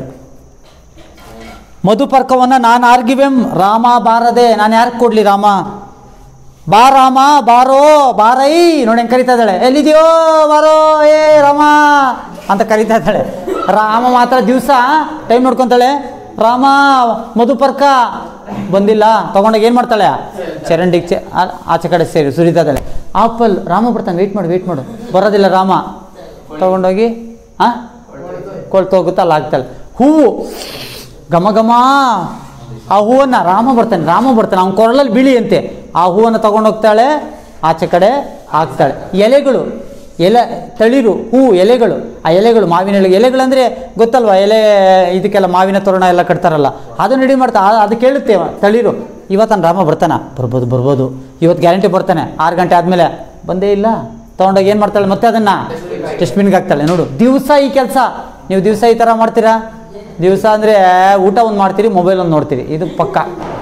ಮಧುಪರ್ಕವನ್ನು ನಾನು ಆರ್ಗಿವೆಂ. ರಾಮ ಬಾರದೆ, ನಾನು ಯಾರಿಗೆ ಕೊಡಲಿ? ರಾಮ ಬಾ, ರಾಮ ಬಾರೋ, ಬಾರೈ. ನೋಡಿ ಹೆಂಗೆ ಕರಿತಾ ಇದ್ದಾಳೆ. ಎಲ್ಲಿದೆಯೋ ಬಾರೋ, ಏ ರಾಮ ಅಂತ ಕರಿತಾ ಇದ್ದಾಳೆ. ರಾಮ ಮಾತ್ರ ದಿವಸ ಟೈಮ್ ನೋಡ್ಕೊತಾಳೆ. ರಾಮ ಮಧುಪರ್ಕ ಬಂದಿಲ್ಲ, ತಗೊಂಡೋಗಿ ಏನು ಮಾಡ್ತಾಳೆ? ಚರಂಡಿಗೆ ಆಚೆ ಕಡೆ ಸೇರಿ ಸುರಿತಾ ಇದ್ದಾಳೆ. ಆಪಲ್, ರಾಮ ಬರ್ತಾನೆ, ವೆಯ್ಟ್ ಮಾಡು. ಬರೋದಿಲ್ಲ ರಾಮ, ತಗೊಂಡೋಗಿ ಕೊಳ್ತೋಗುತ್ತಾ, ಅಲ್ಲಿ ಆಗ್ತಾಳೆ. ಹೂವು ಘಮ ಘಮ, ಆ ಹೂವನ್ನು ರಾಮ ಬರ್ತಾನೆ, ಅವ್ನ ಕೊರಳಲ್ಲಿ ಬಿಳಿ ಅಂತೆ. ಆ ಹೂವನ್ನು ತಗೊಂಡೋಗ್ತಾಳೆ, ಆಚೆ ಕಡೆ ಹಾಕ್ತಾಳೆ. ಎಲೆಗಳು, ತಳಿರು ಹೂ ಎಲೆಗಳು, ಆ ಎಲೆಗಳು, ಮಾವಿನ ಎಲೆಗಳಂದರೆ ಗೊತ್ತಲ್ವ, ಎಲೆ ಇದಕ್ಕೆಲ್ಲ ಮಾವಿನ ತೋರಣ ಎಲ್ಲ ಕಟ್ತಾರಲ್ಲ, ಅದನ್ನು ರೆಡಿ ಮಾಡ್ತಾ. ಅದು ಕೇಳುತ್ತೆ ತಳಿರು. ಇವತ್ತು ರಾಮ ಬರ್ಬೋದು, ಇವತ್ತು ಗ್ಯಾರಂಟಿ ಬರ್ತಾನೆ. 6 ಗಂಟೆ ಆದಮೇಲೆ ಬಂದೇ ಇಲ್ಲ, ತೊಗೊಂಡೋಗಿ ಏನು ಮಾಡ್ತಾಳೆ? ಮತ್ತೆ ಅದನ್ನು ಡಸ್ಟ್ಬಿನ್ಗೆ ಹಾಕ್ತಾಳೆ. ನೋಡು, ದಿವಸ ಈ ಕೆಲಸ. ನೀವು ದಿವಸ ಈ ಥರ ಮಾಡ್ತೀರಾ? ದಿವಸ ಅಂದರೆ ಊಟ ಒಂದು ಮಾಡ್ತೀರಿ, ಮೊಬೈಲ್ ಒಂದು ನೋಡ್ತೀರಿ, ಇದು ಪಕ್ಕ.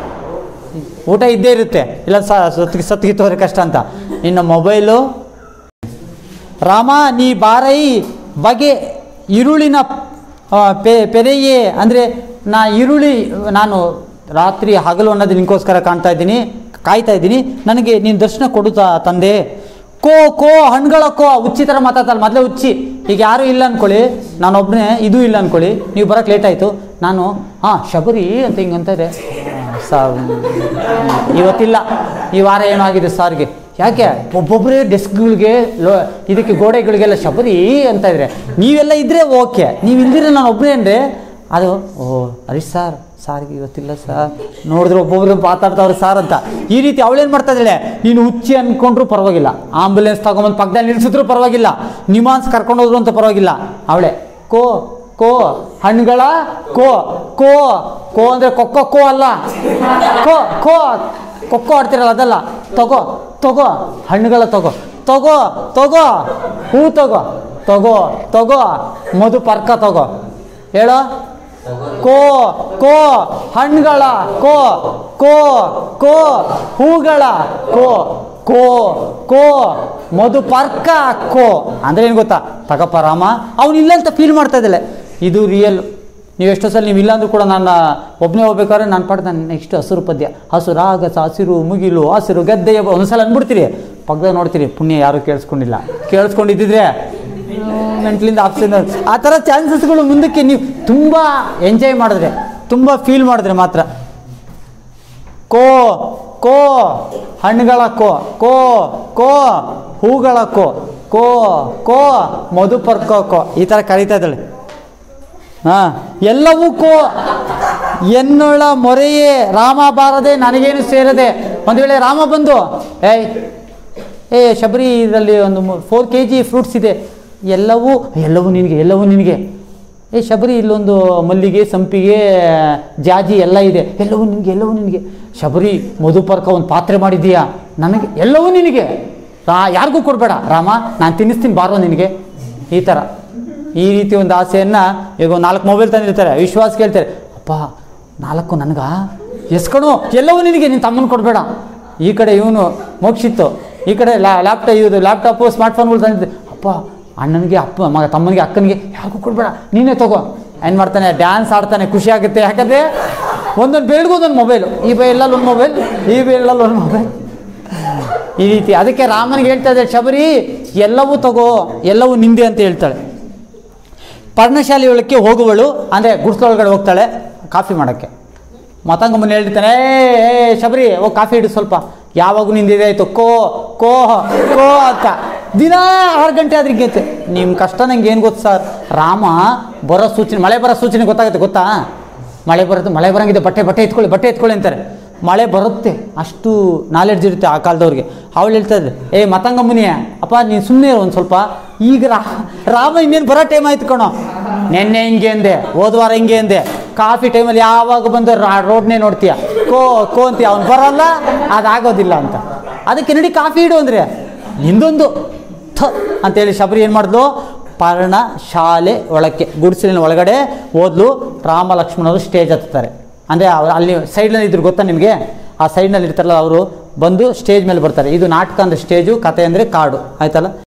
ಊಟ ಇದ್ದೇ ಇರುತ್ತೆ, ಇಲ್ಲ ಸತ್ತಿಗಿತ್ತೋದ್ರೆ ಕಷ್ಟ ಅಂತ. ಇನ್ನು ಮೊಬೈಲು. ರಾಮ ನೀ ಬಾರೈ ಬಗೆ ಇರುಳಿನ ಪೆರೆಯೇ, ಅಂದರೆ ನಾನು ರಾತ್ರಿ ಹಗಲು ಅನ್ನೋದು ನಿನಗೋಸ್ಕರ ಕಾಯ್ತಾ ಇದ್ದೀನಿ. ನನಗೆ ನೀನು ದರ್ಶನ ಕೊಡು ತಂದೆ. ಕೋ ಹಣ್ಣುಗಳ ಹುಚ್ಚಿ ಥರ ಮಾತಾಡ್ತಲ್ಲ, ಮೊದಲೇ ಹುಚ್ಚಿ. ಈಗ ಯಾರೂ ಇಲ್ಲ ಅಂದ್ಕೊಳ್ಳಿ, ನಾನೊಬ್ಬನೇ ಇದೂ ಇಲ್ಲ ಅಂದ್ಕೊಳ್ಳಿ, ನೀವು ಬರೋಕ್ಕೆ ಲೇಟ್ ಆಯಿತು. ನಾನು ಶಬರಿ ಅಂತ ಹಿಂಗಂತಾರೆ. ಇವತ್ತಿಲ್ಲ, ಈ ವಾರ ಏನೋ ಆಗಿದೆ ಸಾರ್ಗೆ. ಯಾಕೆ? ಒಬ್ಬೊಬ್ಬರೇ ಡೆಸ್ಕ್ಗಳಿಗೆ, ಇದಕ್ಕೆ ಗೋಡೆಗಳಿಗೆಲ್ಲ ಶಬರಿ ಅಂತ ಇದ್ರೆ, ನೀವೆಲ್ಲ ಇದ್ದರೆ ಓಕೆ, ನೀವು ಇಲ್ದಿದ್ರೆ ನಾನು ಒಬ್ಬನೇ ಅಂದರೆ ಅದು ಹರೀಶ್ ಸಾರ್ಗೆ ಇವತ್ತಿಲ್ಲ ಸರ್, ನೋಡಿದ್ರೆ ಒಬ್ಬೊಬ್ರು ಮಾತಾಡ್ತಾವ್ರೆ ಸಾರ್ ಅಂತ. ಈ ರೀತಿ ಅವಳೇನು ಮಾಡ್ತಾ ಇದ್ದಾಳೆ? ನೀನು ಹುಚ್ಚಿ ಅಂದ್ಕೊಂಡ್ರು ಪರವಾಗಿಲ್ಲ, ಆಂಬುಲೆನ್ಸ್ ತಗೊಂಬಂದು ಪಕ್ಕದಲ್ಲಿ ನಿಲ್ಲಿಸಿದ್ರು ಪರವಾಗಿಲ್ಲ, ನಿಮಾನ್ಸ್ ಕರ್ಕೊಂಡೋದ್ರು ಅಂತ ಪರವಾಗಿಲ್ಲ. ಅವಳೆ ಕೋ ಹಣ್ಣುಗಳ ಕೋ ಅಂದರೆ ಕೊಕ್ಕೋ ಅಲ್ಲ, ಕೊಕ್ಕೋ ಆಡ್ತಿರಲ್ಲ ಅದಲ್ಲ. ತಗೋ ಹಣ್ಣುಗಳ ತಗೋ ಹೂ ತಗೋ ಮಧುಪರ್ಕ ತಗೋ. ಹೇಳೋ, ಕೋ ಹಣ್ಣುಗಳ ಕೋ ಹೂಗಳ ಕೋ ಮಧುಪರ್ಕ ಅಂದರೆ ಏನು ಗೊತ್ತಾ? ತಗಪ್ಪ ರಾಮ, ಅವನಿಲ್ಲ ಅಂತ ಫೀಲ್ ಮಾಡ್ತಾ ಇದ್ದಾಳೆ. ಇದು ರಿಯಲ್. ನೀವು ಎಷ್ಟೋ ಸಲ ನೀವು ಇಲ್ಲಾಂದ್ರೂ ಕೂಡ ನಾನು ಒಬ್ಬನೇ ಹೋಗ್ಬೇಕಾದ್ರೆ ನಾನು ಪಾಡ್ತಾನೆ ನೆಕ್ಸ್ಟ್ ಹಸಿರು ಪದ್ಯ, ಹಸುರಾಗಸ ಹಸಿರು ಮುಗಿಲು ಹಸಿರು ಗದ್ದೆಯ ಒಂದ್ಸಲ ಅಂದ್ಬಿಡ್ತೀರಿ, ಪಕ್ಕದಾಗ ನೋಡ್ತೀರಿ, ಪುಣ್ಯ ಯಾರೂ ಕೇಳಿಸ್ಕೊಂಡಿದ್ದಿದ್ರೆ ಮೆಂಟ್ಲಿಂದ ಆಪ್ಷನ್ ಆ ಥರ ಚಾನ್ಸಸ್ಗಳು ಮುಂದಕ್ಕೆ ನೀವು ತುಂಬ ಎಂಜಾಯ್ ಮಾಡಿದ್ರೆ, ತುಂಬ ಫೀಲ್ ಮಾಡಿದ್ರೆ ಮಾತ್ರ. ಕೋ ಕೋ ಹಣ್ಣುಗಳ ಕೋ ಕೋ ಕೋ ಹೂಗಳ ಕೋ ಕೋ ಕೋ ಮಧುಪರ್ಕೋ ಕೋ ಈ ಥರ ಕರೀತಾ ಇದ್ದಾಳೆ. ಹಾಂ, ಎಲ್ಲವೂ ಕೋ ಎನ್ನೊಳ ಮೊರೆಯೇ ರಾಮ ಬಾರದೆ ನನಗೇನು ಸೇರದೆ. ಒಂದು ವೇಳೆ ರಾಮ ಬಂದು ಶಬರಿ ಇದರಲ್ಲಿ ಒಂದು 4 kg ಫ್ರೂಟ್ಸ್ ಇದೆ, ಎಲ್ಲವೂ ನಿನಗೆ. ಶಬರಿ ಇಲ್ಲೊಂದು ಮಲ್ಲಿಗೆ, ಸಂಪಿಗೆ, ಜಾಜಿ ಎಲ್ಲ ಇದೆ, ಎಲ್ಲವೂ ನಿನಗೆ. ಶಬರಿ ಮಧುಪರ್ಕ ಒಂದು ಪಾತ್ರೆ ಮಾಡಿದ್ದೀಯಾ, ನನಗೆ ಎಲ್ಲವೂ ನಿನಗೆ. ಯಾರಿಗೂ ಕೊಡಬೇಡ ರಾಮ, ನಾನು ತಿನ್ನಿಸ್ತೀನಿ ಬಾರೋ ನಿನಗೆ. ಈ ಥರ ಈ ರೀತಿ ಒಂದು ಆಸೆಯನ್ನು ಈಗ 4 ಮೊಬೈಲ್ ತಂದಿರ್ತಾರೆ, ವಿಶ್ವಾಸ ಕೇಳ್ತಾರೆ, ಅಪ್ಪ 4 ನನಗ ಎಸ್ಕಣು, ಎಲ್ಲವೂ ನಿನಗೆ, ನಿನ್ನ ತಮ್ಮನ ಕೊಡಬೇಡ. ಈ ಕಡೆ ಇವನು ಮೋಕ್ಷಿತ್ತು, ಈ ಕಡೆ ಲ್ಯಾಪ್ಟಾಪು ಸ್ಮಾರ್ಟ್ಫೋನ್ಗಳು ತಂದಿದ್ದೆ, ಅಪ್ಪ ಅಣ್ಣನಿಗೆ ತಮ್ಮನಿಗೆ ಅಕ್ಕನಿಗೆ ಯಾರಿಗೂ ಕೊಡಬೇಡ, ನೀನೇ ತಗೋ. ಏನು ಮಾಡ್ತಾನೆ, ಡ್ಯಾನ್ಸ್ ಆಡ್ತಾನೆ, ಖುಷಿ ಆಗುತ್ತೆ. ಯಾಕಂದರೆ ಒಂದೊಂದು ಬೇಲ್ಗೂ ಒಂದೊಂದು ಮೊಬೈಲು, ಈ ಬೇಲಲ್ಲಿ ಒಂದು ಮೊಬೈಲ್, ಈ ಬೇಲಲ್ಲಿ ಒಂದು ಮೊಬೈಲ್, ಈ ರೀತಿ. ಅದಕ್ಕೆ ರಾಮನಿಗೆ ಹೇಳ್ತಾ ಇದ್ದಾರೆ, ಶಬರಿ ಎಲ್ಲವೂ ತಗೋ, ಎಲ್ಲವೂ ನಿಂದೆ ಅಂತ ಹೇಳ್ತಾಳೆ. ಪರ್ಣಶಾಲೆಯೊಳಕ್ಕೆ ಹೋಗುವಳು ಅಂದರೆ ಗುಡ್ಸ್ಲೊಳಗಡೆ ಹೋಗ್ತಾಳೆ ಕಾಫಿ ಮಾಡೋಕ್ಕೆ. ಮತಂಗಮ್ಮನ ಹೇಳ್ತಾನೆ, ಶಬರಿ ಹೋಗಿ ಕಾಫಿ ಇಡು ಸ್ವಲ್ಪ, ಯಾವಾಗೂ ನಿಂದಿದೆ ಆಯಿತು, ಕೋ ಕೋ ಕೋ ಅಂತ ದಿನ 6 ಗಂಟೆ ಆದ್ರೆ ಗೀತೆ. ನಿಮ್ಮ ಕಷ್ಟ ನಂಗೆ ಏನು ಗೊತ್ತು ಸರ್, ರಾಮ ಬರೋ ಸೂಚನೆ, ಮಳೆ ಬರೋ ಸೂಚನೆ ಗೊತ್ತಾಗುತ್ತೆ, ಗೊತ್ತಾ? ಮಳೆ ಬರೋಂಗಿದೆ, ಬಟ್ಟೆ ಎತ್ಕೊಳ್ಳಿ ಅಂತಾರೆ. ಮಳೆ ಬರುತ್ತೆ, ಅಷ್ಟು ನಾಲೆಡ್ಜ್ ಇರುತ್ತೆ ಆ ಕಾಲದವ್ರಿಗೆ. ಅವಳು ಹೇಳ್ತಾ ಇದ್ದೆ, ಮತಂಗಮ್ಮನಿಯ ಅಪ್ಪ ನೀನು ಸುಮ್ಮನೆ ಒಂದು ಸ್ವಲ್ಪ, ಈಗ ರಾಮ ಇನ್ನೇನು ಬರೋ ಟೈಮ್ ಆಯ್ತು ಕಣೋ, ನೆನ್ನೆ ಹಿಂಗೆ ಅಂದೆ, ಹೋದ್ವಾರ ಹಿಂಗೆ ಅಂದೆ, ಕಾಫಿ ಟೈಮಲ್ಲಿ ಯಾವಾಗ ಬಂದು ರೋಡ್ನೇ ನೋಡ್ತೀಯ, ಕೋ ಅಂತೀಯ, ಅವ್ನು ಬರೋಲ್ಲ, ಅದಾಗೋದಿಲ್ಲ ಅಂತ. ಅದಕ್ಕೆ ನಡಿ ಕಾಫಿ ಇಡು ಅಂದರೆ ನಿಂದೊಂದು ಅಂತೇಳಿ ಶಬರಿ ಏನು ಮಾಡಿದ್ಲು, ಪರ್ಣಶಾಲೆ ಒಳಕ್ಕೆ ಗುಡಿಸಲಿನ ಒಳಗಡೆ ಹೋದ್ಲು. ರಾಮ ಲಕ್ಷ್ಮಣರು ಸ್ಟೇಜ್ ಹತ್ತಾರೆ, ಅಂದರೆ ಅಲ್ಲಿ ಸೈಡ್ನಲ್ಲಿ ಇದ್ರು ಗೊತ್ತಾ ನಿಮಗೆ, ಆ ಸೈಡ್ನಲ್ಲಿ ಇರ್ತಾರಲ್ಲ ಅವರು ಬಂದು ಸ್ಟೇಜ್ ಮೇಲೆ ಬರ್ತಾರೆ. ಇದು ನಾಟಕ ಅಂದರೆ ಸ್ಟೇಜು, ಕತೆ ಅಂದರೆ ಕಾಡು, ಆಯ್ತಲ್ಲ.